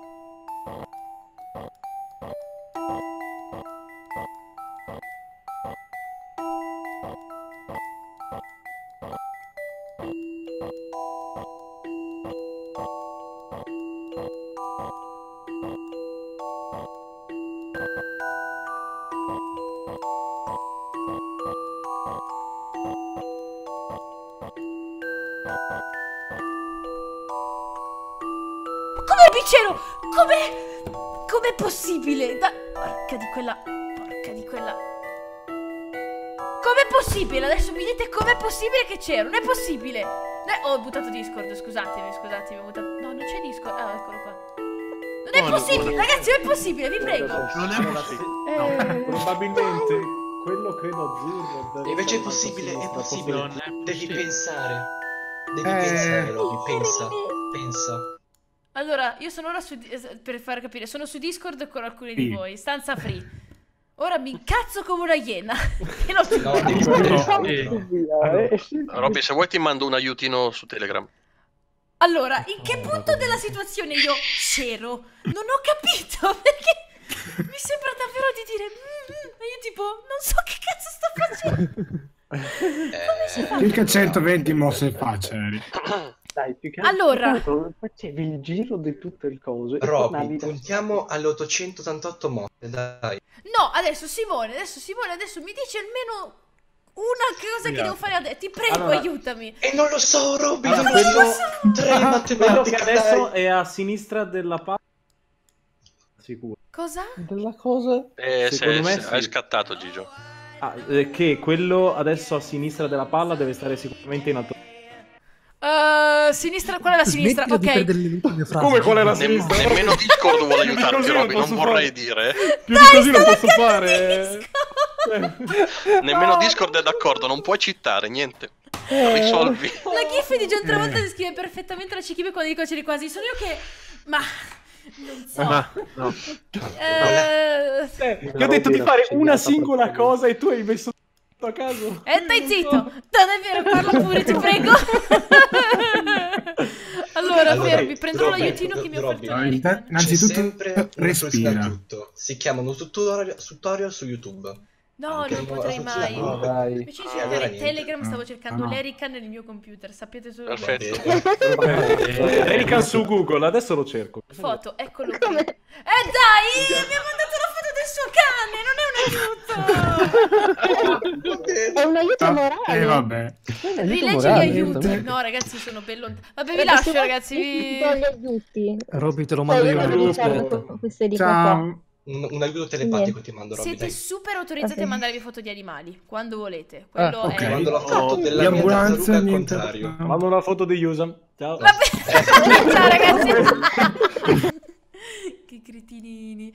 Com'è il bicchiere? Com'è possibile? Porca di quella. Com'è possibile? Adesso mi dite com'è possibile che c'ero? Non è possibile. Ho buttato Discord, scusatemi, ho buttato. No, non c'è Discord. Ah, eccolo qua. Non è possibile, ragazzi, non è possibile, vi prego. Non è possibile. No, probabilmente quello credo azzurro. Invece è possibile, Devi pensare. Devi pensare, Roby, pensa. Allora, io sono ora per far capire, sono su Discord con alcuni di voi, stanza free. Ora mi incazzo come una iena. Robby, se vuoi ti mando un aiutino su Telegram. Allora, in che punto della situazione io c'ero? Non ho capito, perché mi sembra davvero di dire e io tipo, non so che cazzo sto facendo. Come si fa? Circa 120 mosse facili. Dai, più che allora facevi il giro di tutte le cose. Robby, puntiamo alle 888 mosse, dai. No, adesso Simone, adesso mi dici almeno una cosa che devo fare adesso. Ti prego, aiutami. E non lo so, Robby, non lo so. 3 matematica, quello che adesso è a sinistra della palla. Sicuro. Cosa? Della cosa? Secondo me hai scattato, Gigio. Che quello adesso a sinistra della palla deve stare sicuramente in alto. Sinistra, qual è la sinistra? Ok. Come qual è la sinistra? Nemmeno Discord vuole aiutarti, Robby, non vorrei dire. Più di così non posso fare. Nemmeno Discord è d'accordo, non puoi citare, niente. Risolvi. La gif di John Travolta descrive perfettamente la Cichibe quando dico c'eri quasi. Sono io che... Ma... non so. No. Ti ho detto di fare una singola cosa e tu hai messo a caso. Stai zitto. Non è vero, parla pure, ti prego. Allora, fermi, prendo l'aiutino che mi ha offerto l'American. Innanzitutto respira. Si chiamano tutorial su YouTube. No, non potrei mai. Invece di cercare allora Telegram stavo cercando l'Erican nel mio computer. Sapete solo. Perfetto. Erican su Google, adesso lo cerco. Foto, eccolo qui. Dai, mi ha mandato la foto del suo cane. Non è un aiuto. È un aiuto morale. Vabbè. Rileggi gli aiuti. No, ragazzi, sono bello lontano. Vabbè, vi lascio, ragazzi. Robby, te lo mando io nel gruppo. Ciao. Un aiuto telepatico ti mando, Robby. Siete super autorizzati a mandarvi foto di animali quando volete. Quello ok. è. Mando la foto della mia tartaruga al contrario. Mando una foto di Yusam. Ciao. Vabbè. Ciao, ragazzi. Che cretinini.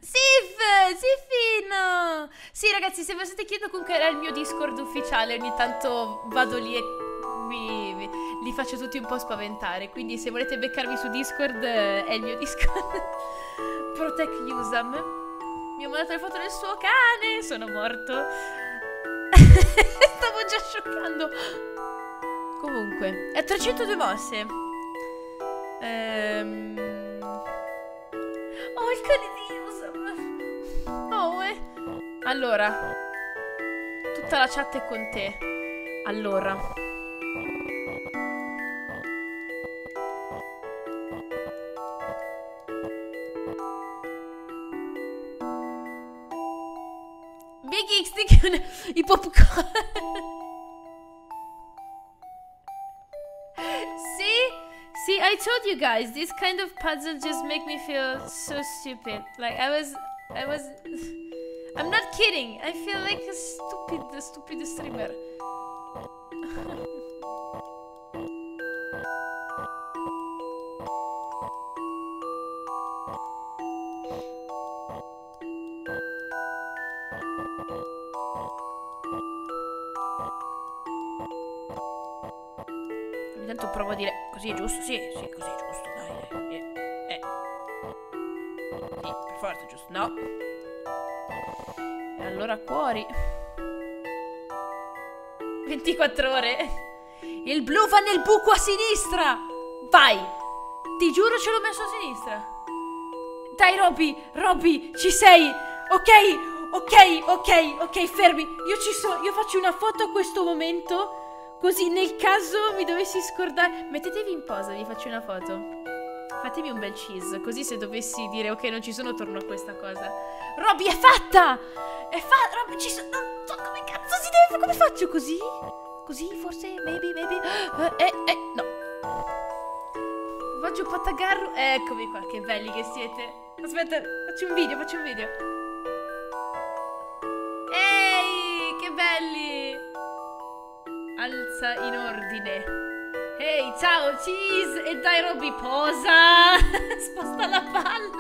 Siffino. Sì, ragazzi, se vi state chiedendo, comunque era il mio Discord ufficiale. Ogni tanto vado lì e li faccio tutti un po' spaventare. Quindi se volete beccarmi su Discord è il mio Discord. Protect Yusam. Mi ha mandato le foto del suo cane. Sono morto. Stavo già scioccando. Comunque è 302 mosse. Oh, il cane di Yusam. Allora, tutta la chat è con te. Allora, Big X, i popcorn. See, I told you guys, this kind of puzzle just make me feel so stupid. Like I'm not kidding. I feel like a stupid streamer. Intanto provo a dire così è giusto? Sì, così è giusto, dai. Sì, per forza, giusto? No. E allora cuori. 24 ore. Il blu va nel buco a sinistra. Vai. Ti giuro ce l'ho messo a sinistra. Dai, Robby, ci sei. Ok, fermi. Io ci sono. Io faccio una foto a questo momento. Così nel caso mi dovessi scordare. Mettetevi in posa, vi faccio una foto. Fatemi un bel cheese. Così se dovessi dire ok non ci sono, torno a questa cosa. Robby, è fatta! È fatta! Robby, ci sono. Non so come cazzo si deve. Come faccio così? Così forse? Maybe. No. Faccio patagarro. Eccomi qua, che belli che siete. Aspetta, faccio un video. Ehi, che belli! Alza in ordine. Ehi, ciao, cheese! E dai, Robby, posa! Sposta la palla!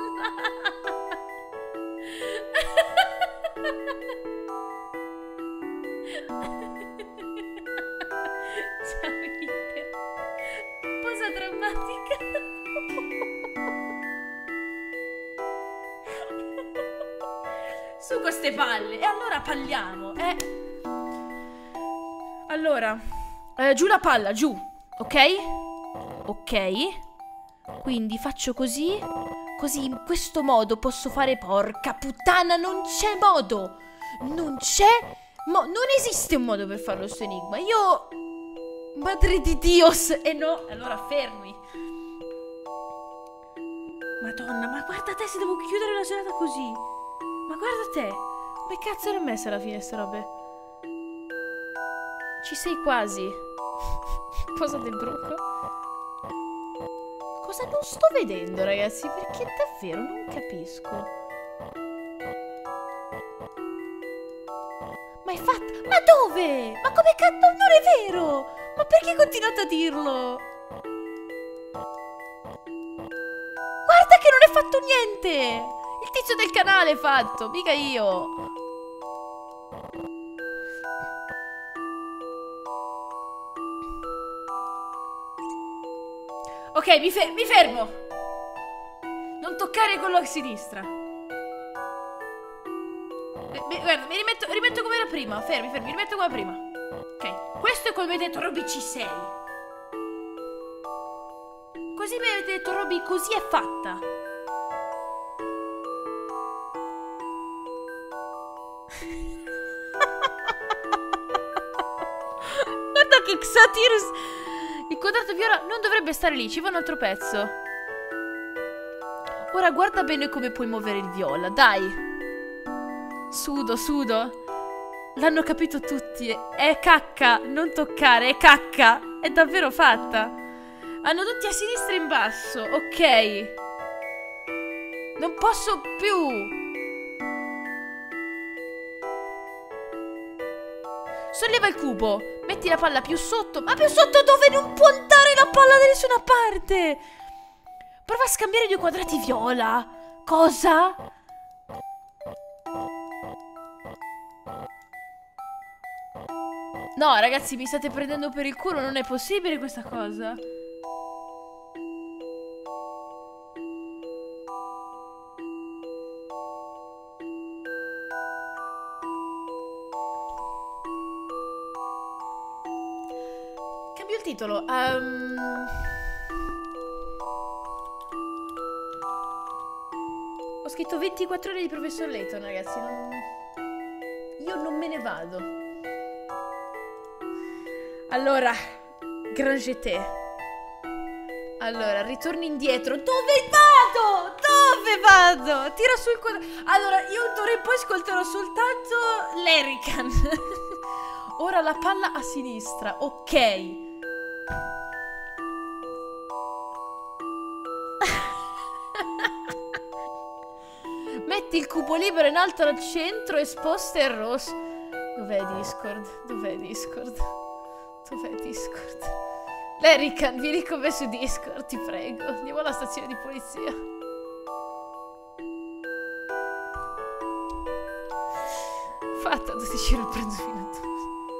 Ciao, Inter. Posa drammatica. Su queste palle. E allora palliamo, Allora, giù la palla, giù, ok? Quindi faccio così. Così in questo modo posso fare. Porca puttana, non c'è modo. Non esiste un modo per farlo sto enigma. Io... Madre di Dios. E no, allora fermi. Madonna, ma guarda te se devo chiudere la serata così. Ma guarda te. Come cazzo l'ho messa alla fine sta robe? Ci sei quasi. Posa del bruco. Cosa non sto vedendo, ragazzi? Perché davvero non capisco. Ma è fatta. Ma dove? Ma come cazzo? Non è vero! Ma perché continuate a dirlo? Guarda che non è fatto niente! Il tizio del canale è fatto, mica io. Ok, mi fermo. Non toccare quello a sinistra. Guarda, mi rimetto come era prima. Fermi, mi rimetto come prima. Ok, questo è come mi avete detto, Robby, ci sei. Così mi avete detto, Robby, così è fatta. Guarda che Xatirus. Il quadrato viola non dovrebbe stare lì, ci va un altro pezzo. Ora guarda bene come puoi muovere il viola, dai. Sudo. L'hanno capito tutti. È cacca, non toccare, è cacca. È davvero fatta. Hanno tutti a sinistra e in basso, ok. Non posso più. Solleva il cubo. Metti la palla più sotto. Ma più sotto dove? Non può andare la palla da nessuna parte. Prova a scambiare due quadrati viola. Cosa? No, ragazzi, mi state prendendo per il culo. Non è possibile questa cosa. Cambio il titolo. Ho scritto 24 ore di Professor Layton, ragazzi. io non me ne vado. Allora, Grand GT. Allora, ritorni indietro. Dove vado? Dove vado? Tira sul quadrato. Allora, io d'ora in poi ascolterò soltanto l'Erican. Ora la palla a sinistra. Ok. Metti il cubo libero in alto al centro e sposta il rosso. Dov'è Discord? Dov'è Discord? Dov'è Discord? L'Erican, vieni con me su Discord, ti prego. Andiamo alla stazione di polizia. Fatta, 12 euro prendo fino a tu.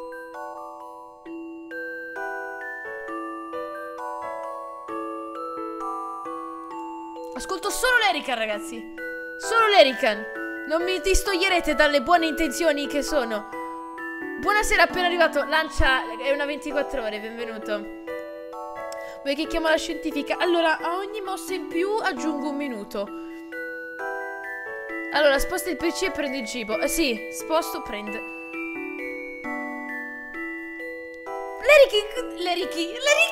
Ascolto solo l'Erican, ragazzi. Solo l'Erican. Non mi distoglierete dalle buone intenzioni che sono. Buonasera, appena arrivato. Lancia, è una 24 ore, benvenuto. Vuoi che chiamo la scientifica? Allora, a ogni mossa in più aggiungo un minuto. Allora, sposta il PC e prendi il cibo. Sì, sposto, prende. L'Erichi.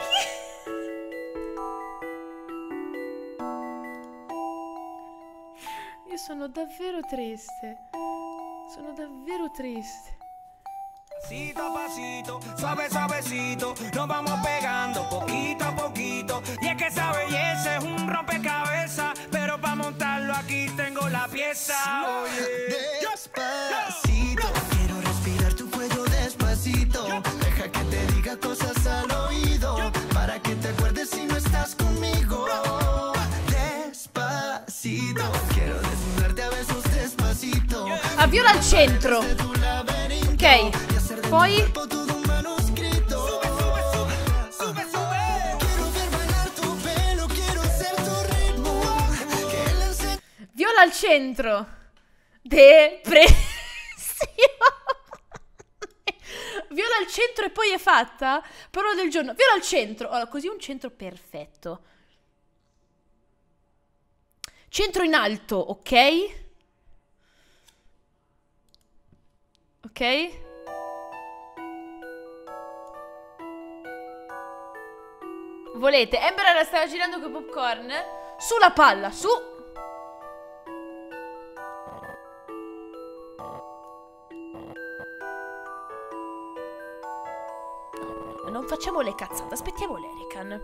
Io sono davvero triste. Sono davvero triste. Pasito a pasito, suave suavecito, nos vamos pegando poquito a poquito. Y es que esa belleza es un rompecabezas, pero para montarlo aquí tengo la pieza. Oye, despacito, quiero respirar tu cuello despacito. Deja que te diga cosas al oído, para que te acuerdes si no estás conmigo. Despacito, quiero desnudarte a besos despacito. Avviola al centro. Ok. Poi viola al centro. Depressione. Viola al centro e poi è fatta. Parola del giorno. Viola al centro. Allora, così un centro perfetto. Centro in alto, ok? Ok? Volete? Ember stava girando con popcorn. Sulla palla, su. Non facciamo le cazzate, aspettiamo l'Erican.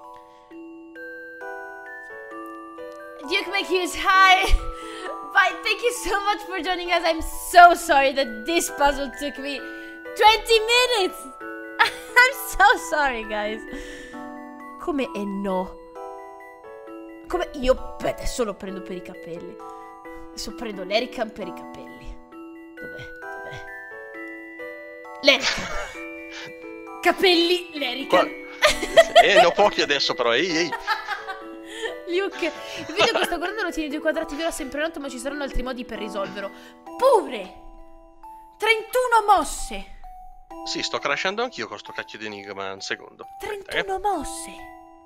Duke McHughes, hi. Bye, thank you so much for joining us. I'm so sorry that this puzzle took me 20 minutes. I'm so sorry, guys. Come e no? Come io adesso lo prendo per i capelli. Adesso prendo l'Erican per i capelli. Dov'è? Dov'è? L'Erican. Capelli, l'Erican. Ne ho pochi adesso però, ehi. Luke, il video che sto guardando lo tieni due quadrati viola sempre in alto, ma ci saranno altri modi per risolverlo. Pure 31 mosse. Sì, sto crashando anch'io con sto cacchio di enigma. Un secondo. 31 mosse.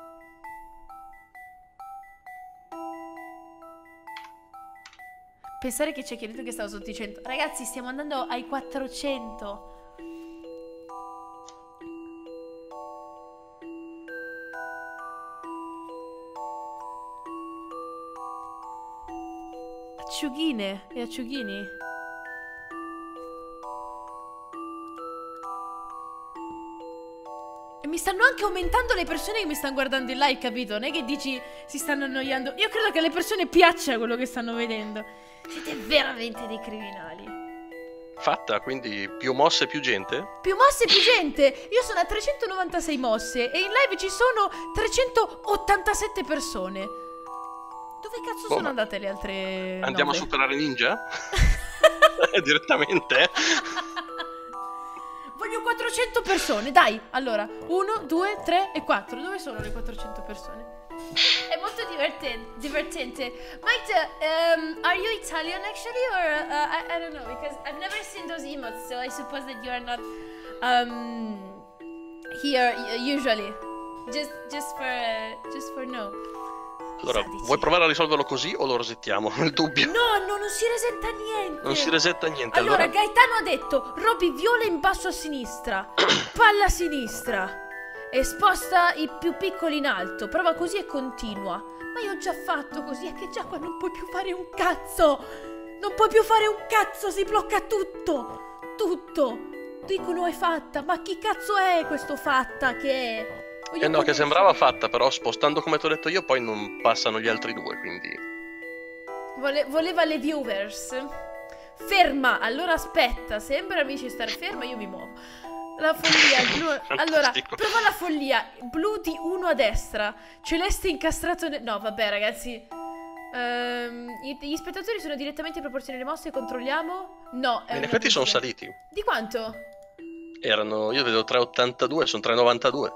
Pensare che c'è chi ha detto che stavo sotto i 100. Ragazzi, stiamo andando ai 400. Acciughine e acciughini. E mi stanno anche aumentando le persone che mi stanno guardando in live, capito? Non è che dici si stanno annoiando. Io credo che alle persone piaccia quello che stanno vedendo. Siete veramente dei criminali. Fatta, quindi più mosse più gente? Più mosse più gente. Io sono a 396 mosse e in live ci sono 387 persone. Dove cazzo sono andate le altre? Andiamo 9? A superare Ninja? Direttamente? Voglio 400 persone, dai. Allora, 1, 2, 3 e 4. Dove sono le 400 persone? È molto divertente. Mike, are you Italian actually? Or I don't know, because I've never seen those emotes, so I suppose that you are not here usually. Just for no. Allora, vuoi provare a risolverlo così o lo resettiamo? Nel dubbio. No, non si resetta niente. Non si resetta niente. Allora, Gaetano ha detto, Roby viola in basso a sinistra, palla a sinistra e sposta i più piccoli in alto. Prova così e continua. Ma io ho già fatto così, è che già qua non puoi più fare un cazzo. Non puoi più fare un cazzo, si blocca tutto. Tutto. Dicono è fatta, ma chi cazzo è questo fatta che è? No, che sembrava fatta, però spostando come ti ho detto io poi non passano gli altri due, quindi... Voleva le viewers. Ferma, allora aspetta, sembra amici stare ferma, io mi muovo. La follia, il blu... Allora, prova la follia, blu di 1 a destra, celeste incastrato... No, vabbè ragazzi. Gli spettatori sono direttamente proporzionali alle mosse, controlliamo? No. In effetti sono saliti. Di quanto? Erano, io vedo 3,82, sono 3,92.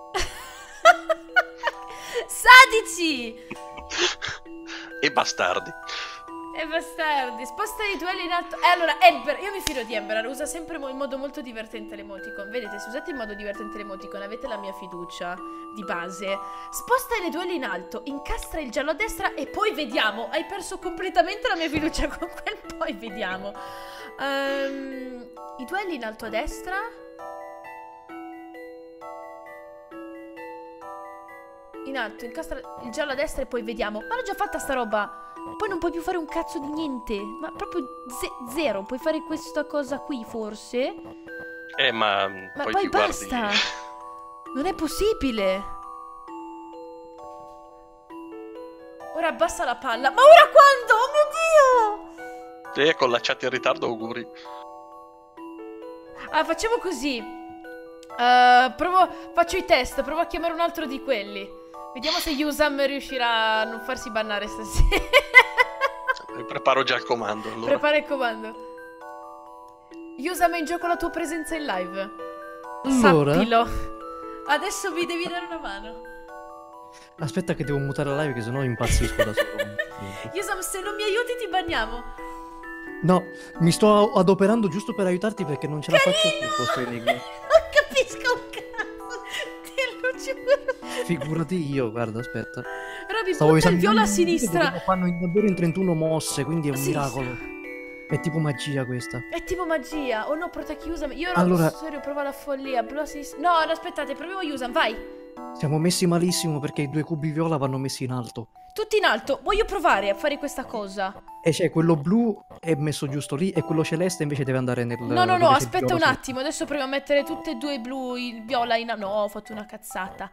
Sadici! E bastardi. E bastardi, sposta i duelli in alto. Allora, Ember, io mi fido di Ember, usa sempre in modo molto divertente l'emoticon. Vedete, se usate in modo divertente l'emoticon avete la mia fiducia di base. Sposta i duelli in alto, incastra il giallo a destra e poi vediamo. Hai perso completamente la mia fiducia con quel poi vediamo. I duelli in alto a destra. In alto, incastra il giallo a destra e poi vediamo. Ma l'ho già fatta sta roba. Poi non puoi più fare un cazzo di niente. Ma proprio zero. Puoi fare questa cosa qui forse. Ma poi basta. Guardi... Non è possibile. Ora abbassa la palla. Ma ora quando? Oh mio Dio! Con la chat in ritardo, auguri. Ah, facciamo così. Faccio i test. Provo a chiamare un altro di quelli. Vediamo se Yusam riuscirà a non farsi bannare stasera. Preparo già il comando. Allora. Prepara il comando. Yusam è in gioco la tua presenza in live. Allora. Sappilo. Adesso vi devi dare una mano. Aspetta che devo mutare la live che sennò impazzisco da solo. Yusam, se non mi aiuti ti banniamo. No, mi sto adoperando giusto per aiutarti perché non ce la faccio più questo enigma. Non capisco un cazzo. Te lo giuro. Figurati io, guarda, aspetta. Roby, butta il viola a sinistra. Lo fanno davvero in 31 mosse, quindi è un miracolo. È tipo magia questa. È tipo magia. Oh no, protect Yusam. Io allora... serio, prova la follia. Blu a sinistra. No, aspettate, proviamo Yusam, vai. Siamo messi malissimo perché i due cubi viola vanno messi in alto. Tutti in alto. Voglio provare a fare questa cosa. E c'è quello blu è messo giusto lì e quello celeste invece deve andare nel... No, aspetta un attimo. Adesso proviamo a mettere tutte e due i blu, il viola in... No, ho fatto una cazzata.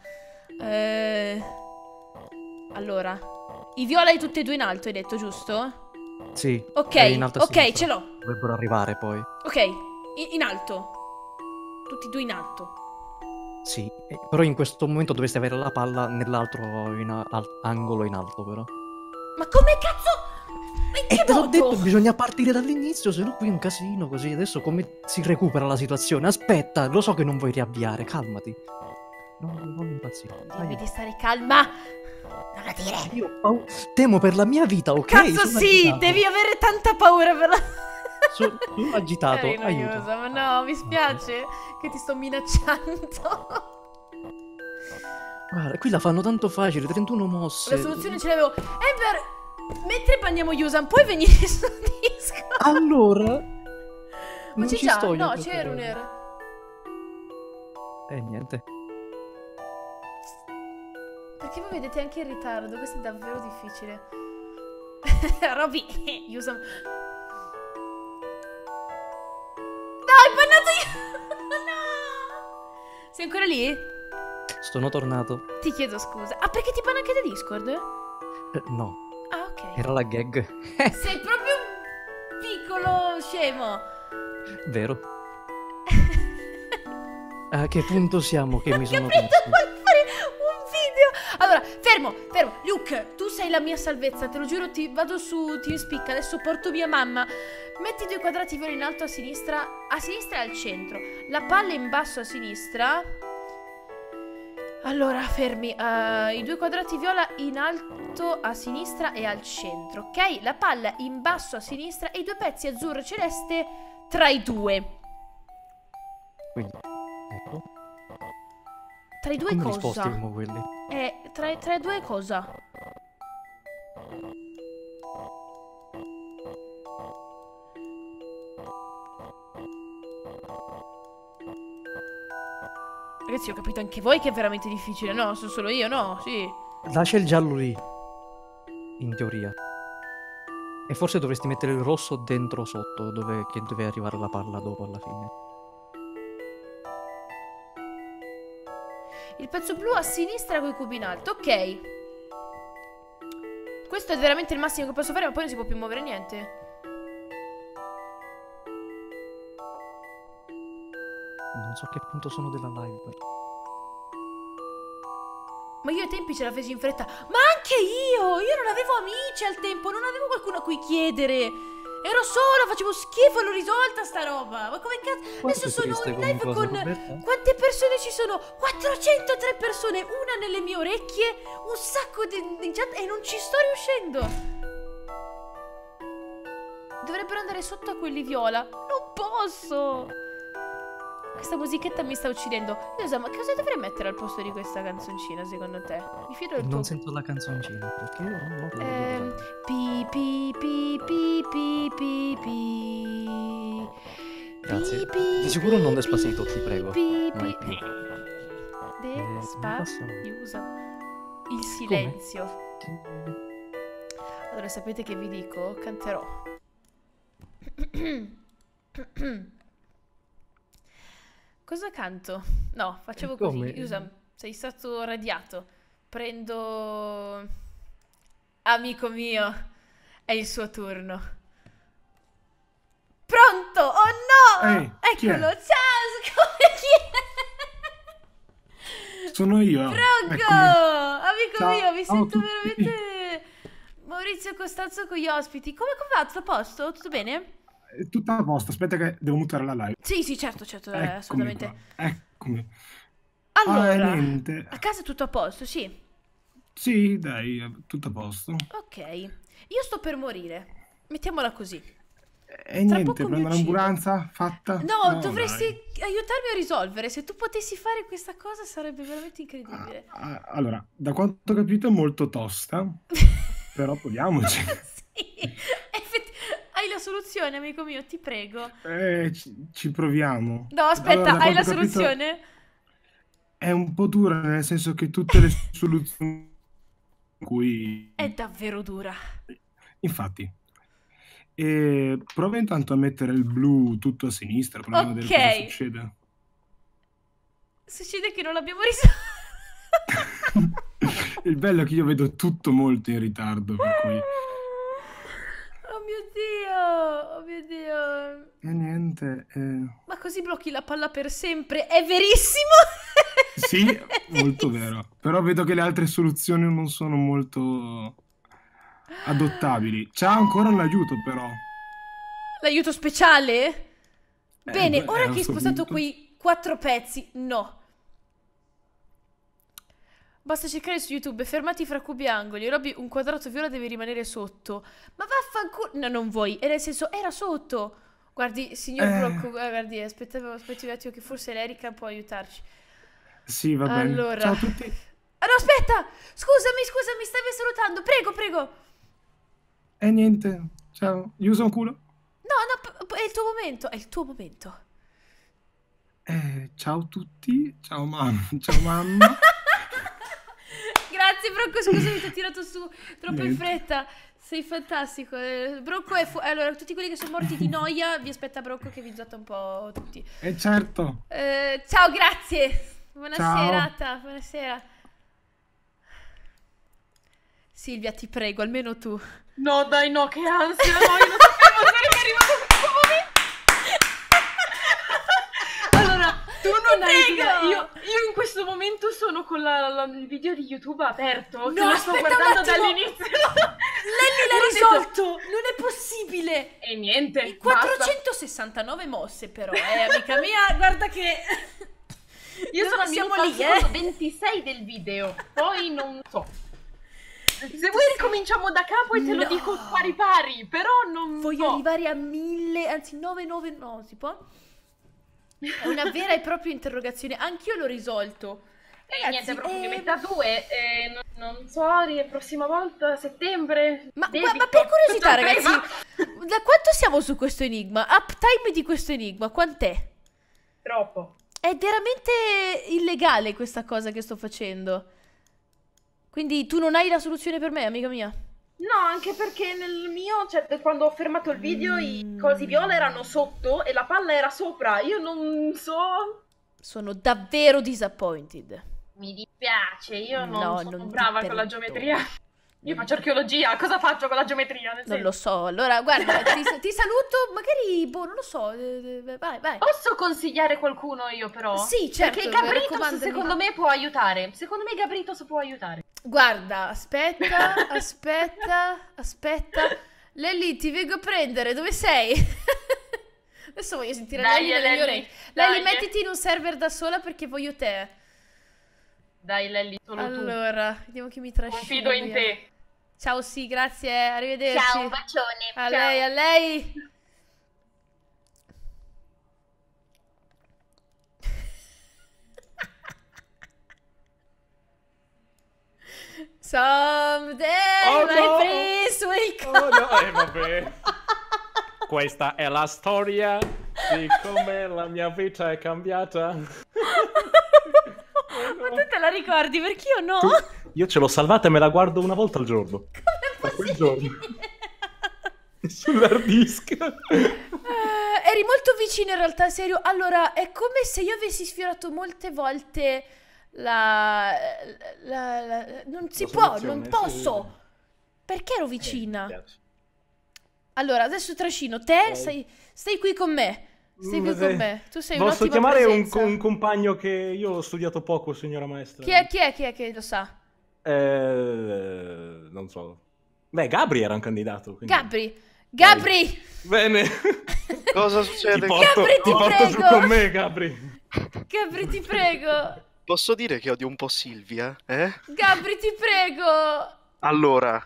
Allora, i viola e tutti e due in alto, hai detto, giusto? Sì. Ok, in alto ok, ce l'ho. Dovrebbero arrivare poi. Ok, in alto. Tutti e due in alto. Sì, però in questo momento dovreste avere la palla nell'altro angolo in alto, però. Ma come cazzo? E te l'ho detto, bisogna partire dall'inizio, se no qui è un casino così. Adesso come si recupera la situazione? Aspetta, lo so che non vuoi riavviare, calmati. Non impazzire. Dimmi di stare calma. Non lo dire. Io temo per la mia vita, ok? Cazzo sì, agitato. Devi avere tanta paura per la... Sono agitato, aiuto. Ma no, mi spiace che ti sto minacciando. Guarda, qui la fanno tanto facile, 31 mosse. La soluzione ce l'avevo. Ember, mentre banniamo Yusam, puoi venire su disco? Allora... Ma c'è già, no, c'è Runer. Niente. Perché voi vedete anche in ritardo, questo è davvero difficile. Roby, Yusam. No, hai bannato io! No! Sei ancora lì? Sono tornato. Ti chiedo scusa. Ah, perché ti banna anche da Discord? No. Ah, ok. Era la gag. Sei proprio un piccolo scemo. Vero. A che punto siamo che mi sono perso? Fare un video. Allora, fermo. Luke, tu sei la mia salvezza, te lo giuro, vado su TeamSpeak, adesso porto via mamma. Metti due quadrati viola in alto a sinistra e al centro. La palla in basso a sinistra. Allora, fermi. I due quadrati viola in alto a sinistra e al centro, ok? La palla in basso a sinistra e i due pezzi azzurro e celeste tra i due. Quindi, ecco. Tra i due come cosa? risposti quelli? Tra i due cosa? Ragazzi, ho capito anche voi che è veramente difficile. No, sono solo io, no? Sì. Lascia il giallo lì. In teoria. E forse dovresti mettere il rosso dentro sotto, che deve arrivare la palla dopo alla fine. Il pezzo blu a sinistra con i cubi in alto. Ok. Questo è veramente il massimo che posso fare, ma poi non si può più muovere niente. Non so a che punto sono della live. Ma io ai tempi ce la feci in fretta. Ma anche io! Io non avevo amici al tempo, non avevo qualcuno a cui chiedere. Ero sola, facevo schifo, l'ho risolta sta roba. Ma come cazzo? Adesso sono in live con... Quante persone ci sono? 403 persone, una nelle mie orecchie, un sacco di chat e non ci sto riuscendo. Dovrebbero andare sotto a quelli viola. Non posso. Questa musichetta mi sta uccidendo. Io ma cosa dovrei mettere al posto di questa canzoncina secondo te? Mi fido del tuo... Non sento la canzoncina perché io non l'ho pi pi pi pi pi pi pi. Grazie. Di sicuro non Despacito, ti prego. Despacito. Il silenzio. Allora sapete che vi dico? Canterò. Cosa canto? No, facevo così. Yusam, sei stato radiato. Prendo... Amico mio, è il suo turno. Pronto? Oh no! Ehi, eccolo, ciao! Chi è? Sono io. Franco! Amico mio, mi sento veramente... Maurizio Costanzo con gli ospiti. Come va? Tutto a posto? Tutto bene? Tutto a posto, aspetta che devo mutare la live. Sì, certo, assolutamente. Eccomi. Allora, niente. A casa tutto a posto, sì? Sì, dai, tutto a posto. Ok, io sto per morire, mettiamola così. E niente, prendo l'ambulanza, fatta? No, dovresti aiutarmi a risolvere. Se tu potessi fare questa cosa sarebbe veramente incredibile. Allora, da quanto ho capito è molto tosta, però proviamoci. Sì, hai la soluzione, amico mio, ti prego. Ci proviamo. No, aspetta, allora, hai la soluzione? È un po' dura, nel senso che tutte le soluzioni cui... È davvero dura. Infatti. Prova intanto a mettere il blu tutto a sinistra, proviamo a vedere cosa succede. Succede che non l'abbiamo risolto. Il bello è che io vedo tutto molto in ritardo, per cui... Oh mio Dio. E niente. Ma così blocchi la palla per sempre? È verissimo? Sì, molto vero. Però vedo che le altre soluzioni non sono molto adottabili. C'ha ancora un aiuto, però. L'aiuto speciale? Bene, ora che hai spostato quei 4 pezzi, no. Basta cercare su YouTube, fermati fra cubi e angoli. Robby, un quadrato viola deve rimanere sotto. Ma vaffanculo. No, non vuoi. E nel senso, era sotto. Guardi, signor Brocco, guardi, aspetti un attimo che forse l'Erica può aiutarci. Sì, va bene. Allora... Ciao a tutti. Ah, no, aspetta! Scusami, stavi salutando. Prego. E niente. Ciao. Gli uso un culo? No, è il tuo momento. Ciao a tutti. Ciao mamma. Grazie Brocco, scusami, ti ho tirato su troppo in fretta. Sei fantastico. Brocco è allora, tutti quelli che sono morti di noia, vi aspetta Brocco che vi zotta un po' tutti. Certo. Ciao, grazie. Buona Ciao. serata, buonasera. Silvia, ti prego, almeno tu. No, dai, no, che ansia. No, io non sapevo che arrivato questo momento. Allora, tu non hai idea. Io in questo momento sono con il video di YouTube aperto. No, lo sto guardando dall'inizio. Lenny l'ha risolto. Non è possibile. E niente. 469 mosse però, amica mia, guarda che... Io sono siamo lì, 26 del video. Poi non so. Se vuoi ricominciamo da capo e te lo dico pari, però non voglio arrivare a 1000, anzi 999, no, si può? È una vera e propria interrogazione, anch'io l'ho risolto. E niente, proprio di metà 2, non so, prossima volta, settembre. Ma per curiosità, ragazzi, da quanto siamo su questo enigma? Uptime di questo enigma, quant'è? Troppo. È veramente illegale questa cosa che sto facendo. Quindi tu non hai la soluzione per me, amica mia? No, anche perché nel mio, cioè quando ho fermato il video i cosi viola erano sotto e la palla era sopra. Io non so. Sono davvero disappointed. Mi dispiace, io non sono non brava con la geometria. Io faccio archeologia, cosa faccio con la geometria? Non lo so, allora guarda, ti saluto, magari, boh, non lo so, vai. Posso consigliare qualcuno io però? Sì, certo. Perché Gabritos secondo me può aiutare. Secondo me Gabritos può aiutare. Guarda, aspetta. Lelli, ti vengo a prendere, dove sei? Adesso voglio sentire Lelli nelle mie orecchie. Lelli, mettiti in un server da sola perché voglio te. Dai Lelli, solo tu. Allora, vediamo chi mi trascina. Confido in te. Ciao, sì, grazie, arrivederci. Ciao, un bacione. A lei, a lei. Someday my prince will come. Vabbè. Questa è la storia di come la mia vita è cambiata. Ma tu te la ricordi? Perché io no? Io ce l'ho salvata e me la guardo una volta al giorno. Come quel giorno. Sull'hard disk. Eri molto vicino in realtà, serio. Allora, è come se io avessi sfiorato molte volte non si può, non posso. Sì. Perché ero vicina? Allora, adesso trascino te, stai qui con me. Stai qui con me. Tu sei un'ottima Posso chiamare presenza. un compagno che io ho studiato poco, signora maestra? Chi è che lo sa? Non so. Beh, Gabri era un candidato. Quindi... Gabri! Bene. Cosa succede? Gabri, ti porto prego! Su con me, Gabri. Gabri, ti prego! Posso dire che odio un po' Silvia, eh? Gabri, ti prego! Allora...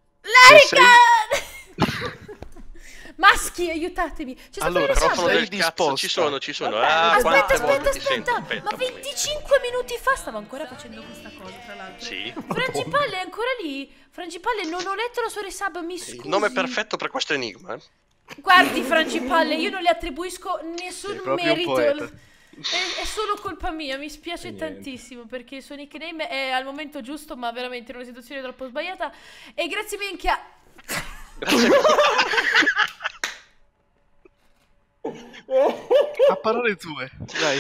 Larica! Maschi, aiutatemi! Allora, sei disposto? Ci sono. Aspetta. Ma 25 minuti fa stavo ancora facendo questa cosa, tra l'altro. Sì. Francipalle è ancora lì? Francipalle, non ho letto la sua resub, mi scusi. Il nome perfetto per questo enigma. Guardi, Francipalle, io non le attribuisco nessun merito. È solo colpa mia, mi spiace tantissimo perché il suo nickname è al momento giusto, ma veramente in una situazione troppo sbagliata. E grazie minchia. Grazie. A parole tue, dai.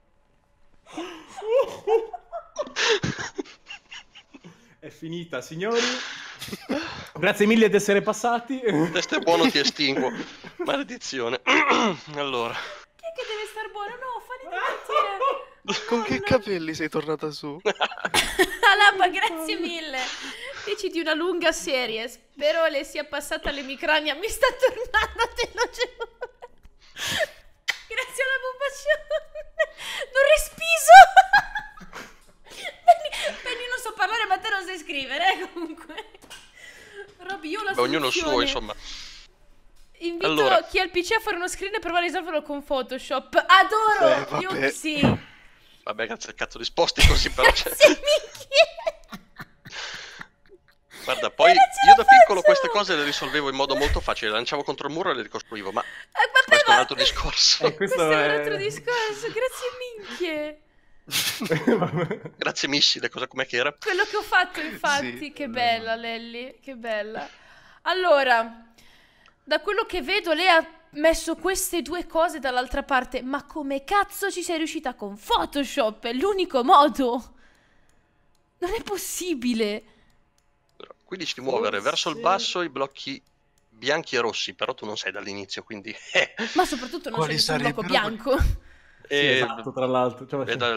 È finita, signori. Grazie mille di essere passati. Questo è buono, ti estinguo. Maledizione. Allora. Chi è che deve star buono? No, falli divertire. Con che capelli sei tornata su? Alaba, grazie mille. Dici di una lunga serie. Spero le sia passata l'emicrania. Mi sta tornando, te lo giuro. Grazie alla bombacione. Non respiso. Penny, non so parlare, ma te non sai scrivere, comunque. Robby, io la ognuno il suo, insomma. Invito chi ha il PC a fare uno screen e provare a risolverlo con Photoshop. Adoro! Io sì. Vabbè, grazie al cazzo risposti così, però. Grazie minchia. Guarda, poi io da piccolo queste cose le risolvevo in modo molto facile, le lanciavo contro il muro e le ricostruivo, ma questo è un altro discorso. Questo è un altro discorso, grazie minchie. Grazie missile, cosa com'è che era? Quello che ho fatto, infatti, sì. Che bella Lelli, che bella. Allora, da quello che vedo lei ha messo queste due cose dall'altra parte, ma come cazzo ci sei riuscita con Photoshop? È l'unico modo. Non è possibile. Qui dici di muovere verso il basso i blocchi bianchi e rossi, però tu non sei dall'inizio, quindi... Ma soprattutto non sei un blocco bianco. Sì, esatto, tra l'altro.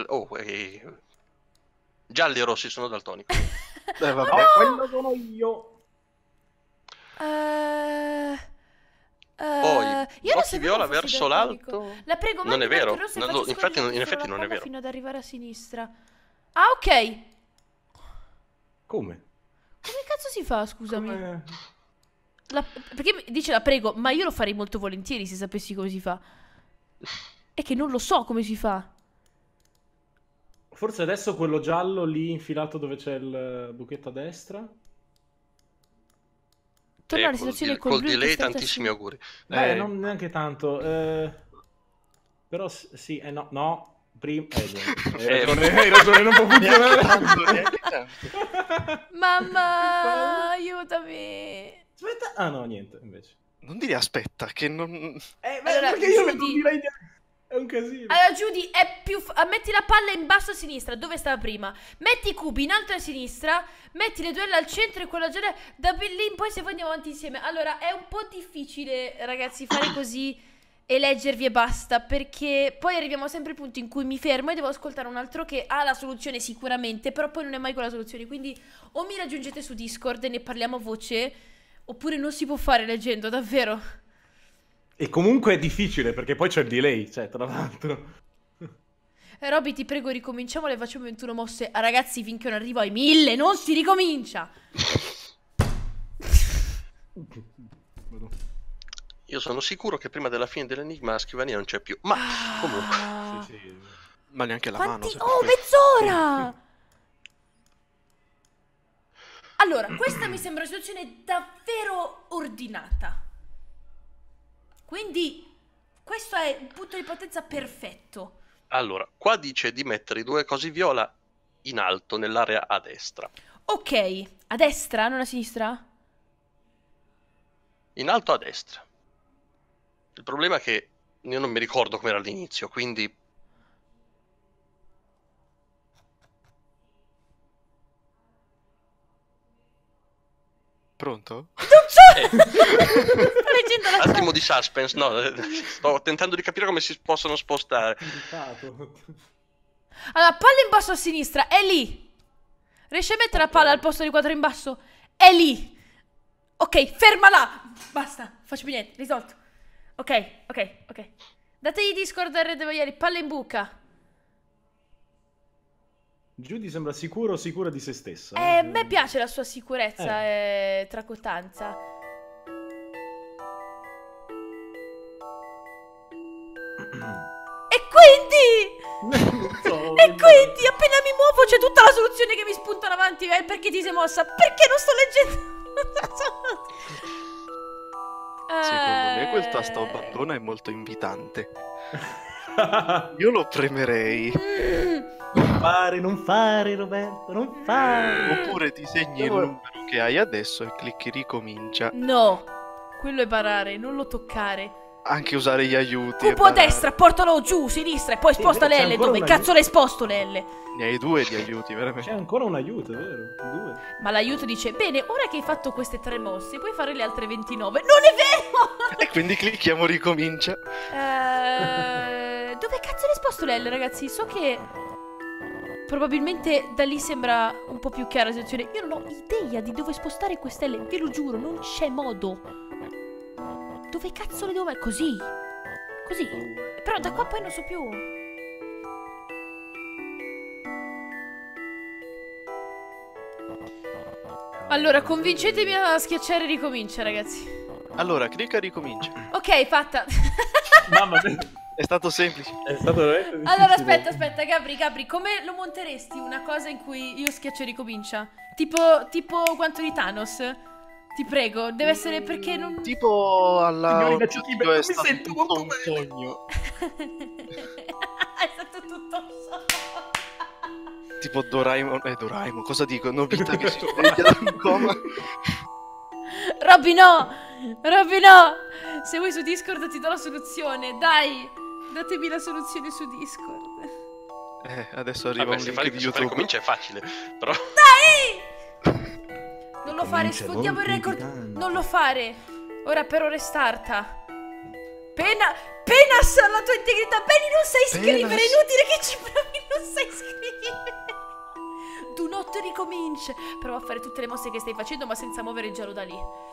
Gialli e rossi sono daltonico. Vabbè, quello sono io. Poi, io blocchi viola verso l'alto. La prego, non è vero. Infatti non è vero. Fino ad arrivare a sinistra. Ah, ok. Come? Come cazzo si fa, scusami? Perché dice la prego, ma io lo farei molto volentieri se sapessi come si fa. È che non lo so come si fa. Forse adesso quello giallo lì infilato dove c'è il buchetto a destra. Torna alla situazione col delay, tantissimi auguri. Non neanche tanto. Però sì, no. Hai ragione, non può funzionare. Neanche tanto. Mamma, aiutami. Aspetta. Ah no, niente, invece. Non dire aspetta, che non... Allora, perché io non Judy, direi... È un casino. allora, Judy, è più... metti la palla in basso a sinistra, dove stava prima. Metti i cubi in alto a sinistra. Metti le duelle al centro e quella genere. Da lì in poi se poi andiamo avanti insieme. Allora, è un po' difficile, ragazzi, fare così e leggervi e basta, perché poi arriviamo sempre al punto in cui mi fermo e devo ascoltare un altro che ha la soluzione sicuramente, però poi non è mai quella soluzione. Quindi o mi raggiungete su Discord e ne parliamo a voce, oppure non si può fare leggendo, davvero. E comunque è difficile, perché poi c'è il delay, cioè, tra l'altro. Robby, ti prego, ricominciamo, le facciamo 21 mosse. Ah, ragazzi, finché non arrivo ai 1000 non si ricomincia. Io sono sicuro che prima della fine dell'enigma la scrivania non c'è più. Ma comunque. Sì. Ma neanche la Quanti... mano. Oh, mezz'ora! Allora, questa mi sembra una situazione davvero ordinata. Quindi, questo è il punto di partenza perfetto. Allora, qua dice di mettere i due cosi viola in alto, nell'area a destra. Ok, a destra, non a sinistra? In alto a destra. Il problema è che io non mi ricordo com'era all'inizio, quindi... Pronto? Sto leggendo la... Attimo di suspense, no, sto tentando di capire come si possono spostare. Allora, palla in basso a sinistra, è lì. Riesci a mettere la palla al posto di 4 in basso? È lì. Ok, fermala. Basta, faccio più niente, risolto. Ok. Dategli Discord a Red Valieri, palla in buca. Judy sembra sicura di se stessa. A me piace la sua sicurezza e tracotanza. E quindi appena mi muovo c'è tutta la soluzione che mi spunta davanti. Perché ti sei mossa? Perché non sto leggendo? Secondo me quel tasto abbandona è molto invitante. Io lo premerei. Non fare Roberto, non fare. Oppure ti segni il numero che hai adesso e clicchi ricomincia. No, quello è barare, non lo toccare. Anche usare gli aiuti. Cupo a destra, portalo giù, sinistra e poi sposta le L. Dove cazzo l'hai sposto le L? Ne hai 2 di aiuti, veramente. C'è ancora un aiuto, è vero? 2. Ma l'aiuto dice, bene, ora che hai fatto queste 3 mosse, puoi fare le altre 29. Non è vero! E quindi clicchiamo ricomincia. Dove cazzo l'hai sposto le L, ragazzi? So che probabilmente da lì sembra un po' più chiara la situazione. Io non ho idea di dove spostare queste L, ve lo giuro, non c'è modo. Dove cazzo le devo mettere? Così. Però da qua poi non so più. Allora, convincetemi a schiacciare ricomincia, ragazzi. Allora, clicca ricomincia. Ok, fatta. Mamma mia. È stato semplice. È stato veramente difficile. Allora, aspetta, Gabri, come lo monteresti una cosa in cui io schiaccio ricomincia? Tipo quanto di Thanos? Ti prego, deve essere perché non... Tipo alla... Signori, è stato tutto un sogno. È stato tutto un sogno. Tipo Doraemon, cosa dico? Nobita che si sveglia da un coma. Robby no! Se vuoi su Discord ti do la soluzione, dai! Datemi la soluzione su Discord. Adesso arriva un link di YouTube. Comincia è facile, però... Dai! Non lo fare, sfondiamo il record. Non lo fare. Ora però restarta. Penas alla tua integrità. Benny, non sai scrivere. È inutile che ci provi, non sai scrivere. Do not ricomince. Prova a fare tutte le mosse che stai facendo, ma senza muovere il giallo da lì.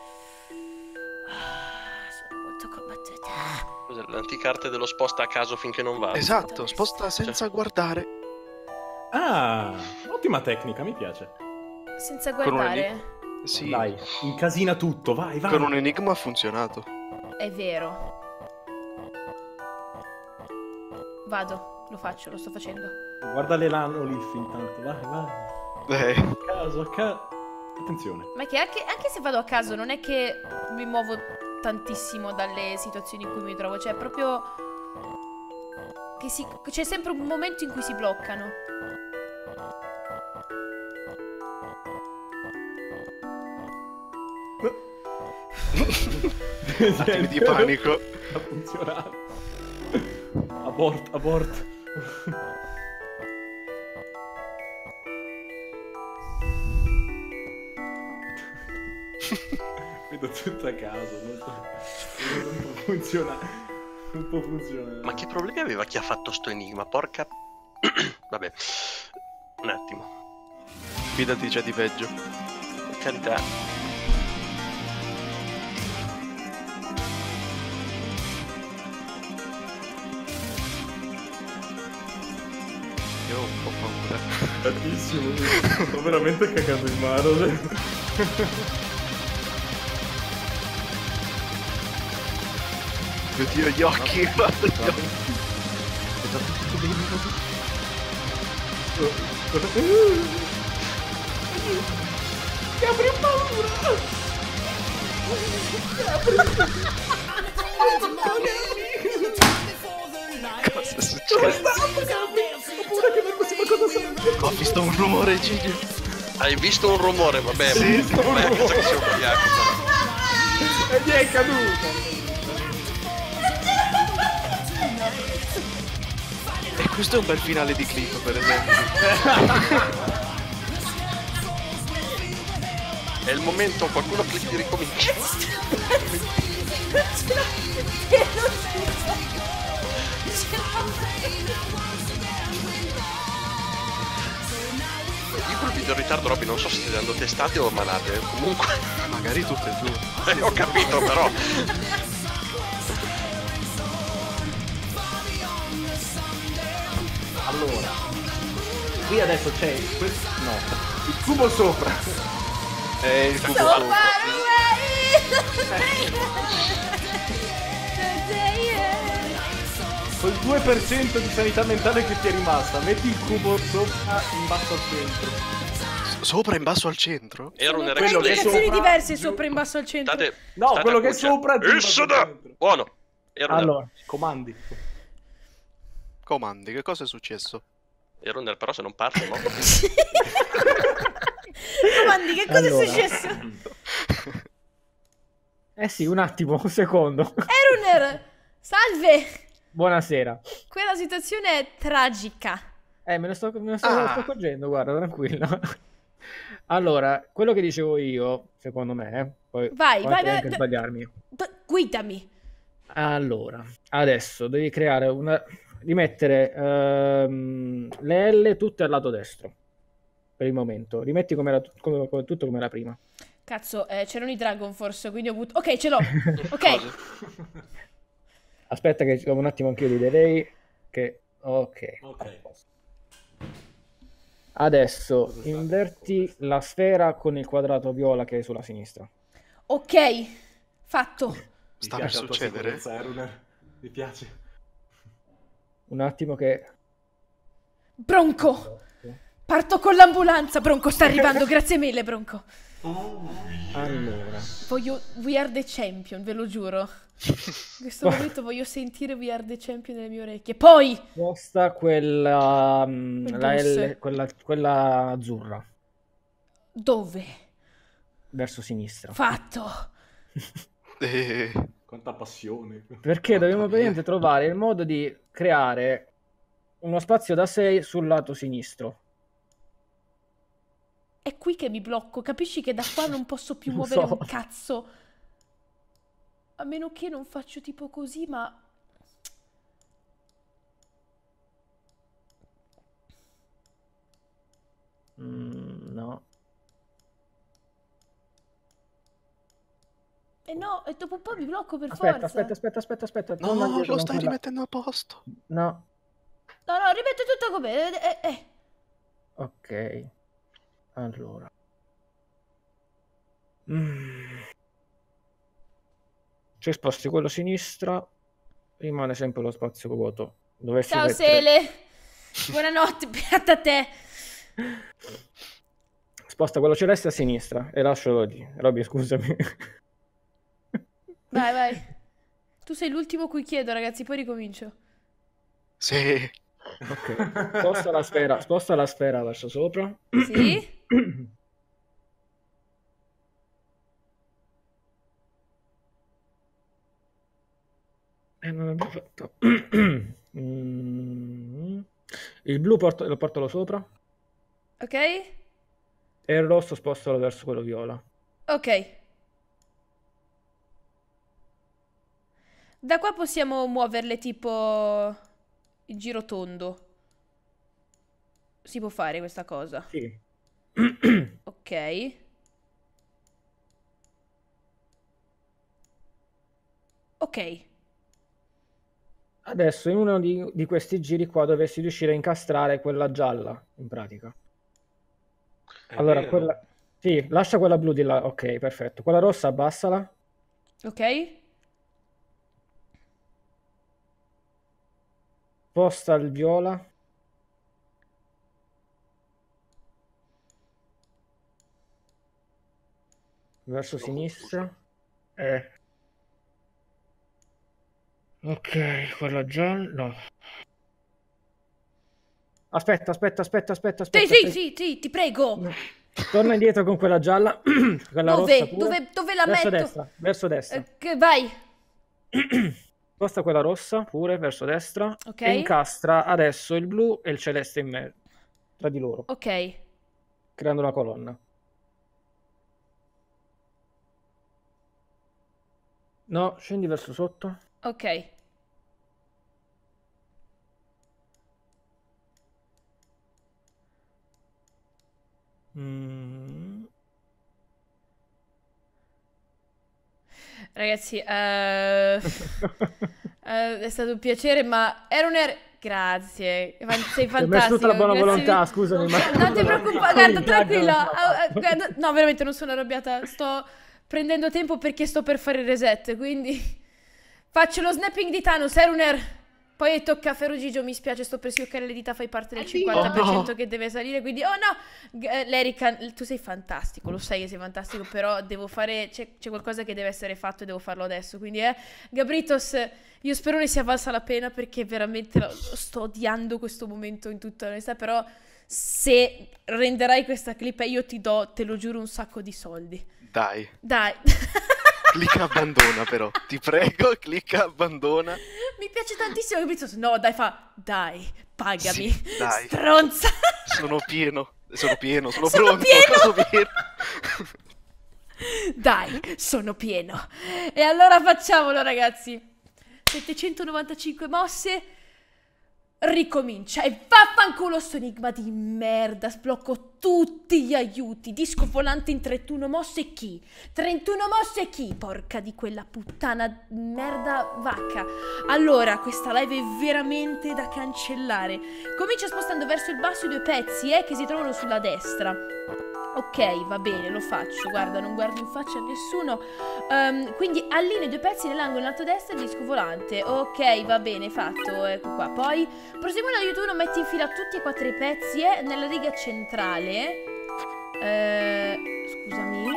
Sono molto combattuta. Cos'è l'anticarte dello sposta a caso finché non va? Esatto, sposta senza guardare. Ah, ottima tecnica, mi piace. Senza guardare? Sì. Dai, incasina tutto, vai. Con un enigma ha funzionato. È vero. Vado, lo faccio, lo sto facendo. Guarda le Lanolif intanto, vai. A caso. Attenzione. Ma è che anche se vado a caso non è che mi muovo tantissimo dalle situazioni in cui mi trovo. Cioè, proprio... C'è sempre un momento in cui si bloccano. Attimi di panico. Ha funzionato. Abort. Vedo tutto a caso, non può funzionare. Non può funzionare. Ma che problemi aveva chi ha fatto sto enigma? Porca... Vabbè. Un attimo. Fidati, c'è di peggio. Per carità. Io ho un po' paura. Tantissimo. Sto veramente cagando in mano. Oddio, gli occhi. Che apri paura! Cosa è successo? Ho visto un rumore, Gigi. Hai visto un rumore? Vabbè, sì, vabbè, penso che sia ubriaco. E gli è caduto. E questo è un bel finale di clip, per esempio. È il momento, qualcuno clicchi di ricomincia. Io col video in ritardo, Robby, non so se stai dando testate o manate. Comunque, magari tutte e due. Ho capito, però. Allora, qui adesso c'è il cubo sopra. Il cubo sopra. Col 2% di sanità mentale che ti è rimasta, metti il cubo sopra in basso al centro. Sopra in basso al centro? Era un Due indicazioni diverse sopra in basso al centro. No, quello che è sopra è buono. Allora, comandi. Comandi, che cosa è successo? Ero nel però se non parli, no? Comandi, che cosa è successo? Eh sì, un attimo, un secondo. Eruner, salve. Buonasera. Quella situazione è tragica. Me ne sto accorgendo, guarda, tranquillo. Allora, quello che dicevo io, secondo me, poi vai, anche sbagliarmi. Guidami. Allora, adesso devi creare rimettere le L tutte al lato destro. Per il momento. Rimetti tutto come era prima. Cazzo, c'erano i Dragon Force, quindi ho avuto... Ok, ce l'ho. Ok. Aspetta che un attimo anch'io li direi che... Ok. Adesso inverti la sfera con il quadrato viola che è sulla sinistra. Ok, fatto. Sta per succedere? Mi piace. Un attimo che... Bronco! Parto con l'ambulanza, Bronco sta arrivando, grazie mille Bronco. Allora... Voglio We Are The Champion, ve lo giuro. In questo momento voglio sentire We Are The Champion nelle mie orecchie. Poi... Sposta quella... la L, quella azzurra. Dove? Verso sinistra. Fatto. Quanta passione. Perché dobbiamo praticamente trovare il modo di creare uno spazio da 6 sul lato sinistro. È qui che mi blocco, capisci che da qua non posso più muovere un cazzo. A meno che non faccio tipo così, ma... No. No, e dopo un po' mi blocco per Aspetta. No, lo stai rimettendo a posto. No. No, rimetto tutto com'è. Ok. Allora. Ci sposti quello a sinistra, rimane sempre lo spazio vuoto. Ciao Sele. Buonanotte, beata a te. Sposta quello celeste a sinistra e lascialo lì. Robby, scusami. Vai. Tu sei l'ultimo cui chiedo, ragazzi, poi ricomincio. Sì. Ok. Sposta la sfera verso sopra. Sì. Non abbiamo fatto. Il blu lo portalo sopra. Ok. E il rosso spostalo verso quello viola. Ok. Da qua possiamo muoverle tipo il giro tondo. Si può fare questa cosa? Sì. Ok. Ok. Adesso in uno di questi giri qua dovresti riuscire a incastrare quella gialla, in pratica. Allora, vero. quella... Sì, lascia quella blu di là. Ok, perfetto. Quella rossa abbassala. Ok. Sposta il viola. Verso sinistra. Ok, quella gialla. No. Aspetta. Sì, ti prego. Torna indietro con quella gialla. Quella rossa pure. Dove la metto? Verso destra. Vai. Sposta quella rossa pure verso destra. Ok. E incastra adesso il blu e il celeste in mezzo. Tra di loro. Ok. Creando una colonna. No, scendi verso sotto. Ok. Ragazzi, è stato un piacere, ma grazie, sei fantastico. Tutta la buona grazie volontà, scusami. Non ti preoccupare, guarda, tranquillo. No, veramente non sono arrabbiata. Sto prendendo tempo perché sto per fare il reset, quindi faccio lo snapping di Thanos, Eruner. Poi tocca a Ferrugigio, mi spiace, sto per schioccare le dita, fai parte del 50% che deve salire, quindi oh no! L'Erica, tu sei fantastico, lo sai che sei fantastico, però devo fare, c'è qualcosa che deve essere fatto e devo farlo adesso, quindi Gabritos, io spero ne sia valsa la pena perché veramente sto odiando questo momento in tutta onestà, però se renderai questa clip io ti do, te lo giuro, un sacco di soldi. Dai. Clicca abbandona però, ti prego, clicca abbandona. Mi piace tantissimo Gabritos. No, dai, pagami. Sì, dai. Stronza. Sono pronto. Dai, sono pieno. E allora facciamolo, ragazzi. 795 mosse. Ricomincia e vaffanculo sto enigma di merda. Sblocco tutti gli aiuti. Disco volante in 31 mosse chi? 31 mosse chi? Porca di quella puttana merda vacca. Allora, questa live è veramente da cancellare. Comincia spostando verso il basso i due pezzi che si trovano sulla destra. Ok, va bene, lo faccio. Guarda, non guardo in faccia a nessuno. Quindi allineo i due pezzi nell'angolo in alto a destra il disco volante. Ok, va bene, fatto. Ecco qua. Poi proseguendo l'aiuto 1, metti in fila tutti e 4 i pezzi nella riga centrale. Scusami.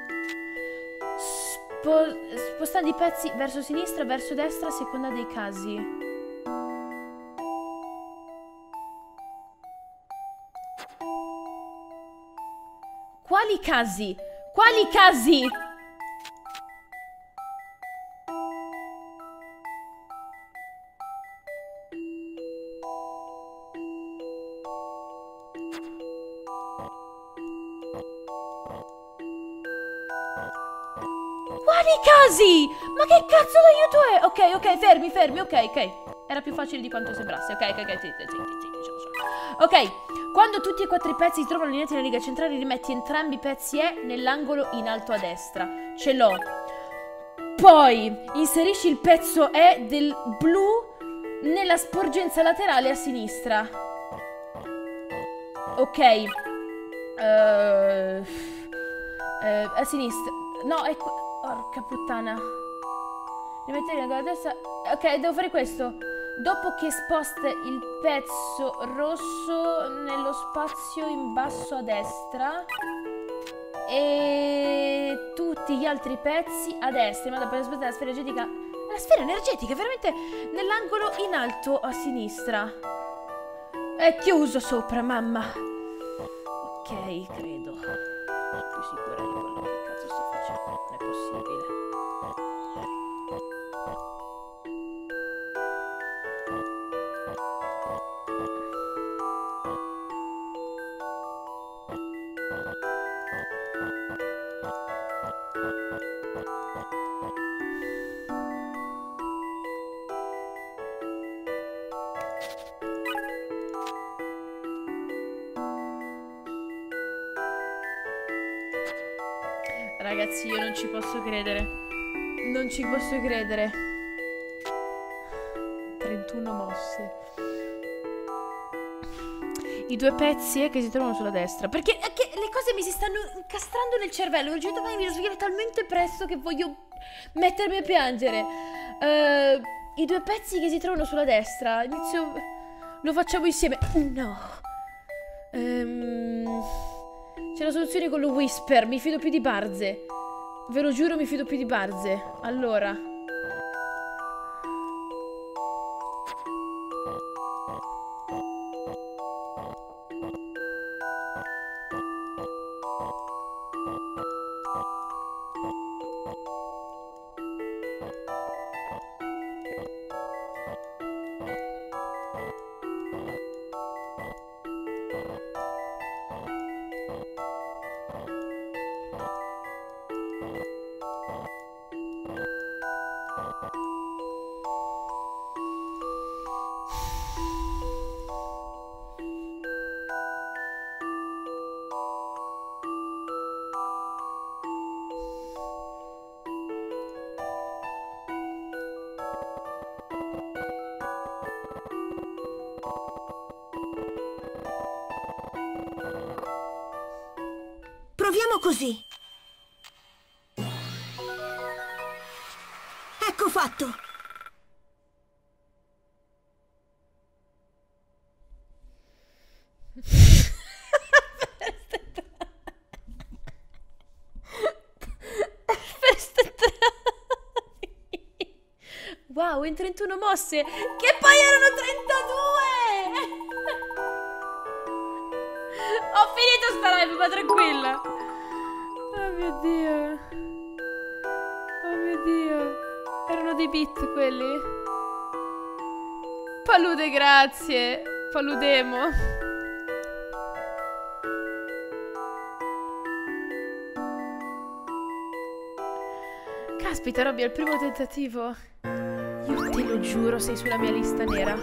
Spostando i pezzi verso sinistra, verso destra a seconda dei casi. Quali casi? Quali casi? Quali casi? Ma che cazzo d'aiuto è? Ok, fermi, ok. Era più facile di quanto sembrasse. Ok, ok, quando tutti e 4 i pezzi si trovano allineati nella riga centrale, rimetti entrambi i pezzi nell'angolo in alto a destra. Ce l'ho. Poi inserisci il pezzo del blu nella sporgenza laterale a sinistra. Ok. A sinistra. No, è qua. Porca puttana. Rimettere nella destra. Ok, devo fare questo. Dopo che sposta il pezzo rosso nello spazio in basso a destra e tutti gli altri pezzi a destra, in modo da poter spostare la sfera energetica La sfera energetica, veramente nell'angolo in alto a sinistra. È chiuso sopra, mamma. Ok, credo. Sono più sicura di quello che cazzo sto facendo. Non è possibile. Ragazzi, io non ci posso credere. Non ci posso credere. 31 mosse. I due pezzi che si trovano sulla destra. Perché le cose mi si stanno incastrando nel cervello. Non riesco mai a svegliare talmente presto che voglio mettermi a piangere. I due pezzi che si trovano sulla destra. Inizio... Lo facciamo insieme. No. C'è la soluzione con lo whisper. Mi fido più di Barze. Ve lo giuro, mi fido più di Barze. Allora. Proviamo così. Ecco fatto. Wow, in 31 mosse, che poi erano 32! Ho finito sta live, ma tranquilla. Oh mio Dio. Oh mio Dio. Erano dei beat quelli? Palude, grazie. Paludemo. Caspita, Robby, è il primo tentativo. Io te lo giuro, sei sulla mia lista nera.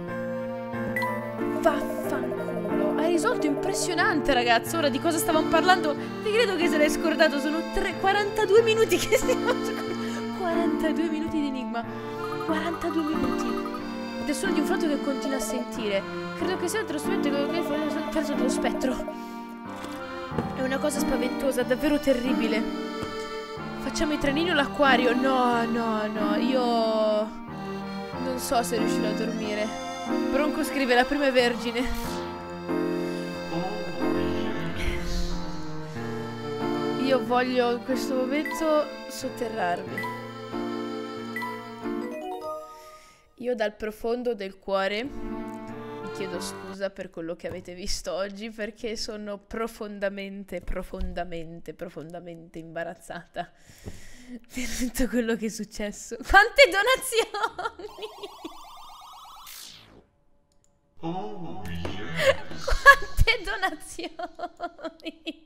Vaffanculo. Hai risolto impressionante, ragazzo. Ora di cosa stavamo parlando? Ti credo che se l'hai scordato. Sono 42 minuti che stiamo giocando. 42 minuti di enigma. 42 minuti. Ed è solo di un fatto che continua a sentire. Credo che sia un altro strumento che ho perso dello spettro. È una cosa spaventosa, davvero terribile. Facciamo i trenini o l'acquario? No, no, no. Io non so se riuscirò a dormire. Bronco scrive la prima vergine. Io voglio in questo momento sotterrarmi. Io dal profondo del cuore vi chiedo scusa per quello che avete visto oggi, perché sono profondamente imbarazzata per tutto quello che è successo. Quante donazioni! Oh, yes. Quante donazioni!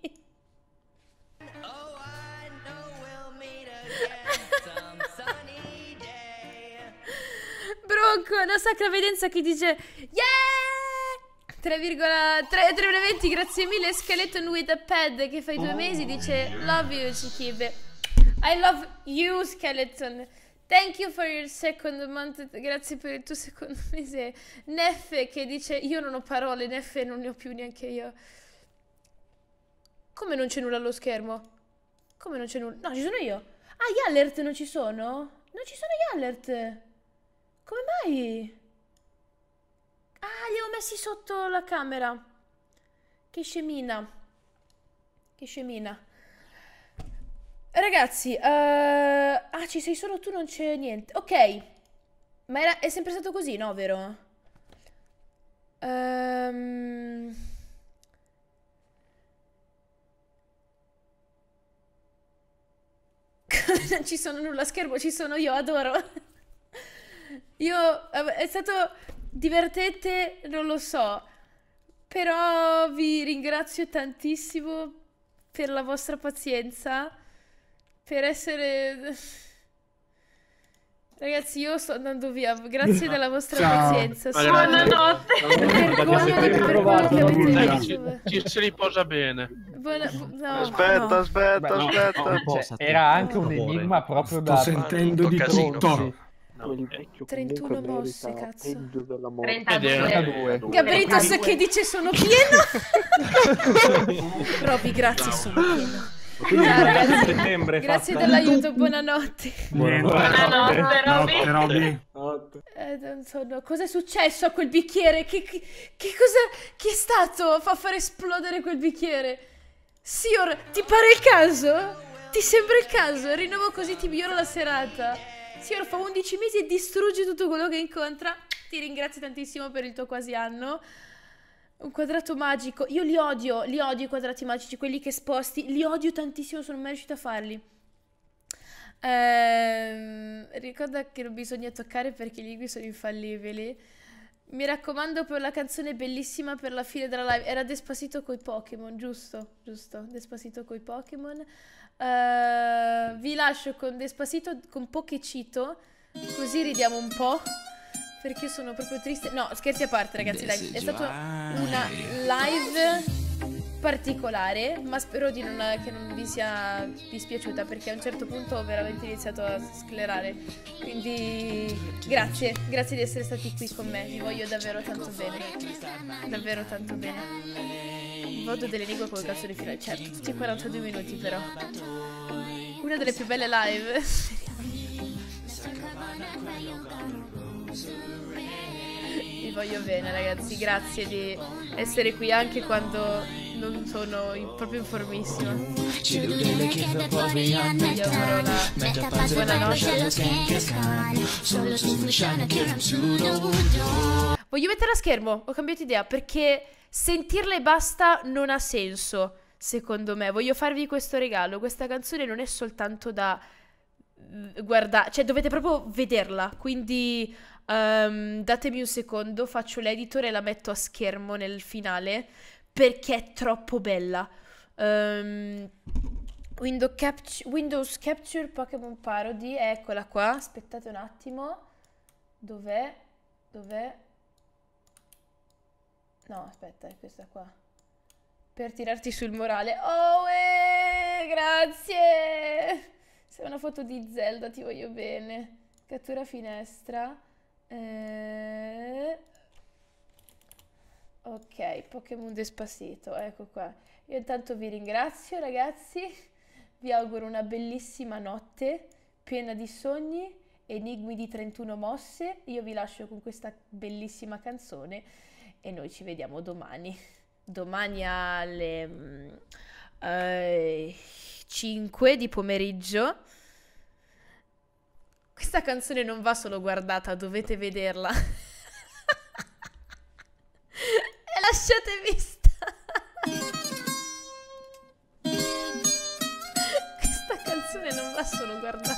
Bronco, una sacra evidenza che dice yeah! 3,20, grazie mille. Skeleton with a pad che fai 2 mesi dice love you Cichibe. I love you Skeleton. Thank you for your second month. Grazie per il tuo secondo mese. Neffe che dice io non ho parole, Neffe non ne ho più neanche io. Come non c'è nulla allo schermo? Come non c'è nulla? No, ci sono io. Ah, gli alert non ci sono? Non ci sono gli alert. Come mai? Ah, li ho messi sotto la camera. Che scemina. Che scemina. Ragazzi, ci sei solo tu, non c'è niente. Ok. Ma è sempre stato così, no, vero? Non ci sono nulla a schermo, ci sono io, adoro. È stato divertente, non lo so. Però vi ringrazio tantissimo per la vostra pazienza. Per essere... Ragazzi, io sto andando via. Grazie della vostra pazienza. Buonanotte. Ci si riposa bene. Aspetta. Era anche un enigma proprio da... Sto sentendo di tutto. 31 mosse, cazzo. 32. Gabritos che dice sono pieno. Robby, grazie, sono pieno. Ragazzi, grazie dell'aiuto, buonanotte. Buonanotte, Robby. Non so, no. Cosa è successo a quel bicchiere? Che cosa... Chi è stato a far esplodere quel bicchiere? Sior, ti pare il caso? Ti sembra il caso? Rinnovo così ti migliora la serata. Signor, fa 11 mesi e distrugge tutto quello che incontra. Ti ringrazio tantissimo per il tuo quasi anno. Un quadrato magico. Io li odio i quadrati magici, quelli che sposti. Li odio tantissimo, sono mai riuscita a farli. Ricorda che non bisogna toccare perché i linguini sono infallibili. Mi raccomando per la canzone bellissima per la fine della live. Era Despacito coi Pokémon, giusto? Giusto, Despacito coi Pokémon. Vi lascio con Despacito con Pokecito, così ridiamo un po', perché io sono proprio triste. No, scherzi a parte, ragazzi, dai. È stata una live particolare, ma spero che non vi sia dispiaciuta, perché a un certo punto ho veramente iniziato a sclerare. Quindi grazie di essere stati qui con me, vi voglio davvero tanto bene. Davvero tanto bene. Voto delle lingue con canzone finale, certo, tutti 42 minuti però. Una delle più belle live. Vi voglio bene, ragazzi, grazie di essere qui anche quando non sono proprio in formissima. Vi auguro la buonanotte. Voglio mettere a schermo, ho cambiato idea, perché sentirla e basta non ha senso, secondo me. Voglio farvi questo regalo. Questa canzone non è soltanto da guardare, cioè dovete proprio vederla. Quindi datemi un secondo, faccio l'editor e la metto a schermo nel finale, perché è troppo bella. Windows Capture Pokémon Parody, eccola qua. Aspettate un attimo. Dov'è? No, aspetta, è questa qua. Per tirarti sul morale. Oh, grazie! Sei una foto di Zelda, ti voglio bene. Cattura finestra. Ok, Pokémon Despacito, ecco qua. Io intanto vi ringrazio, ragazzi. Vi auguro una bellissima notte, piena di sogni, enigmi di 31 mosse. Io vi lascio con questa bellissima canzone. E noi ci vediamo domani. Domani alle 5 di pomeriggio. Questa canzone non va solo guardata, dovete vederla. E lasciatevi stare. Questa canzone non va solo guardata.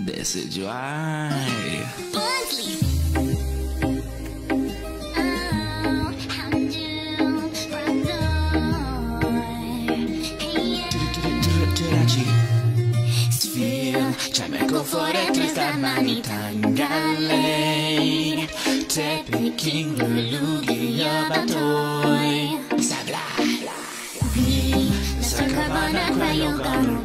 Czemeko forek listar manitan galej Tepe king lugi yabatoi Sabla Vi Sakabana kwayogano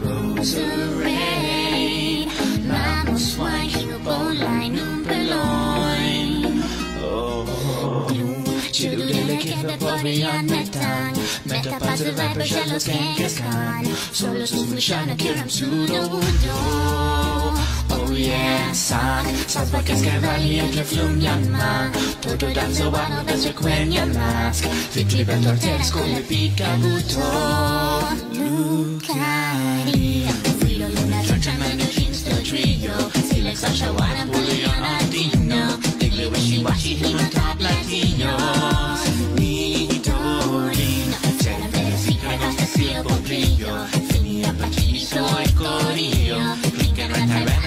rosary Mamos wine kinobonlai numpeloy Oh Chiludele kifa povian metan Meta puzzle rapper shallow skankas kan Solo susmishana kiram pseudo wudo Oh yeah, sang Sans bakes cavalli entre flumjan man Toto danzo wano danzo quenya mask Fikli bentorteris con le pica buto Lucari Filo luna wishy-washy who on top latinos. Nitorino, c'è la vera secret hasta sia poquillo. Finì a bacino il corillo. Click and right,